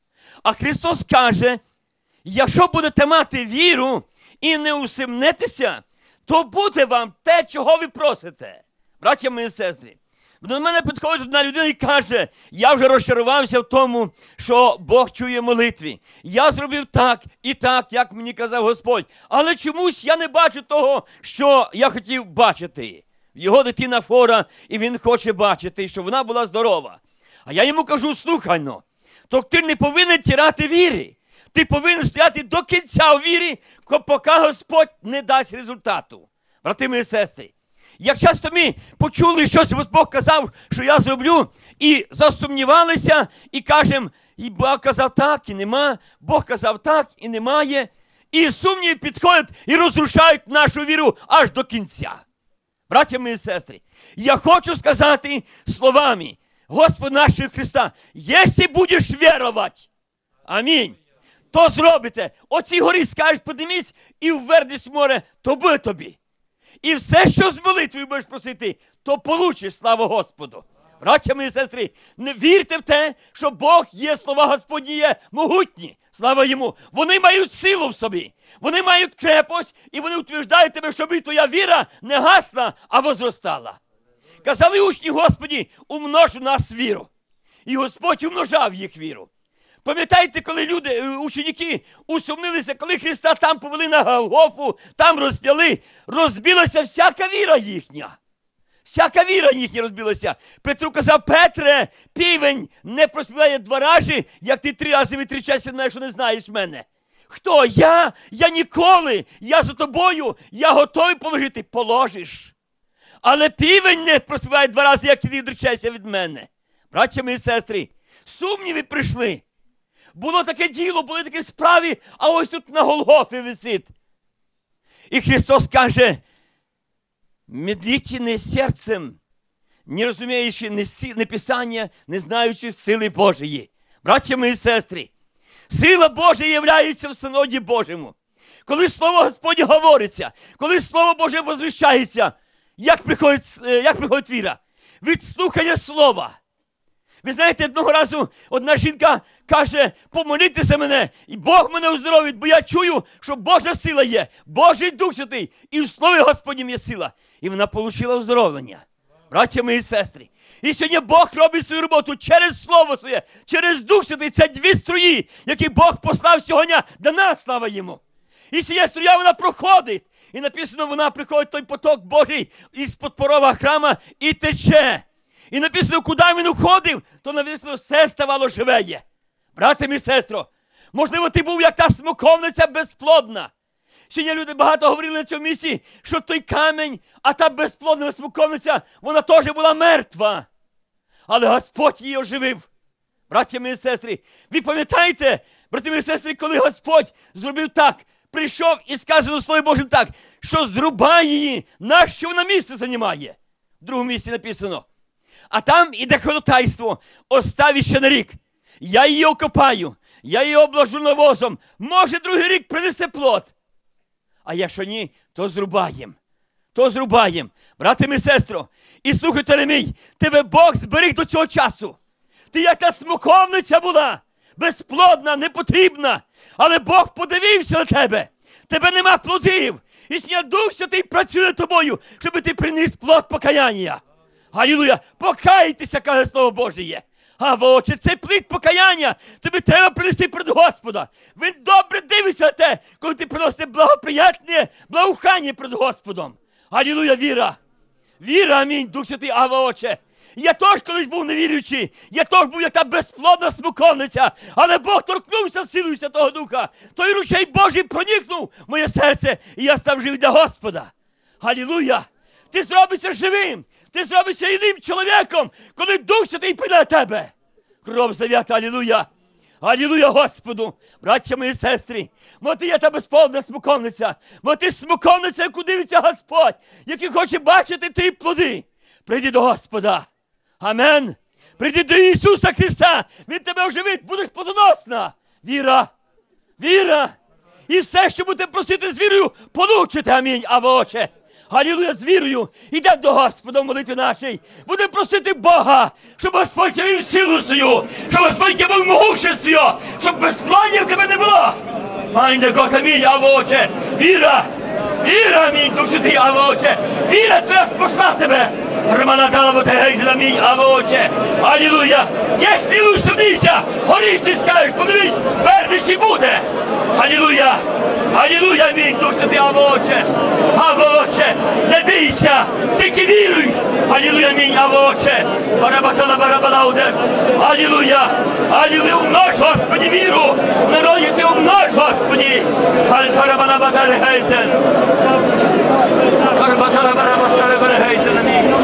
А Христос каже, якщо будете мати віру і не усимнетеся, то буде вам те, чого ви просите. Браття мої сестри, до мене підходить одна людина і каже, я вже розчарувався в тому, що Бог чує молитві. Я зробив так і так, як мені казав Господь. Але чомусь я не бачу того, що я хотів бачити. Його дитина хвора, і він хоче бачити, щоб вона була здорова. А я йому кажу, слухайно, то ти не повинен тірати віри. Ти повинен стояти до кінця у вірі, поки Господь не дасть результату. Брати мої сестри, як часто ми почули, щось Бог казав, що я зроблю, і засумнівалися, і кажемо, і Бог казав так, і нема, Бог казав так, і немає. І сумніви підходять і розрушають нашу віру аж до кінця. Браття мої сестри, я хочу сказати словами Господа нашого Христа, якщо будеш вірувати, амінь, то зробите. Оцій горі скажеш, подимись і ввернись в море, то буде тобі. І все, що з молитвою будеш просити, то получиш, слава Господу. Браття мої сестри, не вірте в те, що Бог є, слова Господні є могутні. Слава Йому. Вони мають силу в собі. Вони мають крепость, і вони утверждають тебе, щоб твоя віра не гасла, а возростала. Казали учні, Господі, умнож у нас віру. І Господь умножав їх віру. Пам'ятаєте, коли ученики усумнилися, коли Христа там повели на Голгофу, там розп'яли, розбилася всяка віра їхня. Всяка віра їхня розбилася. Петру казав, Петре, півень не проспіває 2 рази, як ти 3 рази витрічаєшся на, що не знаєш мене. Хто? Я? Я ніколи. Я за тобою. Я готовий положити. Положиш. Але півень не проспіває 2 рази, як ти відречешся від мене. Браття мої сестри, сумніви прийшли. Було таке діло, були такі справи, а ось тут на Голгофі висить. І Христос каже, медлительне серцем, не розуміючи не Писання, не знаючи сили Божої. Браття мої сестри, сила Божа являється в Синоді Божому. Коли Слово Господнє говориться, коли Слово Боже возвіщається, як приходить віра? Від слухання Слова. Ви знаєте, одного разу одна жінка каже, помоліться за мене, і Бог мене оздоровить, бо я чую, що Божа сила є, Божий Дух Святий, і в Слові Господнім є сила. І вона отримала оздоровлення. Браття мої сестри, і сьогодні Бог робить свою роботу через Слово Своє, через Дух Святий. Це 2 струї, які Бог послав сьогодні до нас, слава Йому. І ця струя, вона проходить. І написано, вона приходить той поток Божий із-під порога храма і тече. І написано, куди він уходив, то написано, все ставало живеє. Брате мій сестро, можливо, ти був як та смоковниця безплодна. Сьогодні люди багато говорили на цьому місці, що той камінь, а та безплодна смоковниця, вона теж була мертва. Але Господь її оживив. Браття мої сестри, ви пам'ятаєте, брати мої сестри, коли Господь зробив так, прийшов і сказано в Слові Божому так, що зрубає її, нащо вона місце займає. В другому місці написано. А там іде ходатайство, оставить ще на рік. Я її окопаю, я її обложу навозом, може другий рік принесе плод. А якщо ні, то зрубаєм. То зрубаєм. Брате мій сестро, і слухайте мій, тебе Бог зберіг до цього часу. Ти як та смоковниця була, безплодна, непотрібна, але Бог подивився на тебе. Тебе нема плодів. І сьогодні Дух Святий працює над тобою, щоб ти приніс плод покаяння. Алілуя! Покайтеся, каже Слово Божє. А воче, це плід покаяння. Тобі треба принести перед Господа. Він добре дивиться на те, коли ти приносиш благоприятне благоухання перед Господом. Алілуя, віра. Віра, амінь, Дух Святий, ава Отче. Я теж колись був невіруючий. Я теж був як та безплодна смоковниця. Але Бог торкнувся силою Святого Духа. Той ручей Божий проникнув в моє серце. І я став живий для Господа. Алілуя. Ти зробишся живим. Ти зробишся іним чоловіком, коли Дух Святий піде на тебе. Кров зав'ята, алілуя. Алілуя Господу. Браття мої сестри, мо ти є та безплодна смоковниця. Мо ти смоковниця, яку дивиться Господь, який хоче бачити ті плоди. Прийди до Господа. Амен. Прийди до Ісуса Христа. Він тебе оживить, будеш плодоносна. Віра. Віра. І все, що будете просити з вірою, получите. Амінь. Аве, Отче. Алілуя, з вірою. Йдемо до Господа в молитві нашій. Будемо просити Бога, щоб Господь явив силу свою, щоб Господь явив могущество, щоб безплання в тебе не було. Майне Гот, амінь, Аве, Отче. Віра. Віра, амінь, Дух Святий, Аве, Отче. Віра твоя спасла тебе. Романа Талаба Тегейзен, амінь, Аве, Отче. Алілуя. Є смілу, сумнійся. Горіться, скажеш, подивись, вернеш і буде. Алілуя. Алілуя, амінь, Дух Святий, Аве, Отче. Аве, Отче, не бійся, тільки віруй. Алілуя, амінь, Аве, Отче. Барабатала, барабалаудес. Алілуя. Алілуя, умнож, Господи, віру. Народі ти умнож, Господи. Барабала, батарегейзен. Барабатала, барабатарегейзен, амінь.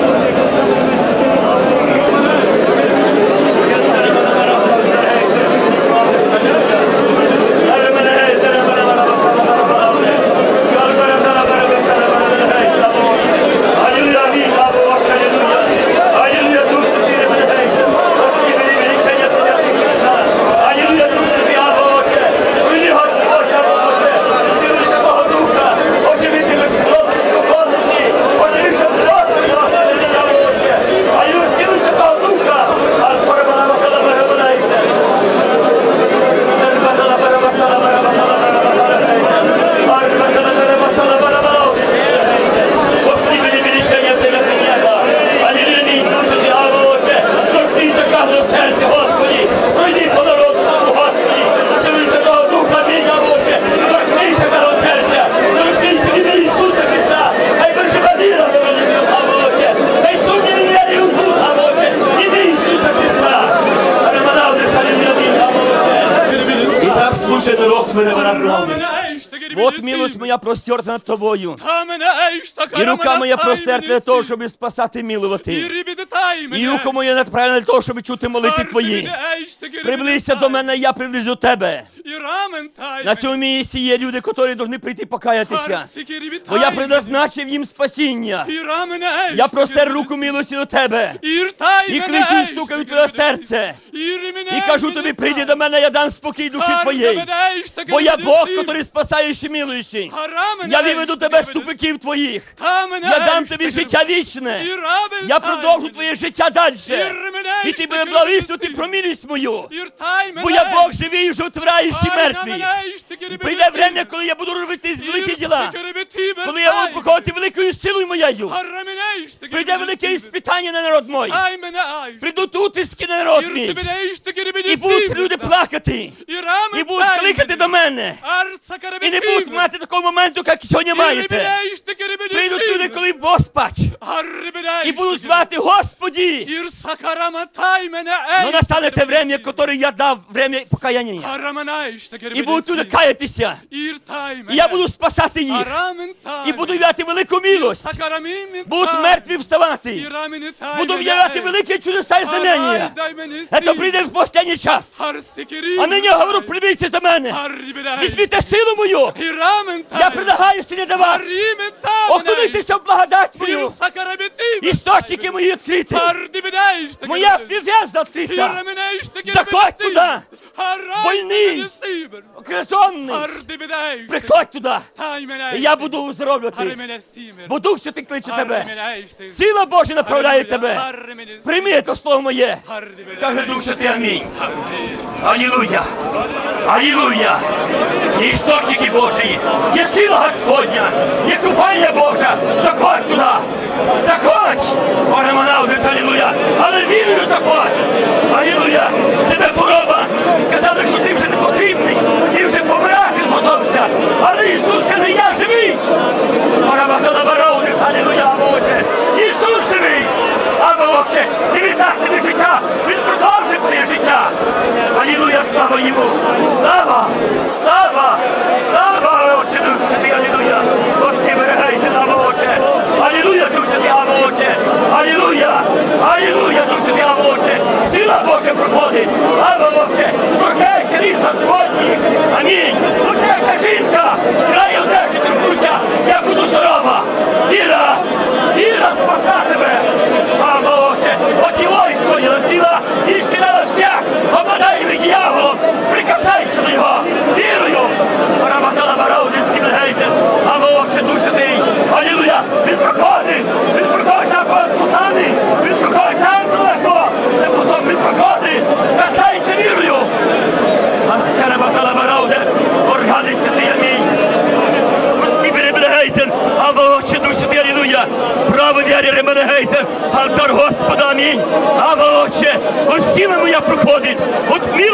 Вот милость моя простерта над тобою. І рука моя простерта для того, щоб спасати, милувати. І ухо моє направлене для того, щоб чути молитви твої. Приблизься до мене, я приблизю до тебе. На цьому місці є люди, які повинні прийти покаятися. Бо я предназначив їм спасіння. Я простер руку милості до тебе. І кличу, і стукаю твоє серце. І кажу тобі, прийди до мене, я дам спокій душі твоєї. Бо я Бог, який спасаєш і милуючий. Я виведу тебе з тупиків твоїх. Я дам тобі життя вічне. Я продовжу твоє життя далі. І ти буде благовістувати про милість мою. Бо я Бог живий і животворяючий мертвий. І прийде время, коли я буду робити великі діла. Коли я буду проходити великою силою моєю. Прийде велике іспитання на народ мой. Прийдуть утиски на народ мій. І будуть люди плакати. І будуть кликати до мене. І не будуть мати такого моменту, як сьогодні маєте. Прийдуть люди, коли розпач. І будуть звати, Господі. Но настане те время, яке я дав, время покаяння. І будуть люди каятися. І я буду спасати їх. І буду являти велику милость. Будуть мертві вставати. Буду являти великі чудеса і знамення. Це прийде в останній час. А нині я говорю, прибійся до мене. Візьміть силу мою. Я предлагаю сьогодні до вас. Охлонитися в благодать мою. Істочники мої відкриті. Моя в'язда відкрита. Заходь туди. Больний. Окресонний. Приходь туди. І я буду уздоровлювати. Бо Дух Святий кличе тебе. Сила Божа направляє тебе. Прийми це слово моє. Каже Дух Святий, амінь. Алілуя. Алілуя. Є істочники Божі. Є сила Господня. Є купання Божа. Заходь туди. Заходь. Боже Манаудис, алілуя. Але вірою заходь. Алілуя. Тебе хвороба. Сказали, що ти вже не потрібний. Ти вже помирати зготовся. Але Ісус каже, я живий. Барабатала Бараудис, алілуя, Боже. Ісус живий. Або Отче, і віддасть тобі життя. Він продовжить твоє життя. Алілуя, слава йому. Слава, слава, слава, Отче, Дух Святий, алілуя. Господи, берегайся, Або Отче. Алілуя, Дух Святий, Або Отче. Алілуя, алілуя, Дух Святий, Або Отче. Сила Божа проходить. Або Отче, торкайся різ Господніх. Амінь. Будь яка жінка, край одежі торкнуся, я буду здорова. Віра, віра спасла тебе. Або Отче, от його ісходила сила і зціляла всіх, обладаємо дьяволом. Прикасайся до його вірою.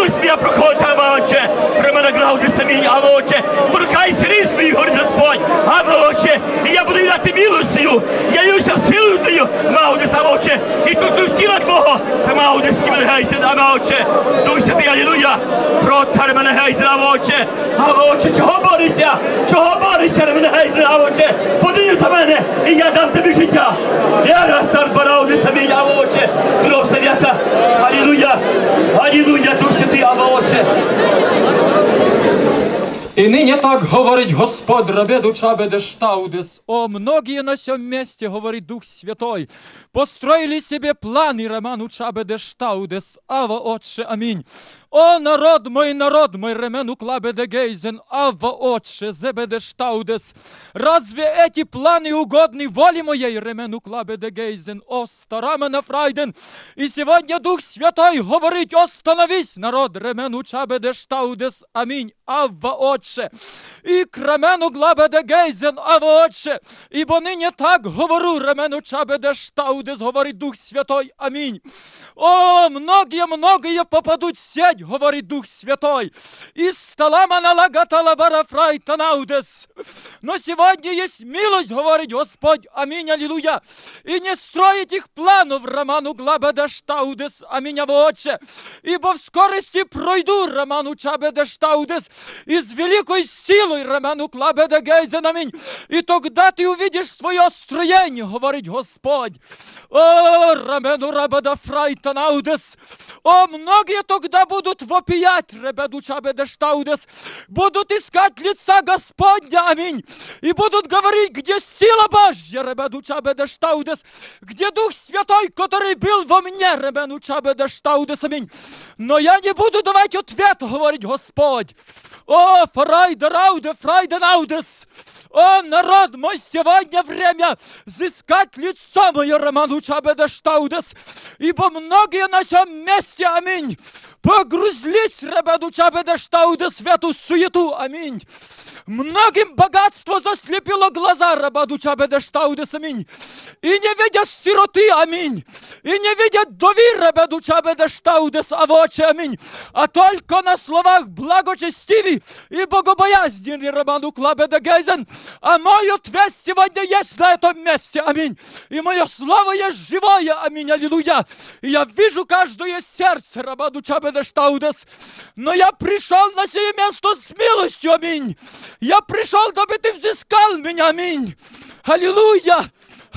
милость моя проходить, Отче, Романа Глаудис, амінь, Отче, торкайся різ моїх, говорить Господь, Отче, і я буду дати милостю, я люся силою Твою, Маудис, Отче, і торкнусь тіла Твого, Маудис, Ківелгейсен, Отче, Дух Святий, алілуя, проти Романа Гейзена, Отче, Отче, чого борися, Романа Гейзена, Отче, подивись до мене, і я дам тобі життя, я раз Маудис, амінь, Отче, кров свята, алілуя, алілуя, Дух Святий, Отче. И ныне так говорит Господь, рабеду чабеде штаудес. О, многие на сём месте, говорит Дух Святой, построили себе планы, роману чабеде штаудес. Ава, Отче, аминь. О, народ мой, ремену клабеде гейзен, Ава, Отче, зебеде штаудес. Разве эти планы угодны воле моей, ремену клабеде гейзен, о, старамена фрайден. И сегодня Дух Святой говорит, остановись, народ, ремену чабеде штаудес, аминь. Ава, Отче, і крамену глабеде гейзен, Ава, Отче, ибо ныне так говорю, ремену чабеде штаудес, говорит Дух Святой, аминь. О, многие попадут в сеть, говорит Дух Святой, и столама налагатала барафрай танаудес. Но сегодня есть милость, говорит Господь, аминь, аллилуйя, и не строить их планов, роману глабеде штаудес, аминь, Ава, Отче, ибо в скорости пройду, роману чабеде штаудес, и с великой силой, роману клабеде гейзен, аминь, и тогда ты увидишь свое строение, говорит Господь. О, рамену рабеда фрайтанаудес, о, многие тогда будут вопиять, ребеду чабеде штаудес, будут искать лица Господня, аминь, и будут говорить, где сила Божья, ребеду чабеде штаудес, где Дух Святой, который был во мне, ребеду чабеде штаудес, аминь. Но я не буду давать ответ, говорит Господь. О, фрайденаудес, о, народ мой, сегодня время взыскать лицо мое, роману чабеде штаудес, ибо многие на сём месте, аминь, погрузлись, ребеду чабеде штаудес, в эту суету, аминь. Многим богатство заслепило глаза, рабаду чабеде штаудес, аминь. И не видят сироты, аминь. И не видят вдови, рабаду чабеде штаудес, Авоче, аминь. А только на словах благочестивый и богобоязненный, рабаду клабеде гейзен. А мой ответ сегодня есть на этом месте, аминь. И мое слово есть живое, аминь, аллилуйя. И я вижу каждое сердце, рабаду чабеде штаудес. Но я пришел на сие место с милостью, аминь. Я пришел, дабы ты взыскал меня, аминь. Аллилуйя.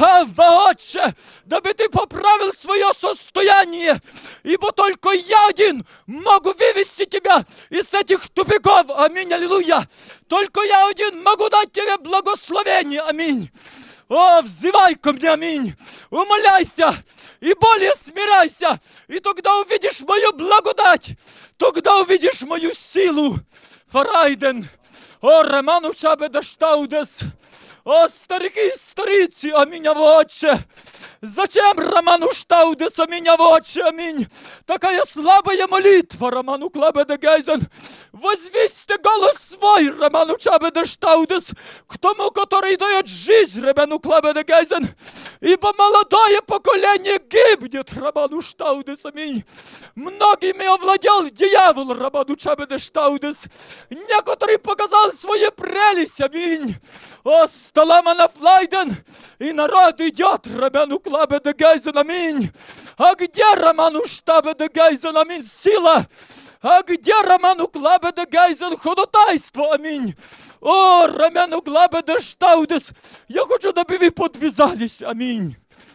Ава, Отче, дабы ты поправил свое состояние, ибо только я один могу вывести тебя из этих тупиков, аминь, аллилуйя. Только я один могу дать тебе благословение, аминь. О, взывай ко мне, аминь. Умоляйся и более смиряйся, и тогда увидишь мою благодать, тогда увидишь мою силу. Фарайден, о, роману чабеде штаудес. О, старики и старицы, аминь, Отче! Зачем роману штаудес, аминь, Отче, аминь? Такая слабая молитва, роману клабеде гейзен. Возвисьте голос свой, роману чабеде штаудес, к тому, который дает жизнь, роману клабеде гейзен. Ибо молодое поколение гибнет, роману штаудес, аминь. Многими овладел дьявол, роману чабеде штаудес. Некоторые показал свои прелесть, аминь. О, Таламана флайден, и народ идет, роману клабеде гейзен, аминь. А где роману штабеде гейзен, аминь, сила? А где роману клабеде гейзен, ходатайство, аминь? О, роману клабеде штаудес, я хочу, дабы вы подвязались, аминь.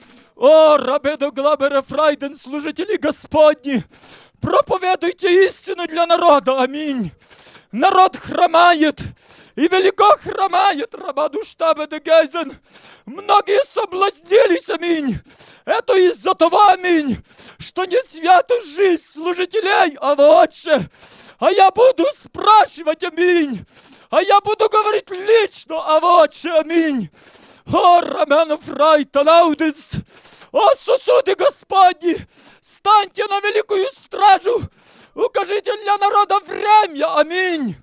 О, рабедо глабере фрайден, служители Господни, проповедуйте истину для народа, аминь. Народ хромает, и велико хромает, рабаду штабеде гейзен. Многие соблазнились, аминь. Это из-за того, аминь, что не святу жизнь служителей, Отче. А я буду спрашивать, аминь. А я буду говорить лично, Отче, аминь. О, рамену фрай танаудис. О, сосуды Господни, станьте на великую стражу. Укажите для народа время, аминь.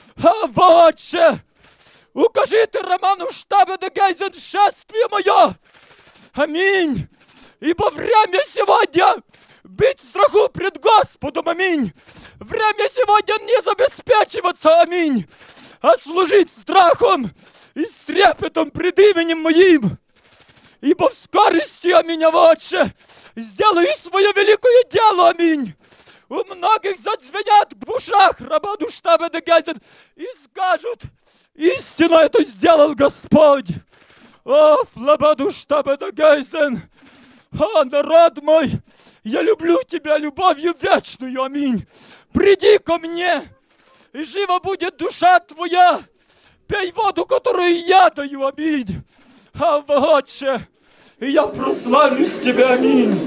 Отче, укажите роману штабеде гейзен шествие мое, аминь. Ибо время сегодня быть в страху пред Господом, аминь. Время сегодня не забеспечиваться, аминь, а служить страхом и с трепетом пред именем Моим. Ибо в скорости, аминь, Отче, сделаю свое великое дело, аминь. У многих зазвенят в ушах Рабаду Штабе Дегезен и скажут: истинно это сделал Господь. О, Флабаду Штабе Дегезен, о, народ мой, я люблю тебя любовью вечную, аминь. Приди ко мне, и жива будет душа твоя. Пей воду, которую я даю, аминь. А, Отче, и я прославлюсь Тебя, аминь.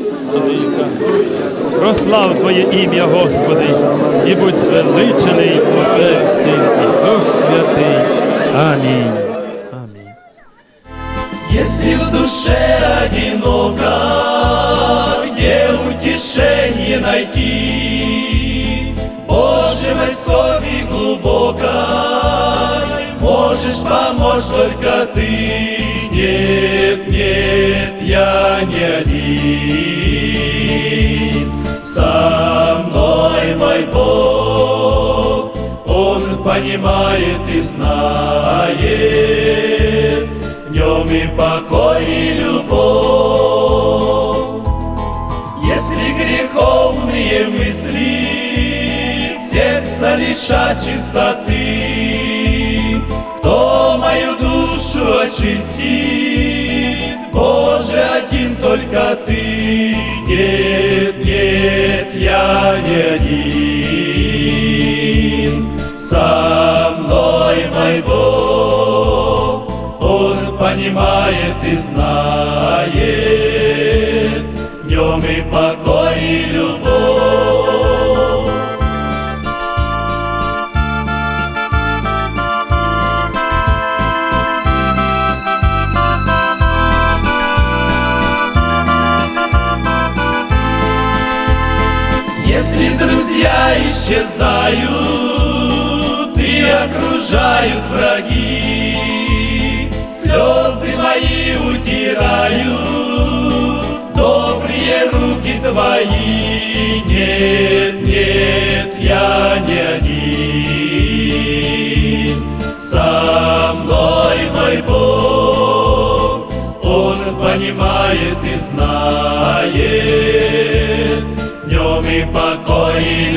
Прослав Твоє ім'я, Господи, і будь звеличений Отець, Син і Дух Святий. Амінь. Амінь. Если в душе одиноко, где утешение найти? Боже мой, скорби глубоко, можешь помочь только Ты. Нет, нет, я не один. Со мной мой Бог, Он понимает и знает, в Нем и покой, и любовь. Если греховные мысли сердца лишат чистоты, кто мою душу очистит? Боже, один только Ты. Нет, нет, я не один. Со мной мой Бог, Он понимает и знает, в Нем и покой, и любовь. Если друзья исчезают и окружают враги, слезы мои утирают добрые руки Твои. Нет, нет, я не один. Со мной мой Бог, Он понимает и знает, в Нем и покой, и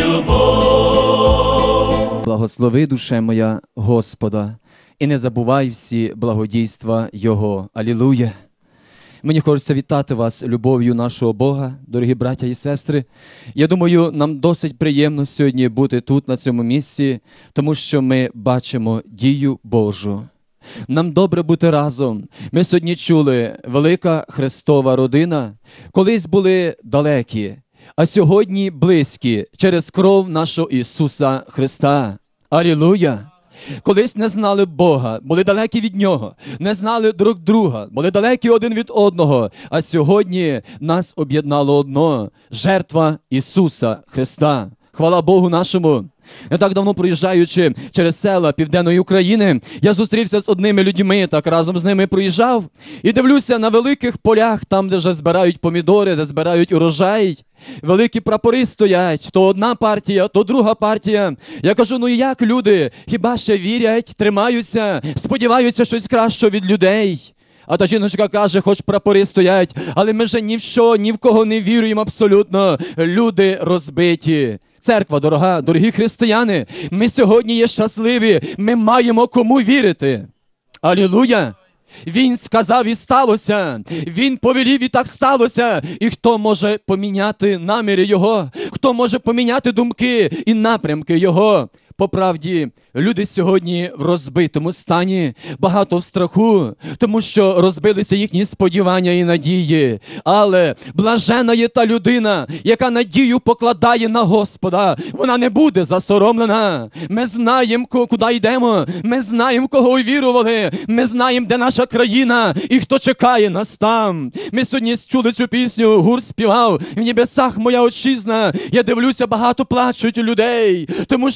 любовь. Благослови, душе моя, Господа, і не забувай всі благодійства Його. Алілуя! Мені хочеться вітати вас любов'ю нашого Бога, дорогі браття і сестри. Я думаю, нам досить приємно сьогодні бути тут, на цьому місці, тому що ми бачимо дію Божу. Нам добре бути разом. Ми сьогодні чули, велика Христова родина колись були далекі, а сьогодні близькі через кров нашого Ісуса Христа. Алілуя! Колись не знали Бога, були далекі від Нього, не знали друг друга, були далекі один від одного, а сьогодні нас об'єднало одно – жертва Ісуса Христа. Хвала Богу нашому! Не так давно проїжджаючи через села Південної України, я зустрівся з одними людьми, так разом з ними проїжджав, і дивлюся на великих полях, там, де вже збирають помідори, де збирають урожай, великі прапори стоять, то одна партія, то друга партія. Я кажу, ну і як люди, хіба ще вірять, тримаються, сподіваються щось кращого від людей? А та жіночка каже, хоч прапори стоять, але ми вже ні в що, ні в кого не віруємо абсолютно. Люди розбиті. Церква дорога, дорогі християни, ми сьогодні є щасливі, ми маємо кому вірити. Алілуя! Він сказав і сталося, він повелів і так сталося. І хто може поміняти наміри його? Хто може поміняти думки і напрямки його? По правді, люди сьогодні в розбитому стані, багато в страху, тому що розбилися їхні сподівання і надії. Але блажена є та людина, яка надію покладає на Господа. Вона не буде засоромлена. Ми знаємо, куди йдемо, ми знаємо, в кого увірували, ми знаємо, де наша країна і хто чекає нас там. Ми сьогодні чули цю пісню, гурт співав, в небесах моя отчизна. Я дивлюся, багато плачуть людей, тому що знають,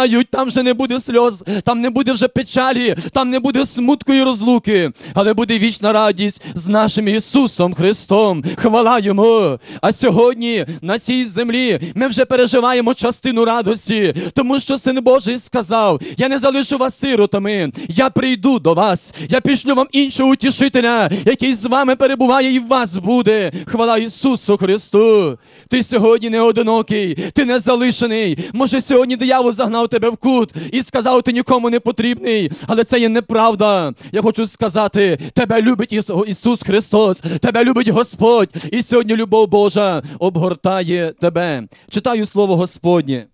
знають, там вже не буде сльоз, там не буде вже печалі, там не буде смутку і розлуки, але буде вічна радість з нашим Ісусом Христом. Хвала Йому! А сьогодні на цій землі ми вже переживаємо частину радості, тому що Син Божий сказав: я не залишу вас сиротами, я прийду до вас, я пішлю вам іншого утішителя, який з вами перебуває і в вас буде. Хвала Ісусу Христу! Ти сьогодні не одинокий, ти не залишений. Може, сьогодні диявол загнав тебе в кут і сказав: ти нікому не потрібний, але це є неправда. Я хочу сказати, тебе любить Ісус Христос, тебе любить Господь, і сьогодні любов Божа обгортає тебе. Читаю Слово Господнє.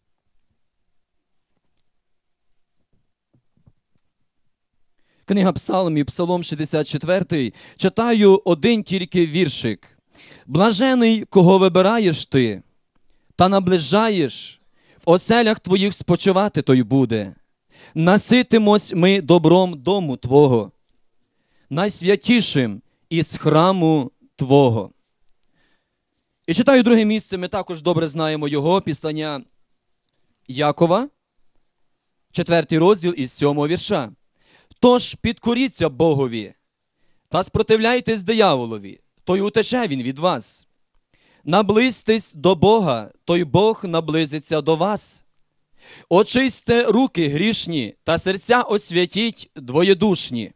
Книга Псалмів, Псалом 64, читаю один тільки віршик. «Блажений, кого вибираєш ти, та наближаєш, в оселях твоїх спочивати той буде. Наситимось ми добром дому Твого, найсвятішим із храму Твого». І читаю друге місце, ми також добре знаємо його, післання Якова, 4 розділ із 7 вірша. «Тож підкоріться Богові, та спротивляйтесь дияволові, то й утече він від вас. Наблизьтесь до Бога, то й Бог наблизиться до вас. Очисьте руки грішні, та серця освятіть двоєдушні».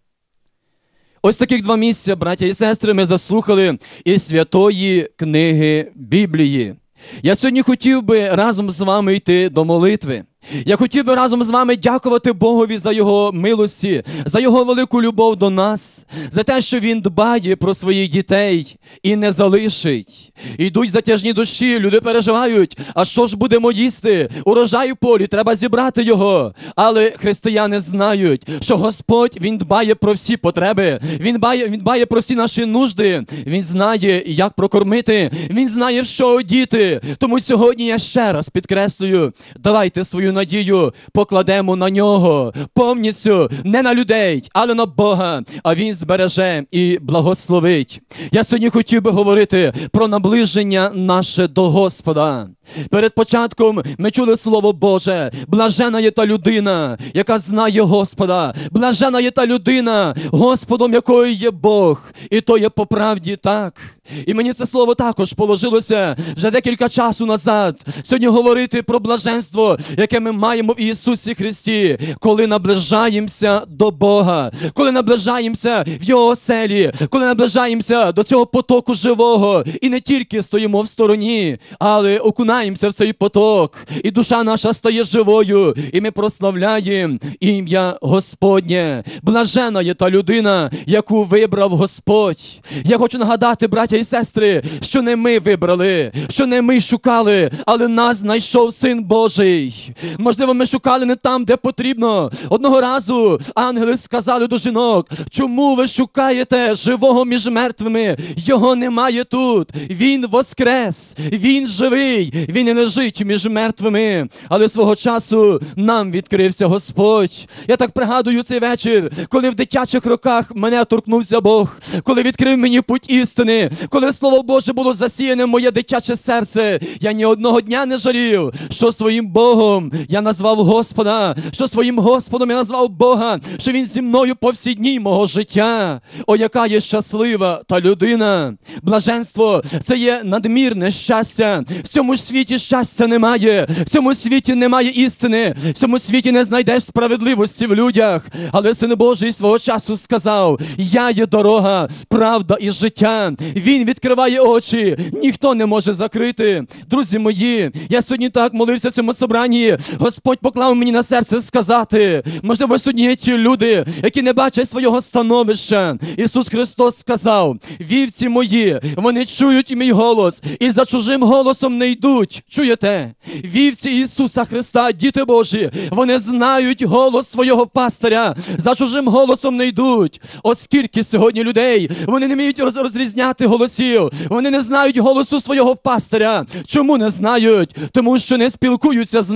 Ось таких два місця, браття і сестри, ми заслухали із святої книги Біблії. Я сьогодні хотів би разом з вами йти до молитви. Я хотів би разом з вами дякувати Богові за Його милості, за Його велику любов до нас, за те, що Він дбає про своїх дітей і не залишить. Йдуть затяжні дощі, люди переживають: а що ж будемо їсти? Урожай в полі, треба зібрати його. Але християни знають, що Господь, Він дбає про всі потреби, Він дбає про всі наші нужди, Він знає, як прокормити, Він знає, що одіти. Тому сьогодні я ще раз підкреслюю, давайте свою надію покладемо на Нього, повністю не на людей, але на Бога, а Він збереже і благословить. Я сьогодні хотів би говорити про наближення наше до Господа. Перед початком ми чули Слово Боже. Блажена є та людина, яка знає Господа. Блажена є та людина, Господом якої є Бог. І то є по правді так. І мені це слово також положилося вже декілька часу назад. Сьогодні говорити про блаженство, яке ми маємо в Ісусі Христі, коли наближаємося до Бога, коли наближаємося в Його оселі, коли наближаємося до цього потоку живого. І не тільки стоїмо в стороні, але окунаємося в цей поток. І душа наша стає живою, і ми прославляємо ім'я Господнє. Блажена є та людина, яку вибрав Господь. Я хочу нагадати, браття і сестри, що не ми вибрали, що не ми шукали, але нас знайшов Син Божий. Можливо, ми шукали не там, де потрібно. Одного разу ангели сказали до жінок: чому ви шукаєте живого між мертвими? Його немає тут. Він воскрес, Він живий, Він не лежить між мертвими. Але свого часу нам відкрився Господь. Я так пригадую цей вечір, коли в дитячих роках мене торкнувся Бог, коли відкрив мені путь істини, коли Слово Боже було засіяне в моє дитяче серце. Я ні одного дня не жалів, що своїм Богом я назвав Господа, що своїм Господом я назвав Бога, що Він зі мною по всі дні мого життя. О, яка є щаслива та людина! Блаженство – це є надмірне щастя. В цьому ж світі щастя немає, в цьому світі немає істини, в цьому світі не знайдеш справедливості в людях. Але Син Божий свого часу сказав: я є дорога, правда і життя. Він відкриває очі, ніхто не може закрити. Друзі мої, я сьогодні так молився в цьому собранні. Господь поклав мені на серце сказати, можливо, сьогодні є ті люди, які не бачать свого становища. Ісус Христос сказав: вівці мої, вони чують мій голос, і за чужим голосом не йдуть. Чуєте? Вівці Ісуса Христа, діти Божі, вони знають голос свого пастиря, за чужим голосом не йдуть. Оскільки сьогодні людей, вони не вміють розрізняти голосів, вони не знають голосу свого пастиря. Чому не знають? Тому що не спілкуються з ним,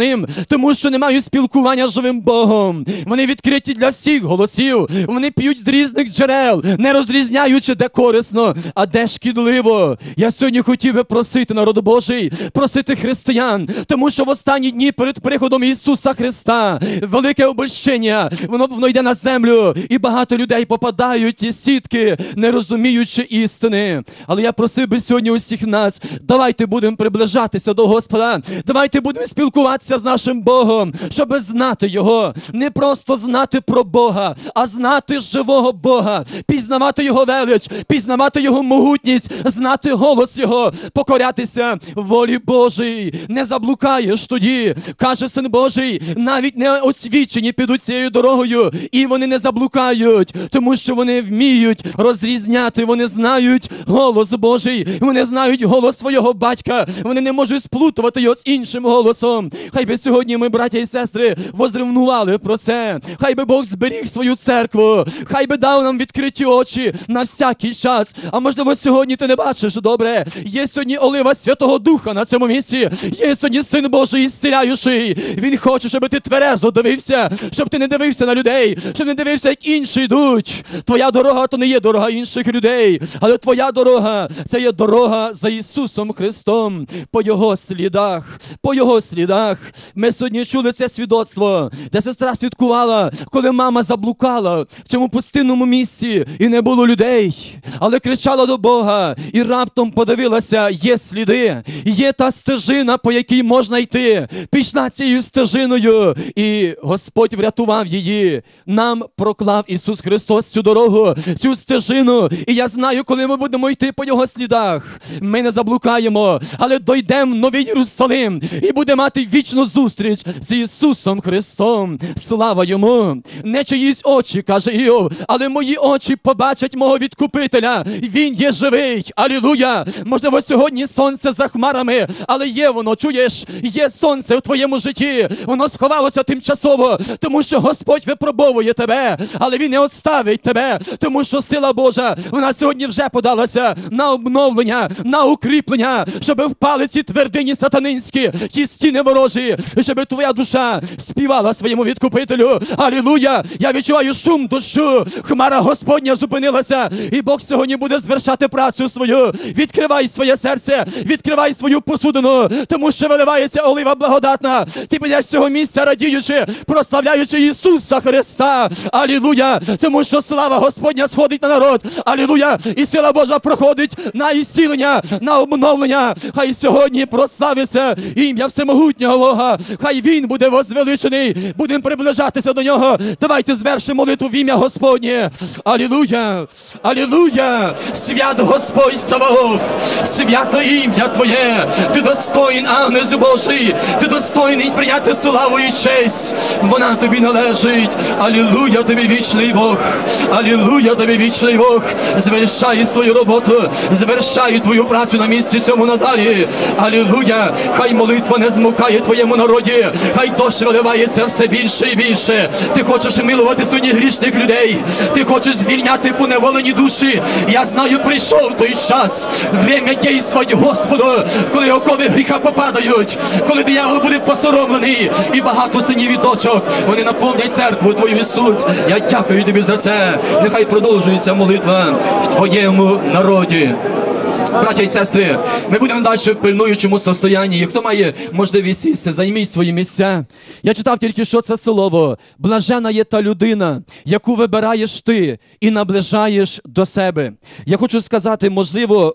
тому що не мають спілкування з живим Богом. Вони відкриті для всіх голосів, вони п'ють з різних джерел, не розрізняючи, де корисно, а де шкідливо. Я сьогодні хотів би просити народ Божий, просити християн, тому що в останні дні перед приходом Ісуса Христа велике обольщення, воно йде на землю, і багато людей попадають в ті сітки, не розуміючи істини. Але я просив би сьогодні усіх нас, давайте будемо приближатися до Господа, давайте будемо спілкуватися з нашим Богом, щоб знати Його, не просто знати про Бога, а знати живого Бога, пізнавати Його велич, пізнавати Його могутність, знати голос Його, покорятися волі Божій. Не заблукаєш тоді, каже Син Божий, навіть неосвічені підуть цією дорогою, і вони не заблукають, тому що вони вміють розрізняти, вони знають голос Божий, вони знають голос свого батька, вони не можуть сплутувати його з іншим голосом. Хай би сьогодні ми, браття і сестри, возревнували про це. Хай би Бог зберіг свою церкву, хай би дав нам відкриті очі на всякий час. А можливо, сьогодні ти не бачиш добре. Є сьогодні олива Святого Духа на цьому місці. Є сьогодні Син Божий ісціляючий. Він хоче, щоб ти тверезо дивився, щоб ти не дивився на людей, щоб не дивився, як інші йдуть. Твоя дорога то не є дорога інших людей, але твоя дорога – це є дорога за Ісусом Христом, по Його слідах, по Його слідах. Ми сьогодні чули це свідоцтво, де сестра свідкувала, коли мама заблукала в цьому пустинному місці і не було людей, але кричала до Бога і раптом подивилася, є сліди, є та стежина, по якій можна йти. Пішла цією стежиною і Господь врятував її. Нам проклав Ісус Христос цю дорогу, цю стежину. І я знаю, коли ми будемо йти по Його слідах, ми не заблукаємо, але дойдемо в Новий Єрусалим і будемо мати вічну зустріч з Ісусом Христом. Слава Йому! Не чиїсь очі, каже Іов, але мої очі побачать мого відкупителя. Він є живий. Алілуя! Можливо, сьогодні сонце за хмарами, але є воно, чуєш? Є сонце в твоєму житті. Воно сховалося тимчасово, тому що Господь випробовує тебе, але Він не оставить тебе, тому що сила Божа, вона сьогодні вже подалася на обновлення, на укріплення, щоб впали ці твердині сатанинські, ті стіни ворожі, щоб твоя душа співала своєму відкупителю. Алілуя! Я відчуваю шум дощу, хмара Господня зупинилася, і Бог сьогодні буде звершати працю свою. Відкривай своє серце, відкривай свою посудину, тому що виливається олива благодатна. Ти підеш з цього місця радіючи, прославляючи Ісуса Христа. Алілуя! Тому що слава Господня сходить на народ. Алілуя! І сила Божа проходить на ісцілення, на обновлення. Хай сьогодні прославиться ім'я всемогутнього Бога. Хай Він буде возвеличений. Будемо приближатися до Нього. Давайте звершимо молитву в ім'я Господнє. Алілуя! Алілуя! Свят Господь Саваоф! Свято ім'я Твоє! Ти достоїн, Агнець Божий! Ти достойний прийняти славу і честь! Вона Тобі належить! Алілуя Тобі, вічний Бог! Алілуя Тобі, вічний Бог! Звершай свою роботу! Звершай Твою працю на місці цьому надалі! Алілуя! Хай молитва не змукає Твоєму народі! Хай дощ виливається все більше і більше! Ти хочеш милувати сьогодні грішних людей! Ти хочеш звільняти поневолені душі! Я знаю, прийшов той час! Время дійствувати Господу! Коли окови гріха попадають! Коли диявол буде посоромлений! І багато синів і дочок! Вони наповнять церкву Твою, Ісус! Я дякую Тобі за це! Нехай продовжується молитва в Твоєму народі! Браття і сестри, ми будемо далі в пильнуючому состоянні. І хто має можливість сісти, займіть свої місця. Я читав тільки що це слово. Блажена є та людина, яку вибираєш ти і наближаєш до себе. Я хочу сказати, можливо,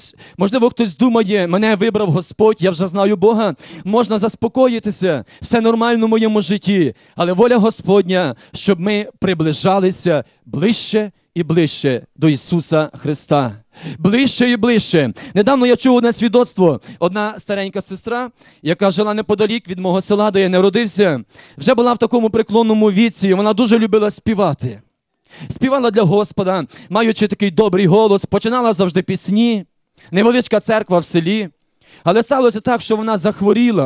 хтось думає, мене вибрав Господь, я вже знаю Бога. Можна заспокоїтися, все нормально в моєму житті. Але воля Господня, щоб ми приближалися ближче і ближче до Ісуса Христа. Ближче і ближче. Недавно я чув одне свідоцтво. Одна старенька сестра, яка жила неподалік від мого села, де я народився, вже була в такому преклонному віці, вона дуже любила співати. Співала для Господа, маючи такий добрий голос, починала завжди пісні, невеличка церква в селі. Але сталося так, що вона захворіла.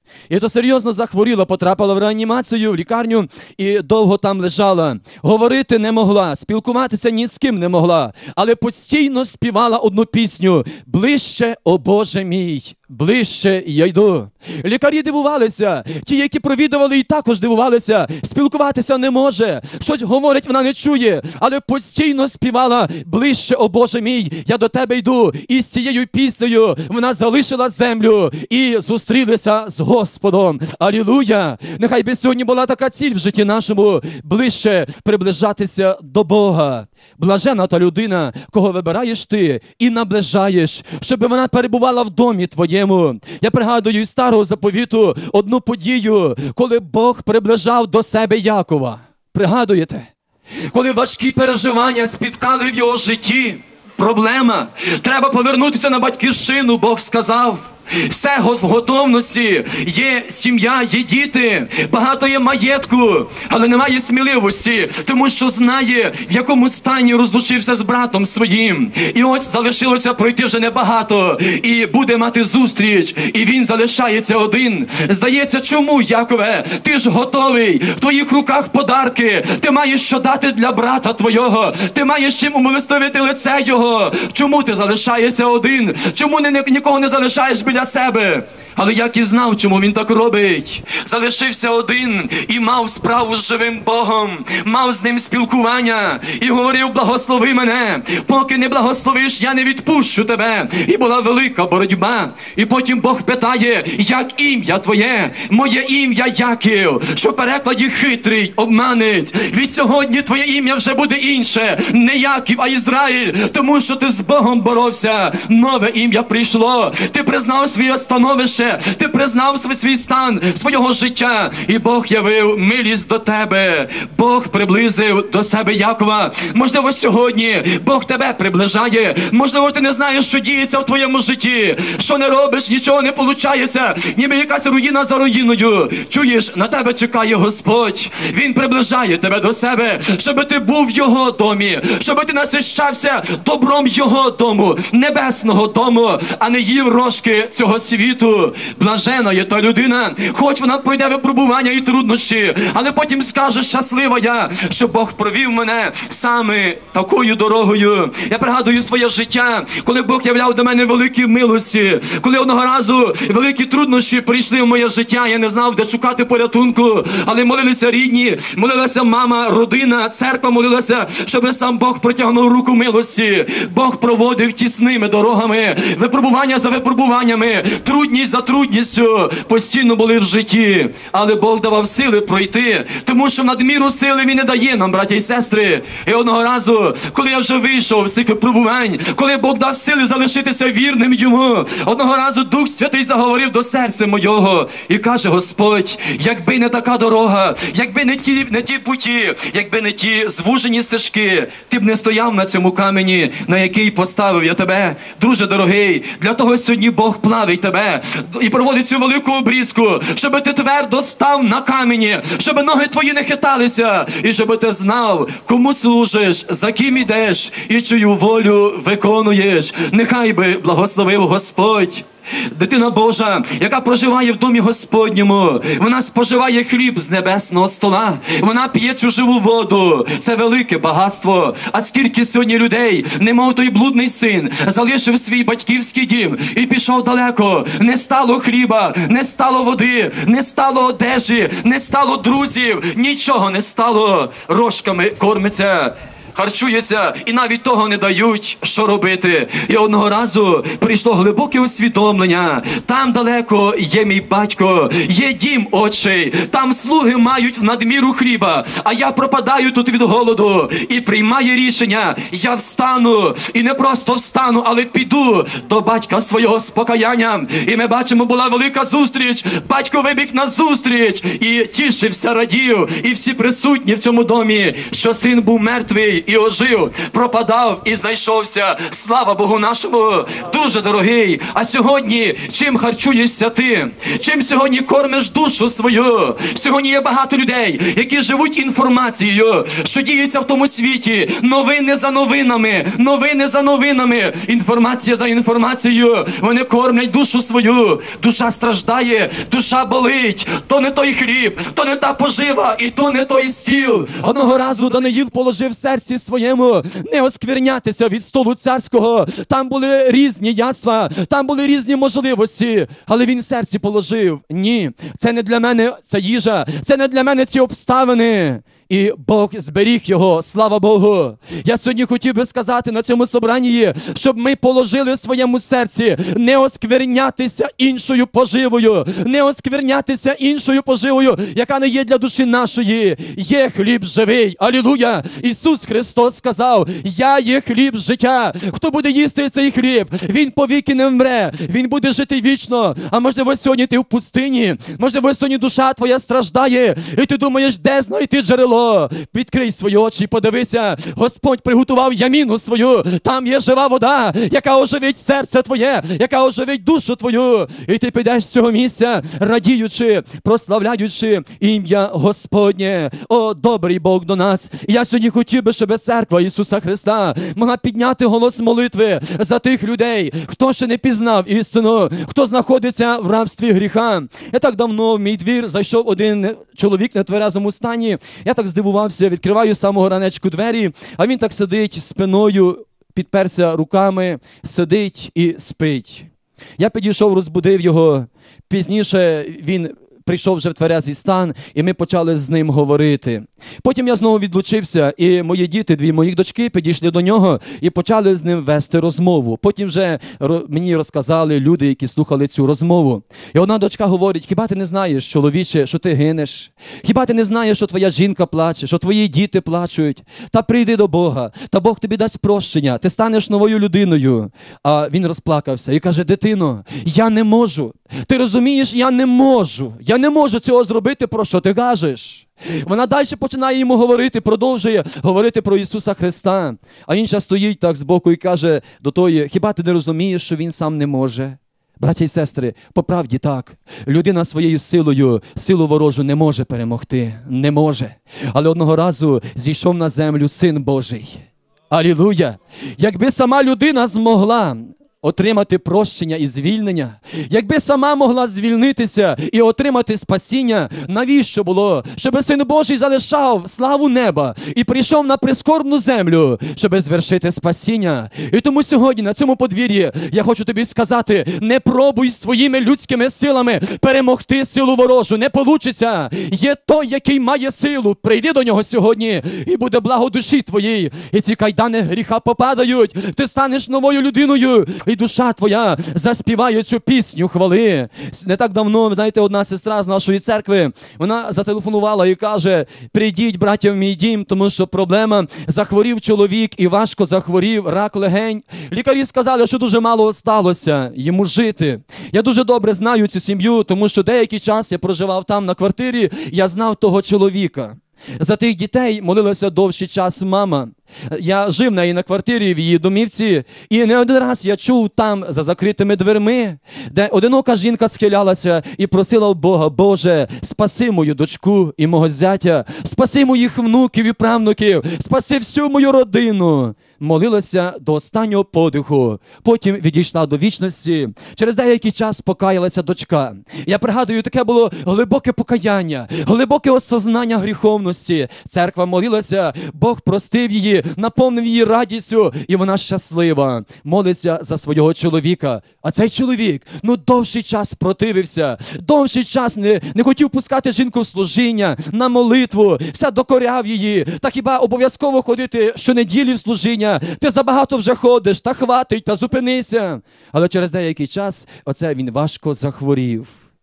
І то серйозно захворіла, потрапила в реанімацію, в лікарню і довго там лежала. Говорити не могла, спілкуватися ні з ким не могла, але постійно співала одну пісню «Ближче, о Боже мій, ближче я йду». Лікарі дивувалися, ті, які провідували, і також дивувалися, спілкуватися не може, щось говорить, вона не чує, але постійно співала «Ближче, о Боже мій, я до тебе йду». І з цією піснею вона залишила землю і зустрілися з Господом. Алілуя! Нехай би сьогодні була така ціль в житті нашому – ближче приближатися до Бога. Блажена та людина, кого вибираєш ти і наближаєш, щоб вона перебувала в домі твоєму. Я пригадую із Старого Заповіту одну подію, коли Бог приближав до себе Якова. Пригадуєте? Коли важкі переживання спіткали в його житті, проблема, треба повернутися на батьківщину, Бог сказав. Все в готовності, є сім'я, є діти, багато є маєтку, але немає сміливості, тому що знає, в якому стані розлучився з братом своїм. І ось залишилося пройти вже небагато, і буде мати зустріч, і він залишається один. Здається, чому, Якове, ти ж готовий, в твоїх руках подарки, ти маєш що дати для брата твого, ти маєш чим умилостивити лице його. Чому ти залишаєшся один? Чому нікого не залишаєш біля себе? Але Яків знав, чому він так робить. Залишився один і мав справу з живим Богом, мав з ним спілкування і говорив: благослови мене, поки не благословиш, я не відпущу тебе. І була велика боротьба. І потім Бог питає: як ім'я твоє? Моє ім'я Яків, що в перекладі хитрий, обманець. Від сьогодні твоє ім'я вже буде інше, не Яків, а Ізраїль, тому що ти з Богом боровся. Нове ім'я прийшло, ти признав своє становище, ти признав свій стан свого життя, і Бог явив милість до тебе. Бог приблизив до себе Якова. Можливо, сьогодні Бог тебе приближає. Можливо, ти не знаєш, що діється в твоєму житті, що не робиш, нічого не виходить, ніби якась руїна за руїною. Чуєш, на тебе чекає Господь. Він приближає тебе до себе, щоб ти був в Його домі, щоб ти насищався добром Його дому, небесного дому, а не їв рожки цього світу. Блажена є та людина, хоч вона пройде випробування і труднощі, але потім скаже: щаслива я, що Бог провів мене саме такою дорогою. Я пригадую своє життя, коли Бог являв до мене великі милості, коли одного разу великі труднощі прийшли в моє життя, я не знав, де шукати порятунку, але молилися рідні, молилася мама, родина, церква молилася, щоб сам Бог протягнув руку милості. Бог проводив тісними дорогами, випробування за випробуваннями, трудність за трудністю постійно були в житті, але Бог давав сили пройти, тому що надміру сили Він не дає нам, браття і сестри. І одного разу, коли я вже вийшов з цих випробувань, коли Бог дав сили залишитися вірним Йому, одного разу Дух Святий заговорив до серця мого і каже: Господь, якби не така дорога, якби не ті путі, якби не ті звужені стежки, ти б не стояв на цьому камені, на який поставив я тебе. Друже дорогий, для того сьогодні Бог плавить тебе і проводить цю велику обрізку, щоб ти твердо став на камені, щоб ноги твої не хиталися, і щоб ти знав, кому служиш, за ким ідеш і чию волю виконуєш. Нехай би благословив Господь. Дитина Божа, яка проживає в домі Господньому, вона споживає хліб з небесного стола, вона п'є цю живу воду. Це велике багатство. А скільки сьогодні людей, немов той блудний син, залишив свій батьківський дім і пішов далеко. Не стало хліба, не стало води, не стало одежі, не стало друзів, нічого не стало. Рожками кормиться, харчується, і навіть того не дають, що робити. І одного разу прийшло глибоке усвідомлення: там далеко є мій батько, є дім отчий, там слуги мають в надміру хліба, а я пропадаю тут від голоду. І приймає рішення: я встану, і не просто встану, але піду до батька свого з покаянням. І ми бачимо, була велика зустріч, батько вибіг на зустріч і тішився, радів, і всі присутні в цьому домі, що син був мертвий і ожив, пропадав і знайшовся. Слава Богу нашому, дуже дорогий. А сьогодні чим харчуєшся ти? Чим сьогодні кормиш душу свою? Сьогодні є багато людей, які живуть інформацією, що діється в тому світі. Новини за новинами, новини за новинами, інформація за інформацією. Вони кормлять душу свою. Душа страждає, душа болить. То не той хліб, то не та пожива і то не той стіл. Одного разу Даниїл положив в серці своєму не осквернятися від столу царського. Там були різні яства, там були різні можливості. Але він в серці положив: ні, це не для мене ця їжа, це не для мене ці обставини. І Бог зберіг його, слава Богу. Я сьогодні хотів би сказати на цьому собранні, щоб ми положили в своєму серці не осквернятися іншою поживою, не осквернятися іншою поживою, яка не є для душі нашої. Є хліб живий, алілуя. Ісус Христос сказав: я є хліб життя. Хто буде їсти цей хліб, він повіки не вмре, він буде жити вічно. А можливо сьогодні ти в пустині, можливо сьогодні душа твоя страждає, і ти думаєш, де знайти джерело. Відкрий свої очі, подивися, Господь приготував яміну свою, там є жива вода, яка оживить серце твоє, яка оживить душу твою. І ти підеш з цього місця, радіючи, прославляючи ім'я Господнє. О, добрий Бог до нас. І я сьогодні хотів би, щоб церква Ісуса Христа могла підняти голос молитви за тих людей, хто ще не пізнав істину, хто знаходиться в рабстві гріха. Я так давно в мій двір зайшов один чоловік на тверезому стані. Я так здивувався, відкриваю з самого ранечку двері, а він так сидить спиною, підперся руками, сидить і спить. Я підійшов, розбудив його. Пізніше він прийшов вже в тверезий стан, і ми почали з ним говорити. Потім я знову відлучився, і мої діти, дві моїх дочки, підійшли до нього і почали з ним вести розмову. Потім вже мені розказали люди, які слухали цю розмову. І одна дочка говорить: хіба ти не знаєш, чоловіче, що ти гинеш? Хіба ти не знаєш, що твоя жінка плаче, що твої діти плачуть? Та прийди до Бога, та Бог тобі дасть прощення, ти станеш новою людиною. А він розплакався і каже: дитино, я не можу. Ти розумієш, я не можу. Я не можу цього зробити, про що ти кажеш. Вона далі починає йому говорити, продовжує говорити про Ісуса Христа. А інша стоїть так збоку і каже до тої: хіба ти не розумієш, що він сам не може? Браття і сестри, по правді так. Людина своєю силою, силу ворожу не може перемогти. Не може. Але одного разу зійшов на землю Син Божий. Алілуя! Якби сама людина змогла отримати прощення і звільнення, якби сама могла звільнитися і отримати спасіння, навіщо було? Щоби Син Божий залишав славу неба і прийшов на прискорбну землю, щоби звершити спасіння. І тому сьогодні на цьому подвір'ї я хочу тобі сказати: не пробуй своїми людськими силами перемогти силу ворожу. Не получиться. Є той, який має силу. Прийди до нього сьогодні, і буде благо душі твоїй. І ці кайдани гріха попадають. Ти станеш новою людиною. І душа твоя заспіває цю пісню хвали. Не так давно, знаєте, одна сестра з нашої церкви, вона зателефонувала і каже: прийдіть, браття, в мій дім, тому що проблема. Захворів чоловік і важко захворів, рак легень. Лікарі сказали, що дуже мало осталося йому жити. Я дуже добре знаю цю сім'ю, тому що деякий час я проживав там на квартирі, я знав того чоловіка. За тих дітей молилася довший час мама. Я жив в неї на квартирі в її домівці, і не один раз я чув там за закритими дверми, де одинока жінка схилялася і просила у Бога: Боже, спаси мою дочку і мого зятя, спаси моїх внуків і правнуків, спаси всю мою родину. Молилася до останнього подиху, потім відійшла до вічності. Через деякий час покаялася дочка. Я пригадую, таке було глибоке покаяння, глибоке осознання гріховності. Церква молилася, Бог простив її, наповнив її радістю, і вона щаслива. Молиться за свого чоловіка. А цей чоловік, довший час противився, довший час не хотів пускати жінку в служіння, на молитву, все докоряв її. Та хіба обов'язково ходити щонеділі в служіння? Ти забагато вже ходиш, та хватить, та зупинися. Але через деякий час він важко захворів.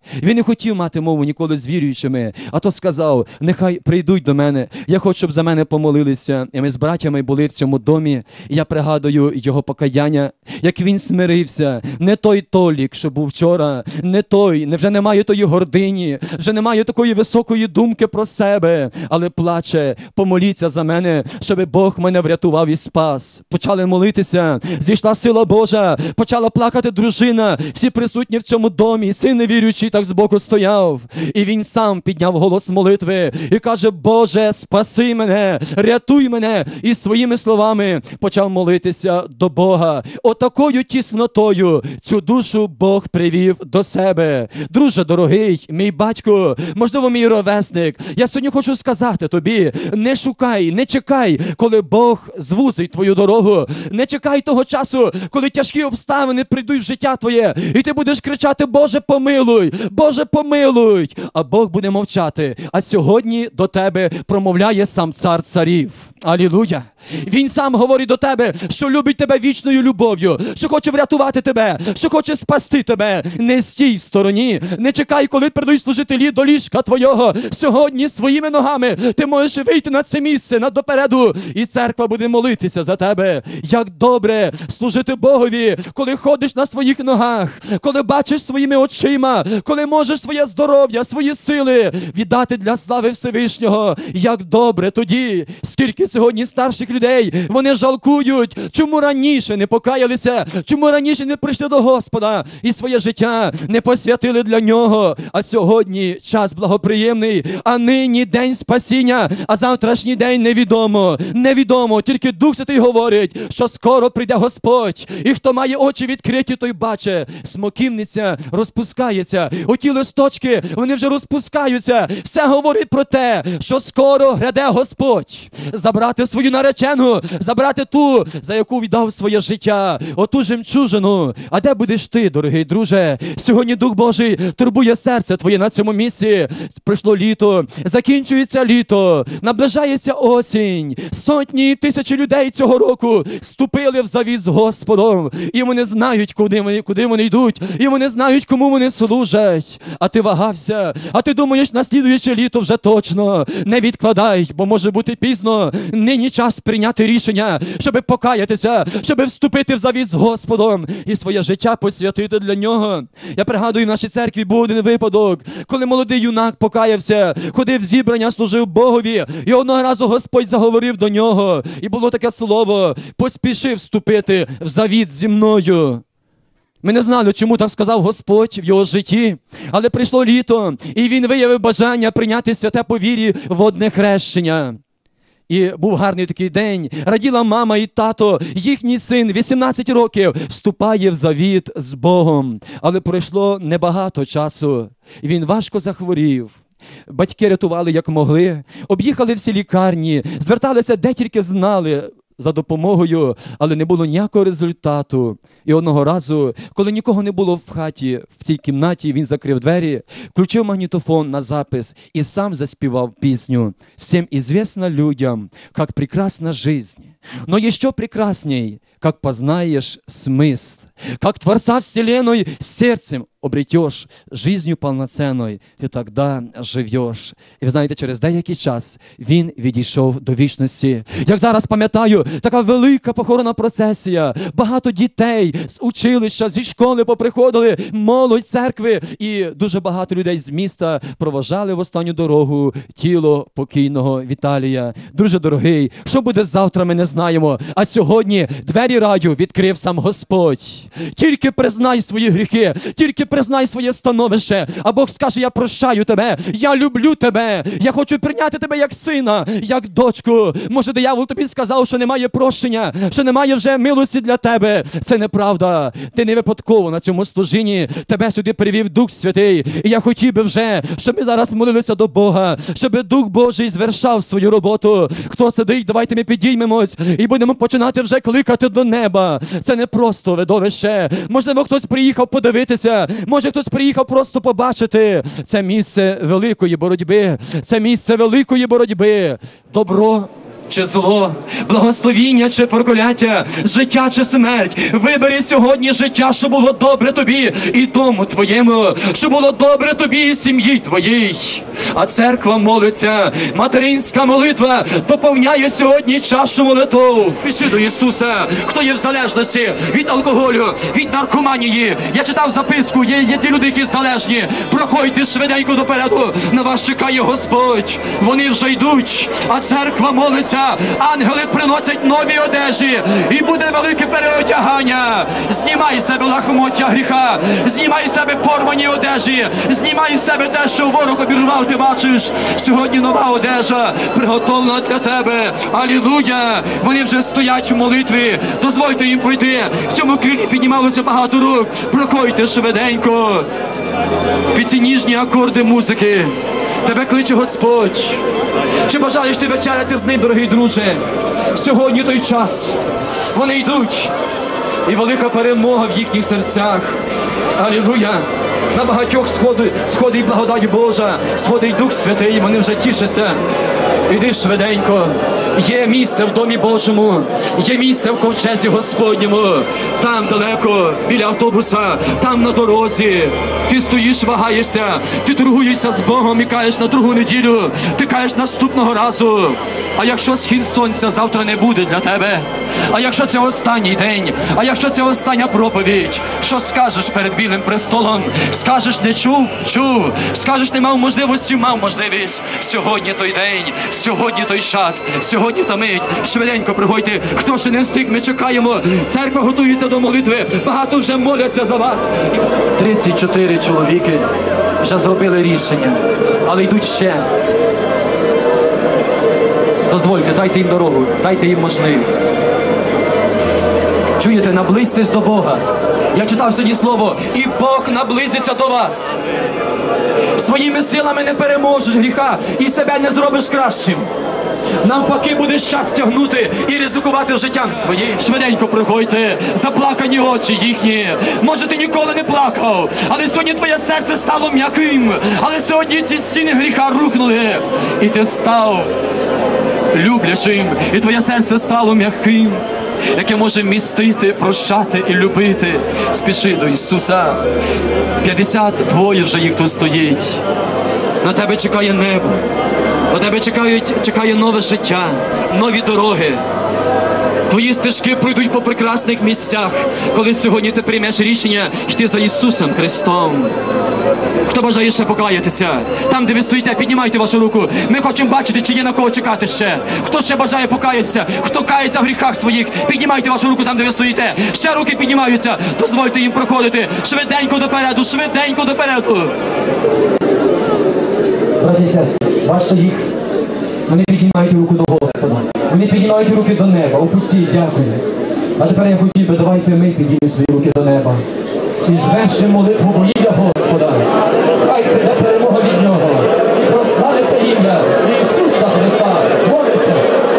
Він не хотів мати мову ніколи з віруючими, а то сказав, нехай прийдуть до мене, я хочу, щоб за мене помолилися. І ми з братями були в цьому домі, і я пригадую його покаяння, як він смирився. Не той Толік, що був вчора, не той, вже немає тої гордині, вже немає такої високої думки про себе, але плаче, помоліться за мене, щоб Бог мене врятував і спас. Почали молитися, зійшла сила Божа, почала плакати дружина, всі присутні в цьому домі, син невіруючий так збоку стояв. І він сам підняв голос молитви і каже, Боже, спаси мене, рятуй мене. І своїми словами почав молитися до Бога. Отакою тіснотою цю душу Бог привів до себе. Друже дорогий, мій батько, можливо, мій ровесник, я сьогодні хочу сказати тобі, не шукай, не чекай, коли Бог звузить твою дорогу. Не чекай того часу, коли тяжкі обставини прийдуть в життя твоє, і ти будеш кричати, Боже, помилуй, Боже, помилуй. А Бог буде мовчати. А сьогодні до тебе промовляє сам цар царів. Алілуя! Він сам говорить до тебе, що любить тебе вічною любов'ю, що хоче врятувати тебе, що хоче спасти тебе. Не стій в стороні, не чекай, коли прийдуть служителі до ліжка твого. Сьогодні своїми ногами ти можеш вийти на це місце, допереду, і церква буде молитися за тебе. Як добре служити Богові, коли ходиш на своїх ногах, коли бачиш своїми очима, коли можеш своє здоров'я, свої сили віддати для слави Всевишнього. Як добре тоді, скільки сьогодні старших людей, вони жалкують, чому раніше не покаялися, чому раніше не прийшли до Господа і своє життя не посвятили для Нього. А сьогодні час благоприємний, а нині день спасіння, а завтрашній день невідомо. Невідомо, тільки Дух Святий говорить, що скоро прийде Господь. І хто має очі відкриті, той бачить. Смоківниця розпускається, оті листочки, вони вже розпускаються. Все говорить про те, що скоро гряде Господь. Забрати свою наречену, забрати ту, за яку віддав своє життя, оту жемчужину. А де будеш ти, дорогий друже? Сьогодні Дух Божий турбує серце твоє на цьому місці. Прийшло літо, закінчується літо, наближається осінь. Сотні і тисячі людей цього року вступили в завіт з Господом. І вони знають, куди вони йдуть, і вони знають, кому вони служать. А ти вагався, а ти думаєш, на слідуюче літо вже точно. Не відкладай, бо може бути пізно. Нині час прийняти рішення, щоб покаятися, щоб вступити в завіт з Господом і своє життя посвятити для Нього. Я пригадую, в нашій церкві був один випадок, коли молодий юнак покаявся, ходив в зібрання, служив Богові, і одного разу Господь заговорив до нього, і було таке слово: поспіши вступити в завіт зі мною. Ми не знали, чому так сказав Господь в його житті, але прийшло літо, і він виявив бажання прийняти святе по вірі водне хрещення. І був гарний такий день, раділа мама і тато, їхній син, 18 років, вступає в завіт з Богом. Але пройшло небагато часу, і він важко захворів. Батьки рятували як могли, об'їхали всі лікарні, зверталися де тільки знали за допомогою, але не було ніякого результату. І одного разу, коли нікого не було в хаті, в цій кімнаті, він закрив двері, включив магнітофон на запис і сам заспівав пісню. «Всем известно людям, как прекрасна жизнь, но еще прекрасней, как познаешь смысл, как Творца Вселенной сердцем обретешь, жизнью полноценной ти тогда живеш». І ви знаєте, через деякий час він відійшов до вічності. Як зараз пам'ятаю, така велика похоронна процесія, багато дітей з училища, зі школи поприходили, молодь церкви, і дуже багато людей з міста проважали в останню дорогу тіло покійного Віталія. Друже дорогий, що буде завтра, ми не знаємо, а сьогодні двері раю відкрив сам Господь. Тільки признай свої гріхи, тільки признай своє становище, а Бог скаже: я прощаю тебе, я люблю тебе, я хочу прийняти тебе як сина, як дочку. Може, диявол тобі сказав, що немає прощення, що немає вже милості для тебе. Це неправда. Ти не випадково на цьому служінні, тебе сюди привів Дух Святий. І я хотів би вже, щоб ми зараз молилися до Бога, щоб Дух Божий звершав свою роботу. Хто сидить, давайте ми підіймемось і будемо починати вже кликати до неба. Це не просто видовище. Можливо, хтось приїхав подивитися, може хтось приїхав просто побачити. Це місце великої боротьби. Це місце великої боротьби. Добро чи зло, благословіння чи прокляття, життя чи смерть. Вибери сьогодні життя, щоб було добре тобі і дому твоєму, щоб було добре тобі і сім'ї твоїй. А церква молиться, материнська молитва доповняє сьогодні чашу молитв. Спіши до Ісуса, хто є в залежності від алкоголю, від наркоманії. Я читав записку, є ті люди, які залежні. Проходьте швиденько допереду, на вас чекає Господь. Вони вже йдуть, а церква молиться, ангели приносять нові одежі, і буде велике переодягання. Знімай з себе лахмоття гріха, знімай з себе порвані одежі, знімай з себе те, що ворог обірвав, ти бачиш. Сьогодні нова одежа приготовлена для тебе. Алілуя! Вони вже стоять у молитві, дозвольте їм пройти. В цьому крилі піднімалося багато рук. Проходьте швиденько. Під ці ніжні акорди музики тебе кличе Господь. Чи бажаєш ти вечеряти з ним, дорогий друже? Сьогодні той час. Вони йдуть. І велика перемога в їхніх серцях. Алілуя! На багатьох сходить благодать Божа, сходить Дух Святий, вони вже тішаться. Іди швиденько. Є місце в Домі Божому, є місце в ковчезі Господньому. Там далеко, біля автобуса, там на дорозі. Ти стоїш, вагаєшся, ти торгуєшся з Богом і кажеш на другу неділю, ти кажеш наступного разу. А якщо схід сонця завтра не буде для тебе? А якщо це останній день? А якщо це остання проповідь? Що скажеш перед білим престолом? Скажеш, не чув? Чув. Скажеш, не мав можливості? Мав можливість. Сьогодні той день, сьогодні той час, сьогодні та мить. Швиденько приходьте. Хто ще не встиг, ми чекаємо. Церква готується до молитви. Багато вже моляться за вас. 34 чоловіки вже зробили рішення, але йдуть ще. Дозвольте, дайте їм дорогу, дайте їм можливість. Чуєте, наблизьтесь до Бога. Я читав сьогодні слово, і Бог наблизиться до вас. Своїми силами не переможеш гріха і себе не зробиш кращим. Навпаки, будеш час тягнути і ризикувати життям своїм. Швиденько приходьте, заплакані очі їхні. Може, ти ніколи не плакав, але сьогодні твоє серце стало м'яким. Але сьогодні ці стіни гріха рухнули, і ти став люблячим, і твоє серце стало м'яким, яке може містити, прощати і любити. Спіши до Ісуса. 52 вже їх тут стоїть. На тебе чекає небо. На тебе чекає нове життя, нові дороги. Твої стежки пройдуть по прекрасних місцях, коли сьогодні ти приймеш рішення йти за Ісусом Христом. Хто бажає ще покаятися? Там, де ви стоїте, піднімайте вашу руку. Ми хочемо бачити, чи є на кого чекати ще. Хто ще бажає покаятися? Хто кається в гріхах своїх? Піднімайте вашу руку там, де ви стоїте. Ще руки піднімаються. Дозвольте їм проходити. Швиденько допереду, швиденько допереду. Браті і сестри, бачите їх? Вони піднімають руку до Господа. Вони піднімають руки до неба. Опустіть, дякую. А тепер я хотів би, давайте ми підіймемо свої руки до неба. І звершимо молитву во ім'я Господа. Хай прийде перемога від Нього. І прославиться ім'я Ісуса Христа. Молиться.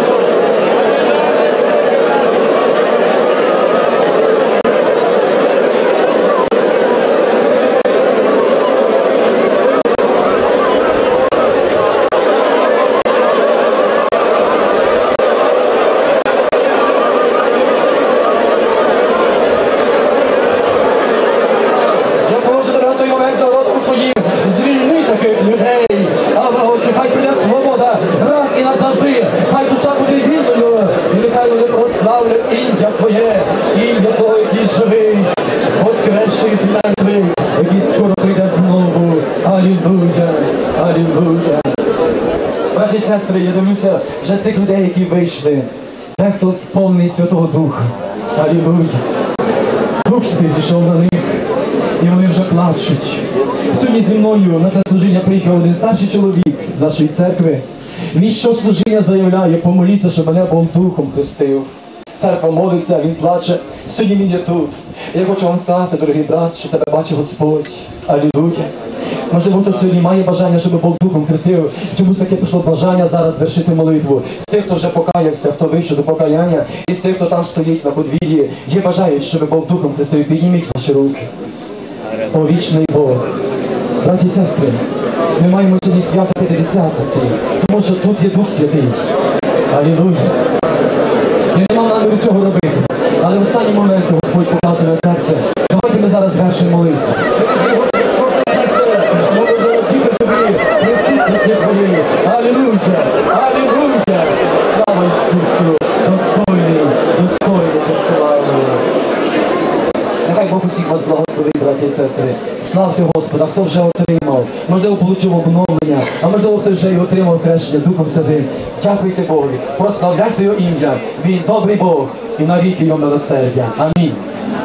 Сестри, я дивлюся вже з тих людей, які вийшли. Дехто сповнений Святого Духа. Алілуя. Дух Святий зійшов на них, і вони вже плачуть. Сьогодні зі мною на це служіння приїхав один старший чоловік з нашої церкви. Він що служіння заявляє, помоліться, щоб мене Бог Духом хрестив. Церква молиться, він плаче. Сьогодні він є тут. Я хочу вам сказати, дорогий брат, що тебе бачить Господь. Алілуя. Можливо, хто сьогодні має бажання, щоб Бог Духом хрестив. Чомусь таке пішло бажання зараз вершити молитву. З тих, хто вже покаявся, хто вийшов до покаяння, і з тих, хто там стоїть на подвір'ї, є бажають, щоб Бог Духом хрестив. Підніміть ваші руки. О, вічний Бог. Браті і сестри, ми маємо сьогодні свято П'ятидесятниці, тому що тут є Дух Святий. Алілуя. Я не мав наміру цього робити. Але в останній момент Господь поклав це на серце. Давайте ми зараз звершимо молитву. Алілуя! Алілуя! Слава Ісусу! Достойний, достойний та славний. Нехай Бог усіх вас благословить, браті і сестри. Славте Господа, хто вже отримав, можливо, отримав обновлення, а можливо, хто вже й отримав хрещення Духом Святим. Дякуйте Богу, прославляйте Його ім'я. Він добрий Бог і навіки Його милосердя. Амінь.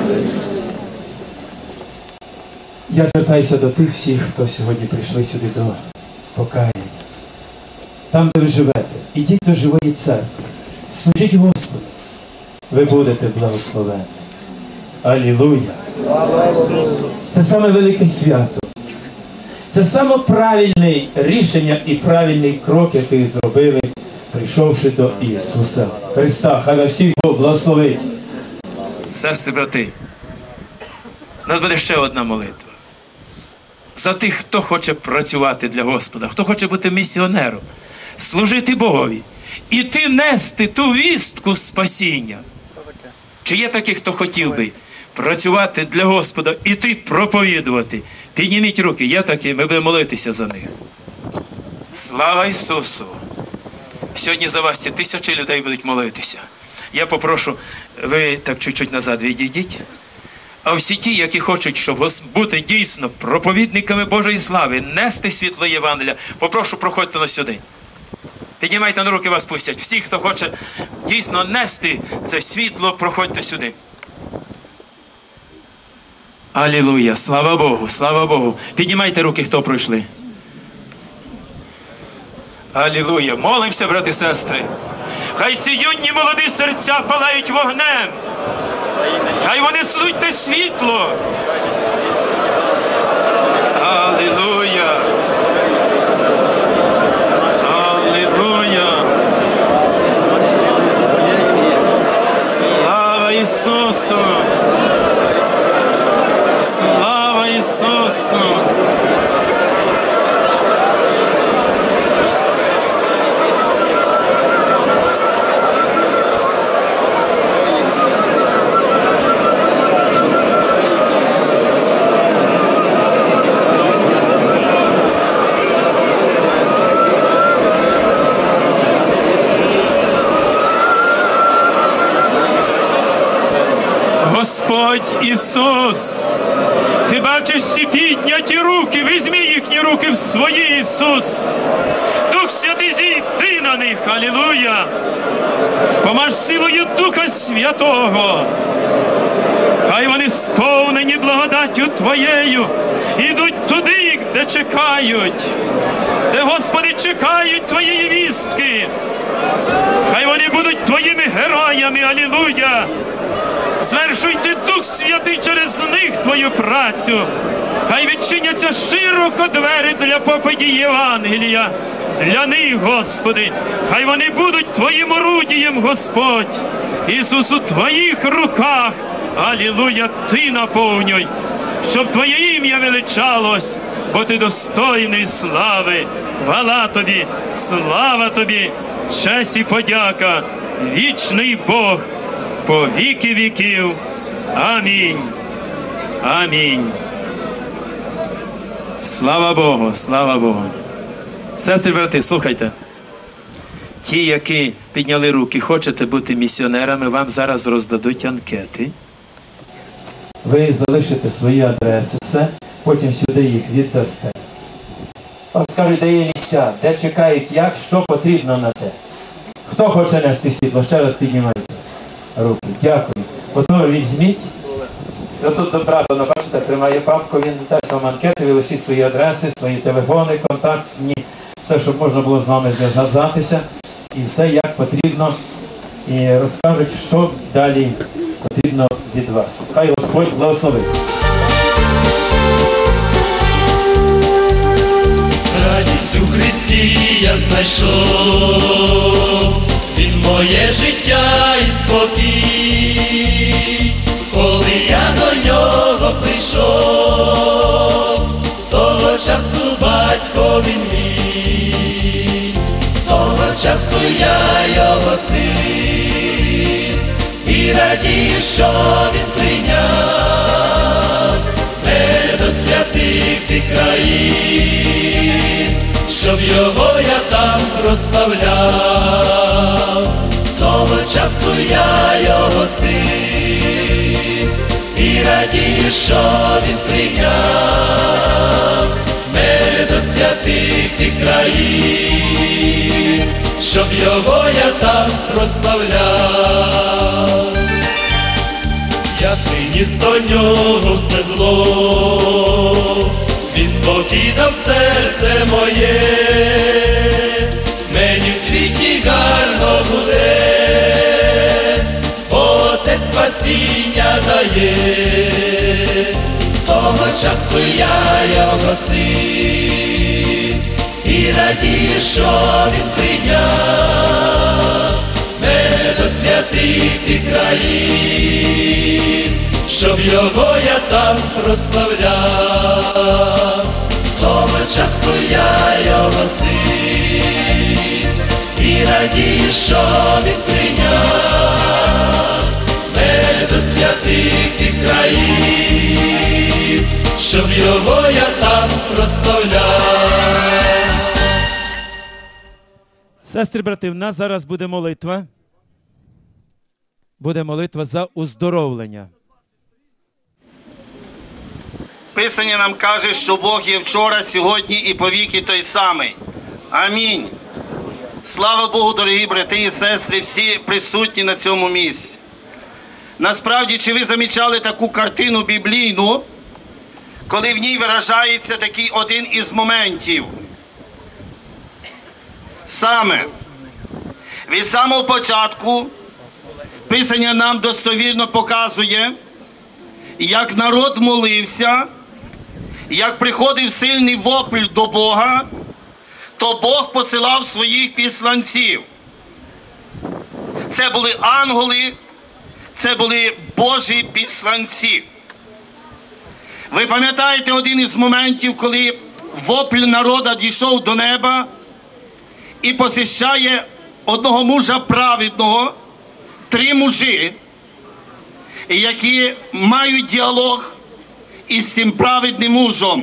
Я звертаюся до тих всіх, хто сьогодні прийшли сюди до покаяння. Там, де ви живете, ідіть до живої церкви. Служіть Господу. Ви будете благословені. Алілуя! Це саме велике свято. Це саме правильне рішення і правильний крок, який зробили, прийшовши до Ісуса Христа. Хай всіх Бог благословить. Сестри, брати, у нас буде ще одна молитва. За тих, хто хоче працювати для Господа, хто хоче бути місіонером, служити Богові, іти нести ту вістку спасіння. Чи є такі, хто хотів би працювати для Господа, іти проповідувати? Підніміть руки, є такі, ми будемо молитися за них. Слава Ісусу! Сьогодні за вас ці тисячі людей будуть молитися. Я попрошу, ви так чуть-чуть назад відійдіть. А всі ті, які хочуть, щоб бути дійсно проповідниками Божої слави, нести світло Євангелія, попрошу, проходьте на сюди. Піднімайте на руки, вас пустять. Всі, хто хоче дійсно нести це світло, проходьте сюди. Алілуя! Слава Богу! Слава Богу! Піднімайте руки, хто пройшли. Алілуя! Молимося, брати і сестри! Хай ці юні молоді серця палають вогнем! Хай вони несуть те світло! Алілуя! Алілуя! Слава Ісусу! Слава Ісусу! Господь Ісус, Ти бачиш ці підняті руки, візьми їхні руки в свої, Ісус. Дух Святий, зійди на них, алілуя. Помаж силою Духа Святого. Хай вони сповнені благодаттю Твоєю, ідуть туди, де чекають, де, Господи, чекають Твоєї вістки. Хай вони будуть Твоїми героями, алілуя. Звершуйте, Дух Святий, через них Твою працю. Хай відчиняться широко двері для проповіді Євангелія. Для них, Господи, хай вони будуть Твоїм орудієм, Господь. Ісус, у Твоїх руках, алілуя, Ти наповнюй, щоб Твоє ім'я величалось, бо Ти достойний слави. Хвала Тобі, слава Тобі, честь і подяка, вічний Бог, по віки віків. Амінь. Амінь. Слава Богу, слава Богу. Сестри, брати, слухайте. Ті, які підняли руки, хочете бути місіонерами, вам зараз роздадуть анкети. Ви залишите свої адреси, все, потім сюди їх віддасте. Вам скажуть, де є місця, де чекають, як, що потрібно на те. Хто хоче нести світло? Ще раз піднімайте руки. Дякую. Готові, візьміть. Тут до брата, бачите, тримає папку, він дасть вам анкети, ви лишіть свої адреси, свої телефони, контактні, все, щоб можна було з вами зв'язатися, і все, як потрібно, і розкажуть, що далі потрібно від вас. Хай Господь благословить. Радість у Христі я знайшов, Він моє життя і спокій. Коли я до нього прийшов, з того часу батько він мій, з того часу я його син, і радію, що він прийняв мене до святих тих країн, щоб його я там прославляв. З того часу я його син, і радію, що він прийняв мене до святих тих країн, щоб його я там прославляв. Я приніс до нього все зло, він спокій дав серце моє, мені в світі гарно буде, Отець спасіння дає. З того часу я його син, і радію, що він прийняв мене до святих тих країн, щоб його я там прославляв. З того часу я його син, і радію, що він прийняв мене до святих тих країн, щоб його я там прославляв. Сестри, брати, в нас зараз буде молитва. Буде молитва за уздоровлення. Писання нам каже, що Бог є вчора, сьогодні і повіки той самий. Амінь. Слава Богу, дорогі брати і сестри, всі присутні на цьому місці. Насправді, чи ви замічали таку картину біблійну, коли в ній виражається такий один із моментів? Саме від самого початку Писання нам достовірно показує, як народ молився, як приходив сильний вопль до Бога, то Бог посилав своїх післанців. Це були ангели, це були Божі післанці. Ви пам'ятаєте один із моментів, коли вопль народа дійшов до неба і посіщає одного мужа праведного, 3 мужі, які мають діалог із цим праведним мужем.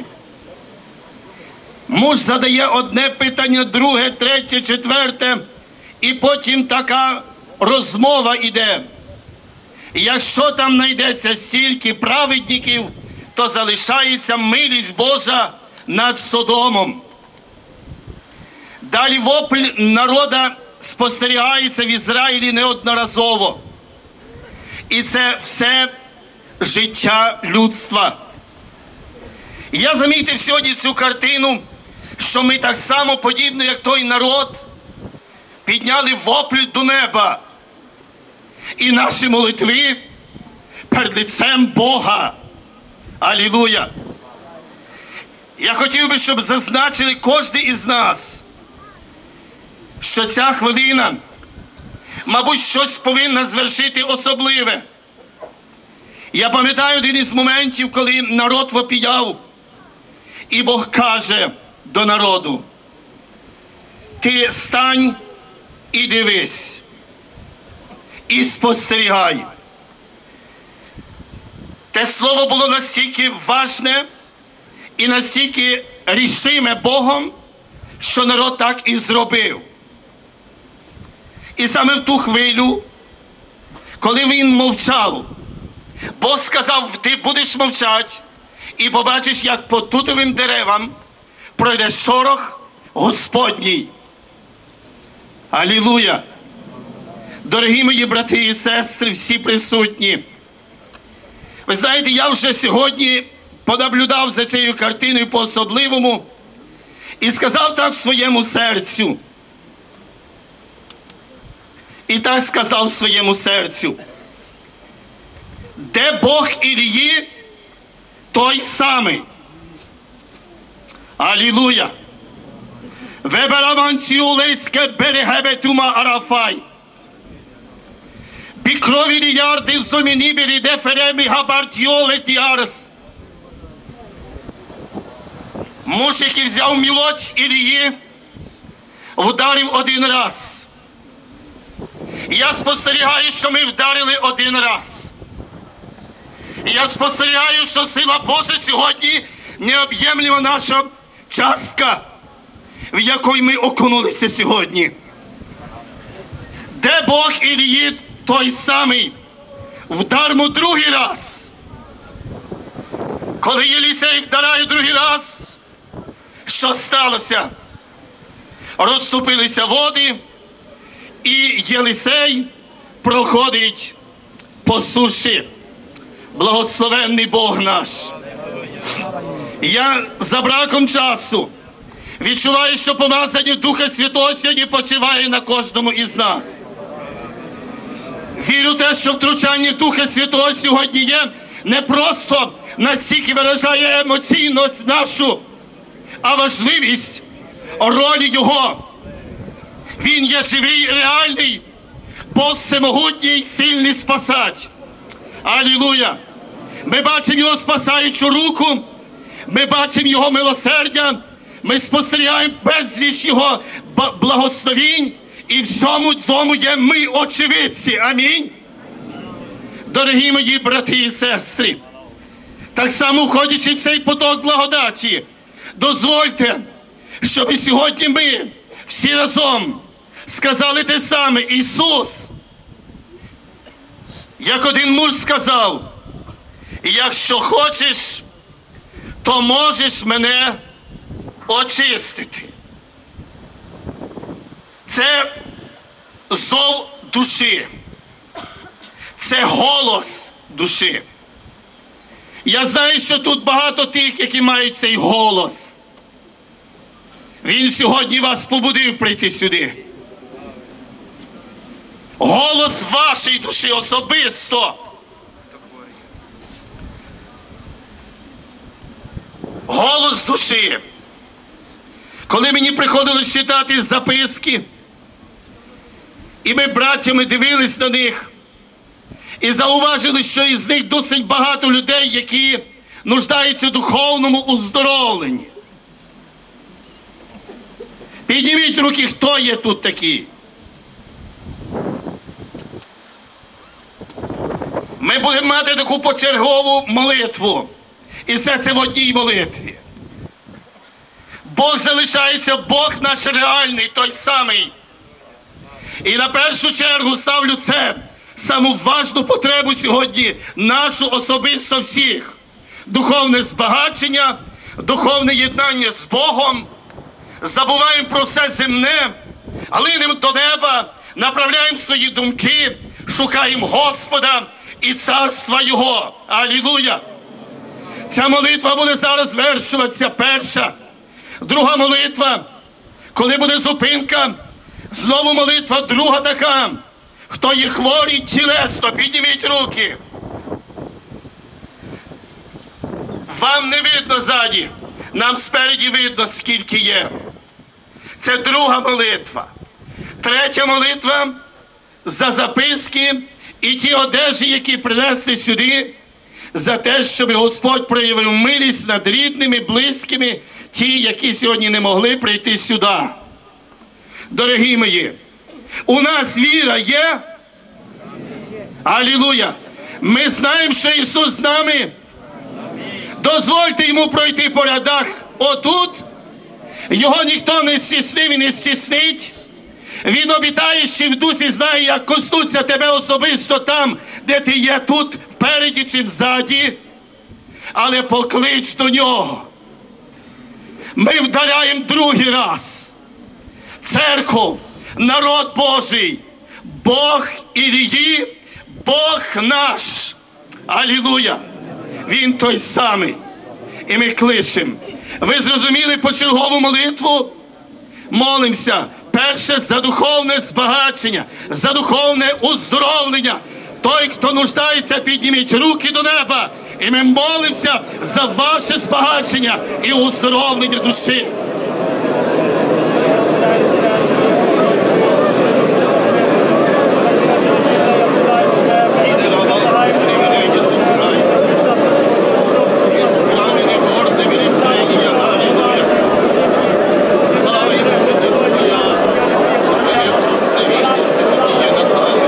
Муж задає одне питання, друге, третє, четверте, і потім така розмова йде. Якщо там знайдеться стільки праведників, то залишається милість Божа над Содомом. Далі вопль народа спостерігається в Ізраїлі неодноразово. І це все життя людства. Я замітив сьогодні цю картину, що ми так само, подібно як той народ, підняли вопль до неба. І наші молитви перед лицем Бога. Алілуя! Я хотів би, щоб зазначили кожен із нас, що ця хвилина, мабуть, щось повинна звершити особливе. Я пам'ятаю один із моментів, коли народ вопіяв, і Бог каже до народу: ти стань і дивись, і спостерігай. Те слово було настільки важне і настільки рішиме Богом, що народ так і зробив. І саме в ту хвилю, коли він мовчав, Бог сказав: ти будеш мовчати і побачиш, як по тутовим деревам пройде шорох Господній. Алілуя! Дорогі мої брати і сестри, всі присутні, ви знаєте, я вже сьогодні понаблюдав за цією картиною по-особливому і сказав так своєму серцю. І так сказав своєму серцю: де Бог Ілії, той самий. Алілуя! Вебераманціулейське берегебетума арафай. Бікрові ліярди зоміні беріде феремі габартіолеті арс. Муж, який взяв мілоч Ілії, вдарив один раз. І я спостерігаю, що ми вдарили один раз. І я спостерігаю, що сила Божа сьогодні необ'ємлива наша частка, в якій ми окунулися сьогодні. Де Бог Ілії той самий, вдармо другий раз. Коли Єлісей вдарає другий раз, що сталося? Розступилися води, і Єлисей проходить по суші. Благословенний Бог наш. Я за браком часу відчуваю, що помазання Духа Святого сьогодні почиває на кожному із нас. Вірю те, що втручання Духа Святого сьогодні є не просто настільки виражає емоційність нашу, а важливість ролі Його. Він є живий, реальний, Бог всемогутній, сильний спасач. Алілуя! Ми бачимо Його спасаючу руку, ми бачимо Його милосердя, ми спостерігаємо безліч Його благословінь, і всьому цьому є ми очевидці. Амінь. Дорогі мої брати і сестри, так само входячи в цей поток благодаті, дозвольте, щоб сьогодні ми всі разом сказали те саме: Ісус, як один муж сказав, якщо хочеш, то можеш мене очистити. Це зов душі. Це голос душі. Я знаю, що тут багато тих, які мають цей голос. Він сьогодні вас побудив прийти сюди. Голос вашої душі особисто. Голос душі. Коли мені приходилось читати записки, і ми браттями дивились на них, і зауважили, що із них досить багато людей, які нуждаються в духовному уздоровленні. Підніміть руки, хто є тут такі. Ми будемо мати таку почергову молитву. І все це в одній молитві. Бог залишається, Бог наш реальний, той самий. І на першу чергу ставлю це, саму важну потребу сьогодні, нашу особисто всіх. Духовне збагачення, духовне єднання з Богом. Забуваємо про все земне, а линемо до неба, направляємо свої думки, шукаємо Господа і царства Його. Алілуя! Ця молитва буде зараз звершуватися перша. Друга молитва, коли буде зупинка, знову молитва друга така. Хто є хворий тілесно, підніміть руки. Вам не видно ззаді, нам спереді видно, скільки є. Це друга молитва. Третя молитва за записки і ті одежі, які принесли сюди, за те, щоб Господь проявив милість над рідними, близькими, ті, які сьогодні не могли прийти сюди. Дорогі мої, у нас віра є? Алілуя! Ми знаємо, що Ісус з нами. Дозвольте Йому пройти по рядах отут. Його ніхто не стіснив і не стіснить. Він обітає, що в дусі знає, як коснуться тебе особисто там, де ти є, тут, впереді чи взаді. Але поклич до Нього. Ми вдаряємо другий раз. Церков, народ Божий, Бог Ілії, Бог наш. Алілуя! Він той самий. І ми кличемо. Ви зрозуміли почергову молитву? Молимося. Перше, за духовне збагачення, за духовне уздоровлення. Той, хто нуждається, підніміть руки до неба. І ми молимося за ваше збагачення і уздоровлення душі. Слава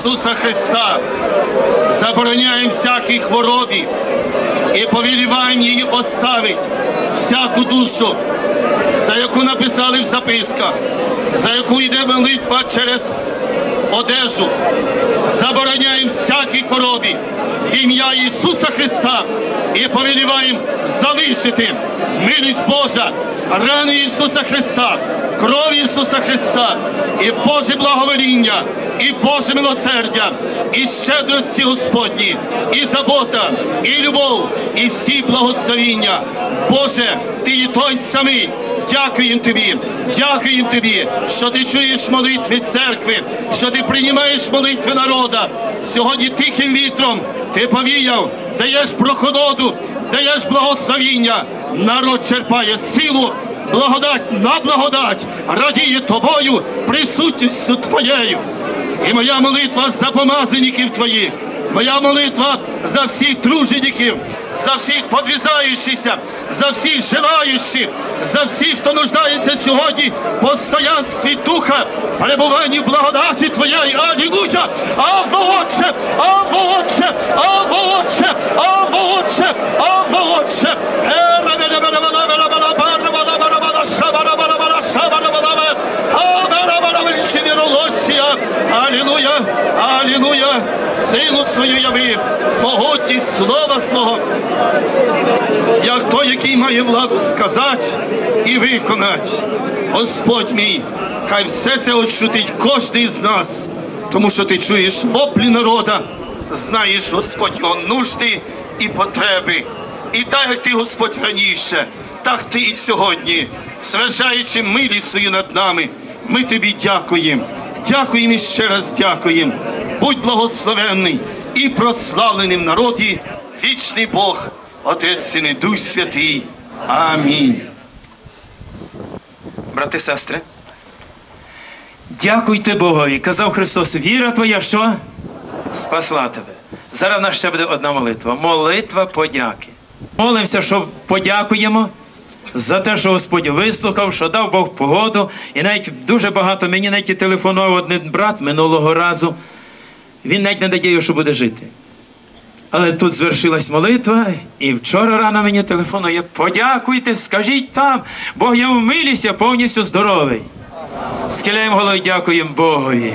Ісуса Христа забороняємо всякій хворобі і повеліваємо її оставити всяку душу, за яку написали в записках, за яку йде молитва через одежу. Забороняємо всякій хворобі в ім'я Ісуса Христа і повеліваємо залишити милість Божа, рани Ісуса Христа, кров Ісуса Христа і Боже благовоління, і Боже милосердя, і щедрості Господні, і забота, і любов, і всі благословіння. Боже, Ти і той самий. Дякуємо Тобі, що Ти чуєш молитви церкви, що Ти приймаєш молитви народа. Сьогодні тихим вітром Ти повіяв, даєш прохолоду, даєш благословіння. Народ черпає силу, благодать на благодать, радіє Тобою, присутністю Твоєю. І моя молитва за помазаників Твоїх, моя молитва за всіх тружеників, за всіх подвізаючихся, за всіх желаючих, за всіх, хто нуждається сьогодні в постоянстві Духа, перебуванні в благодаті Твоєї. Алілуя! Авва Отче! Авва Отче! Авва Отче! Авва Отче! Авва Отче! Алілуя! Алілуя! Силу свою яви, могутність слова свого, як той, який має владу сказати і виконати. Господь мій, хай все це ощутить кожен з нас, тому що Ти чуєш воплі народа, знаєш, Господь, його нужди і потреби. І так, як Ти, Господь, раніше, так Ти і сьогодні, свершаючи милість свою над нами, ми Тобі дякуємо. Дякуємо і ще раз дякуємо. Будь благословенний і прославлений в народі, вічний Бог, Отець, Син і Дух Святий. Амінь. Брати, сестри, дякуйте Богові. Казав Христос, віра твоя, що? Спасла тебе. Зараз в нас ще буде одна молитва. Молитва подяки. Молимося, що подякуємо за те, що Господь вислухав, що дав Бог погоду. І навіть дуже багато, мені навіть телефонував один брат минулого разу. Він навіть не надіяв, що буде жити. Але тут звершилась молитва, і вчора рано мені телефонує, подякуйте, скажіть там, Бог я в милість, я повністю здоровий. Схиляємо голову і дякуємо Богові.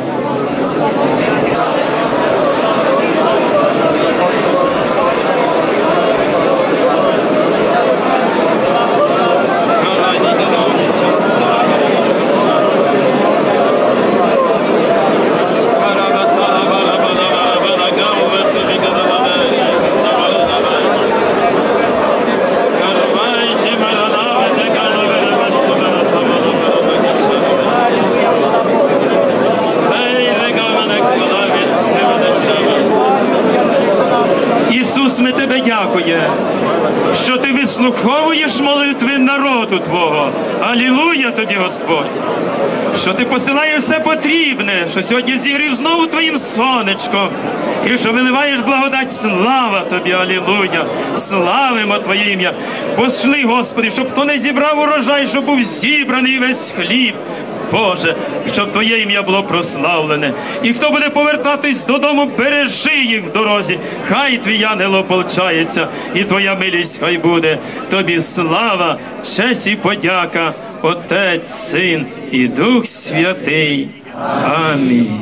Ми тебе дякуємо, що ти вислуховуєш молитви народу Твого. Алілуя тобі, Господь! Що ти посилаєш все потрібне, що сьогодні зігрів знову Твоїм сонечком, і що виливаєш благодать. Слава тобі, алілуя! Славимо Твоє ім'я! Пошли, Господи, щоб хто не зібрав урожай, щоб був зібраний весь хліб. Боже, щоб Твоє ім'я було прославлене. І хто буде повертатись додому, бережи їх в дорозі. Хай Твій ангел ополчається, і Твоя милість хай буде. Тобі слава, честь і подяка, Отець, Син і Дух Святий. Амінь.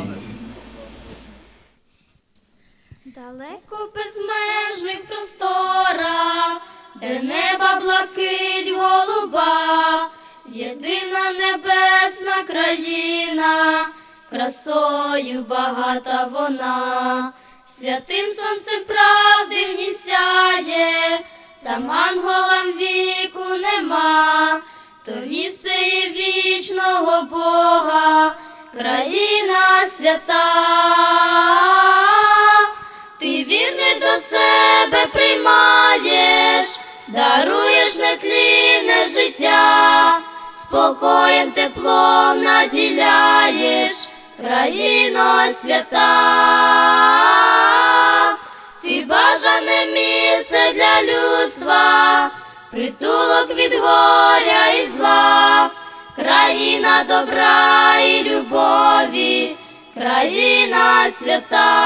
Далеко в безмежних просторах, де неба блакить голуба, єдина небесна країна, красою багата вона, святим сонцем правди в ній сяє, там анголам віку нема, то вісеє вічного Бога, країна свята. Ти вірний до себе приймаєш, даруєш нетлінне життя, спокоєм, теплом наділяєш, країно свята. Ти бажане місце для людства, притулок від горя і зла, країна добра і любові, країна свята.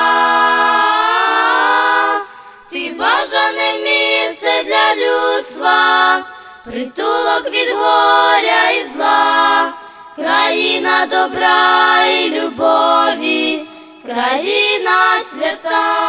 Ти бажане місце для людства, притулок від горя і зла, країна добра і любові, країна свята.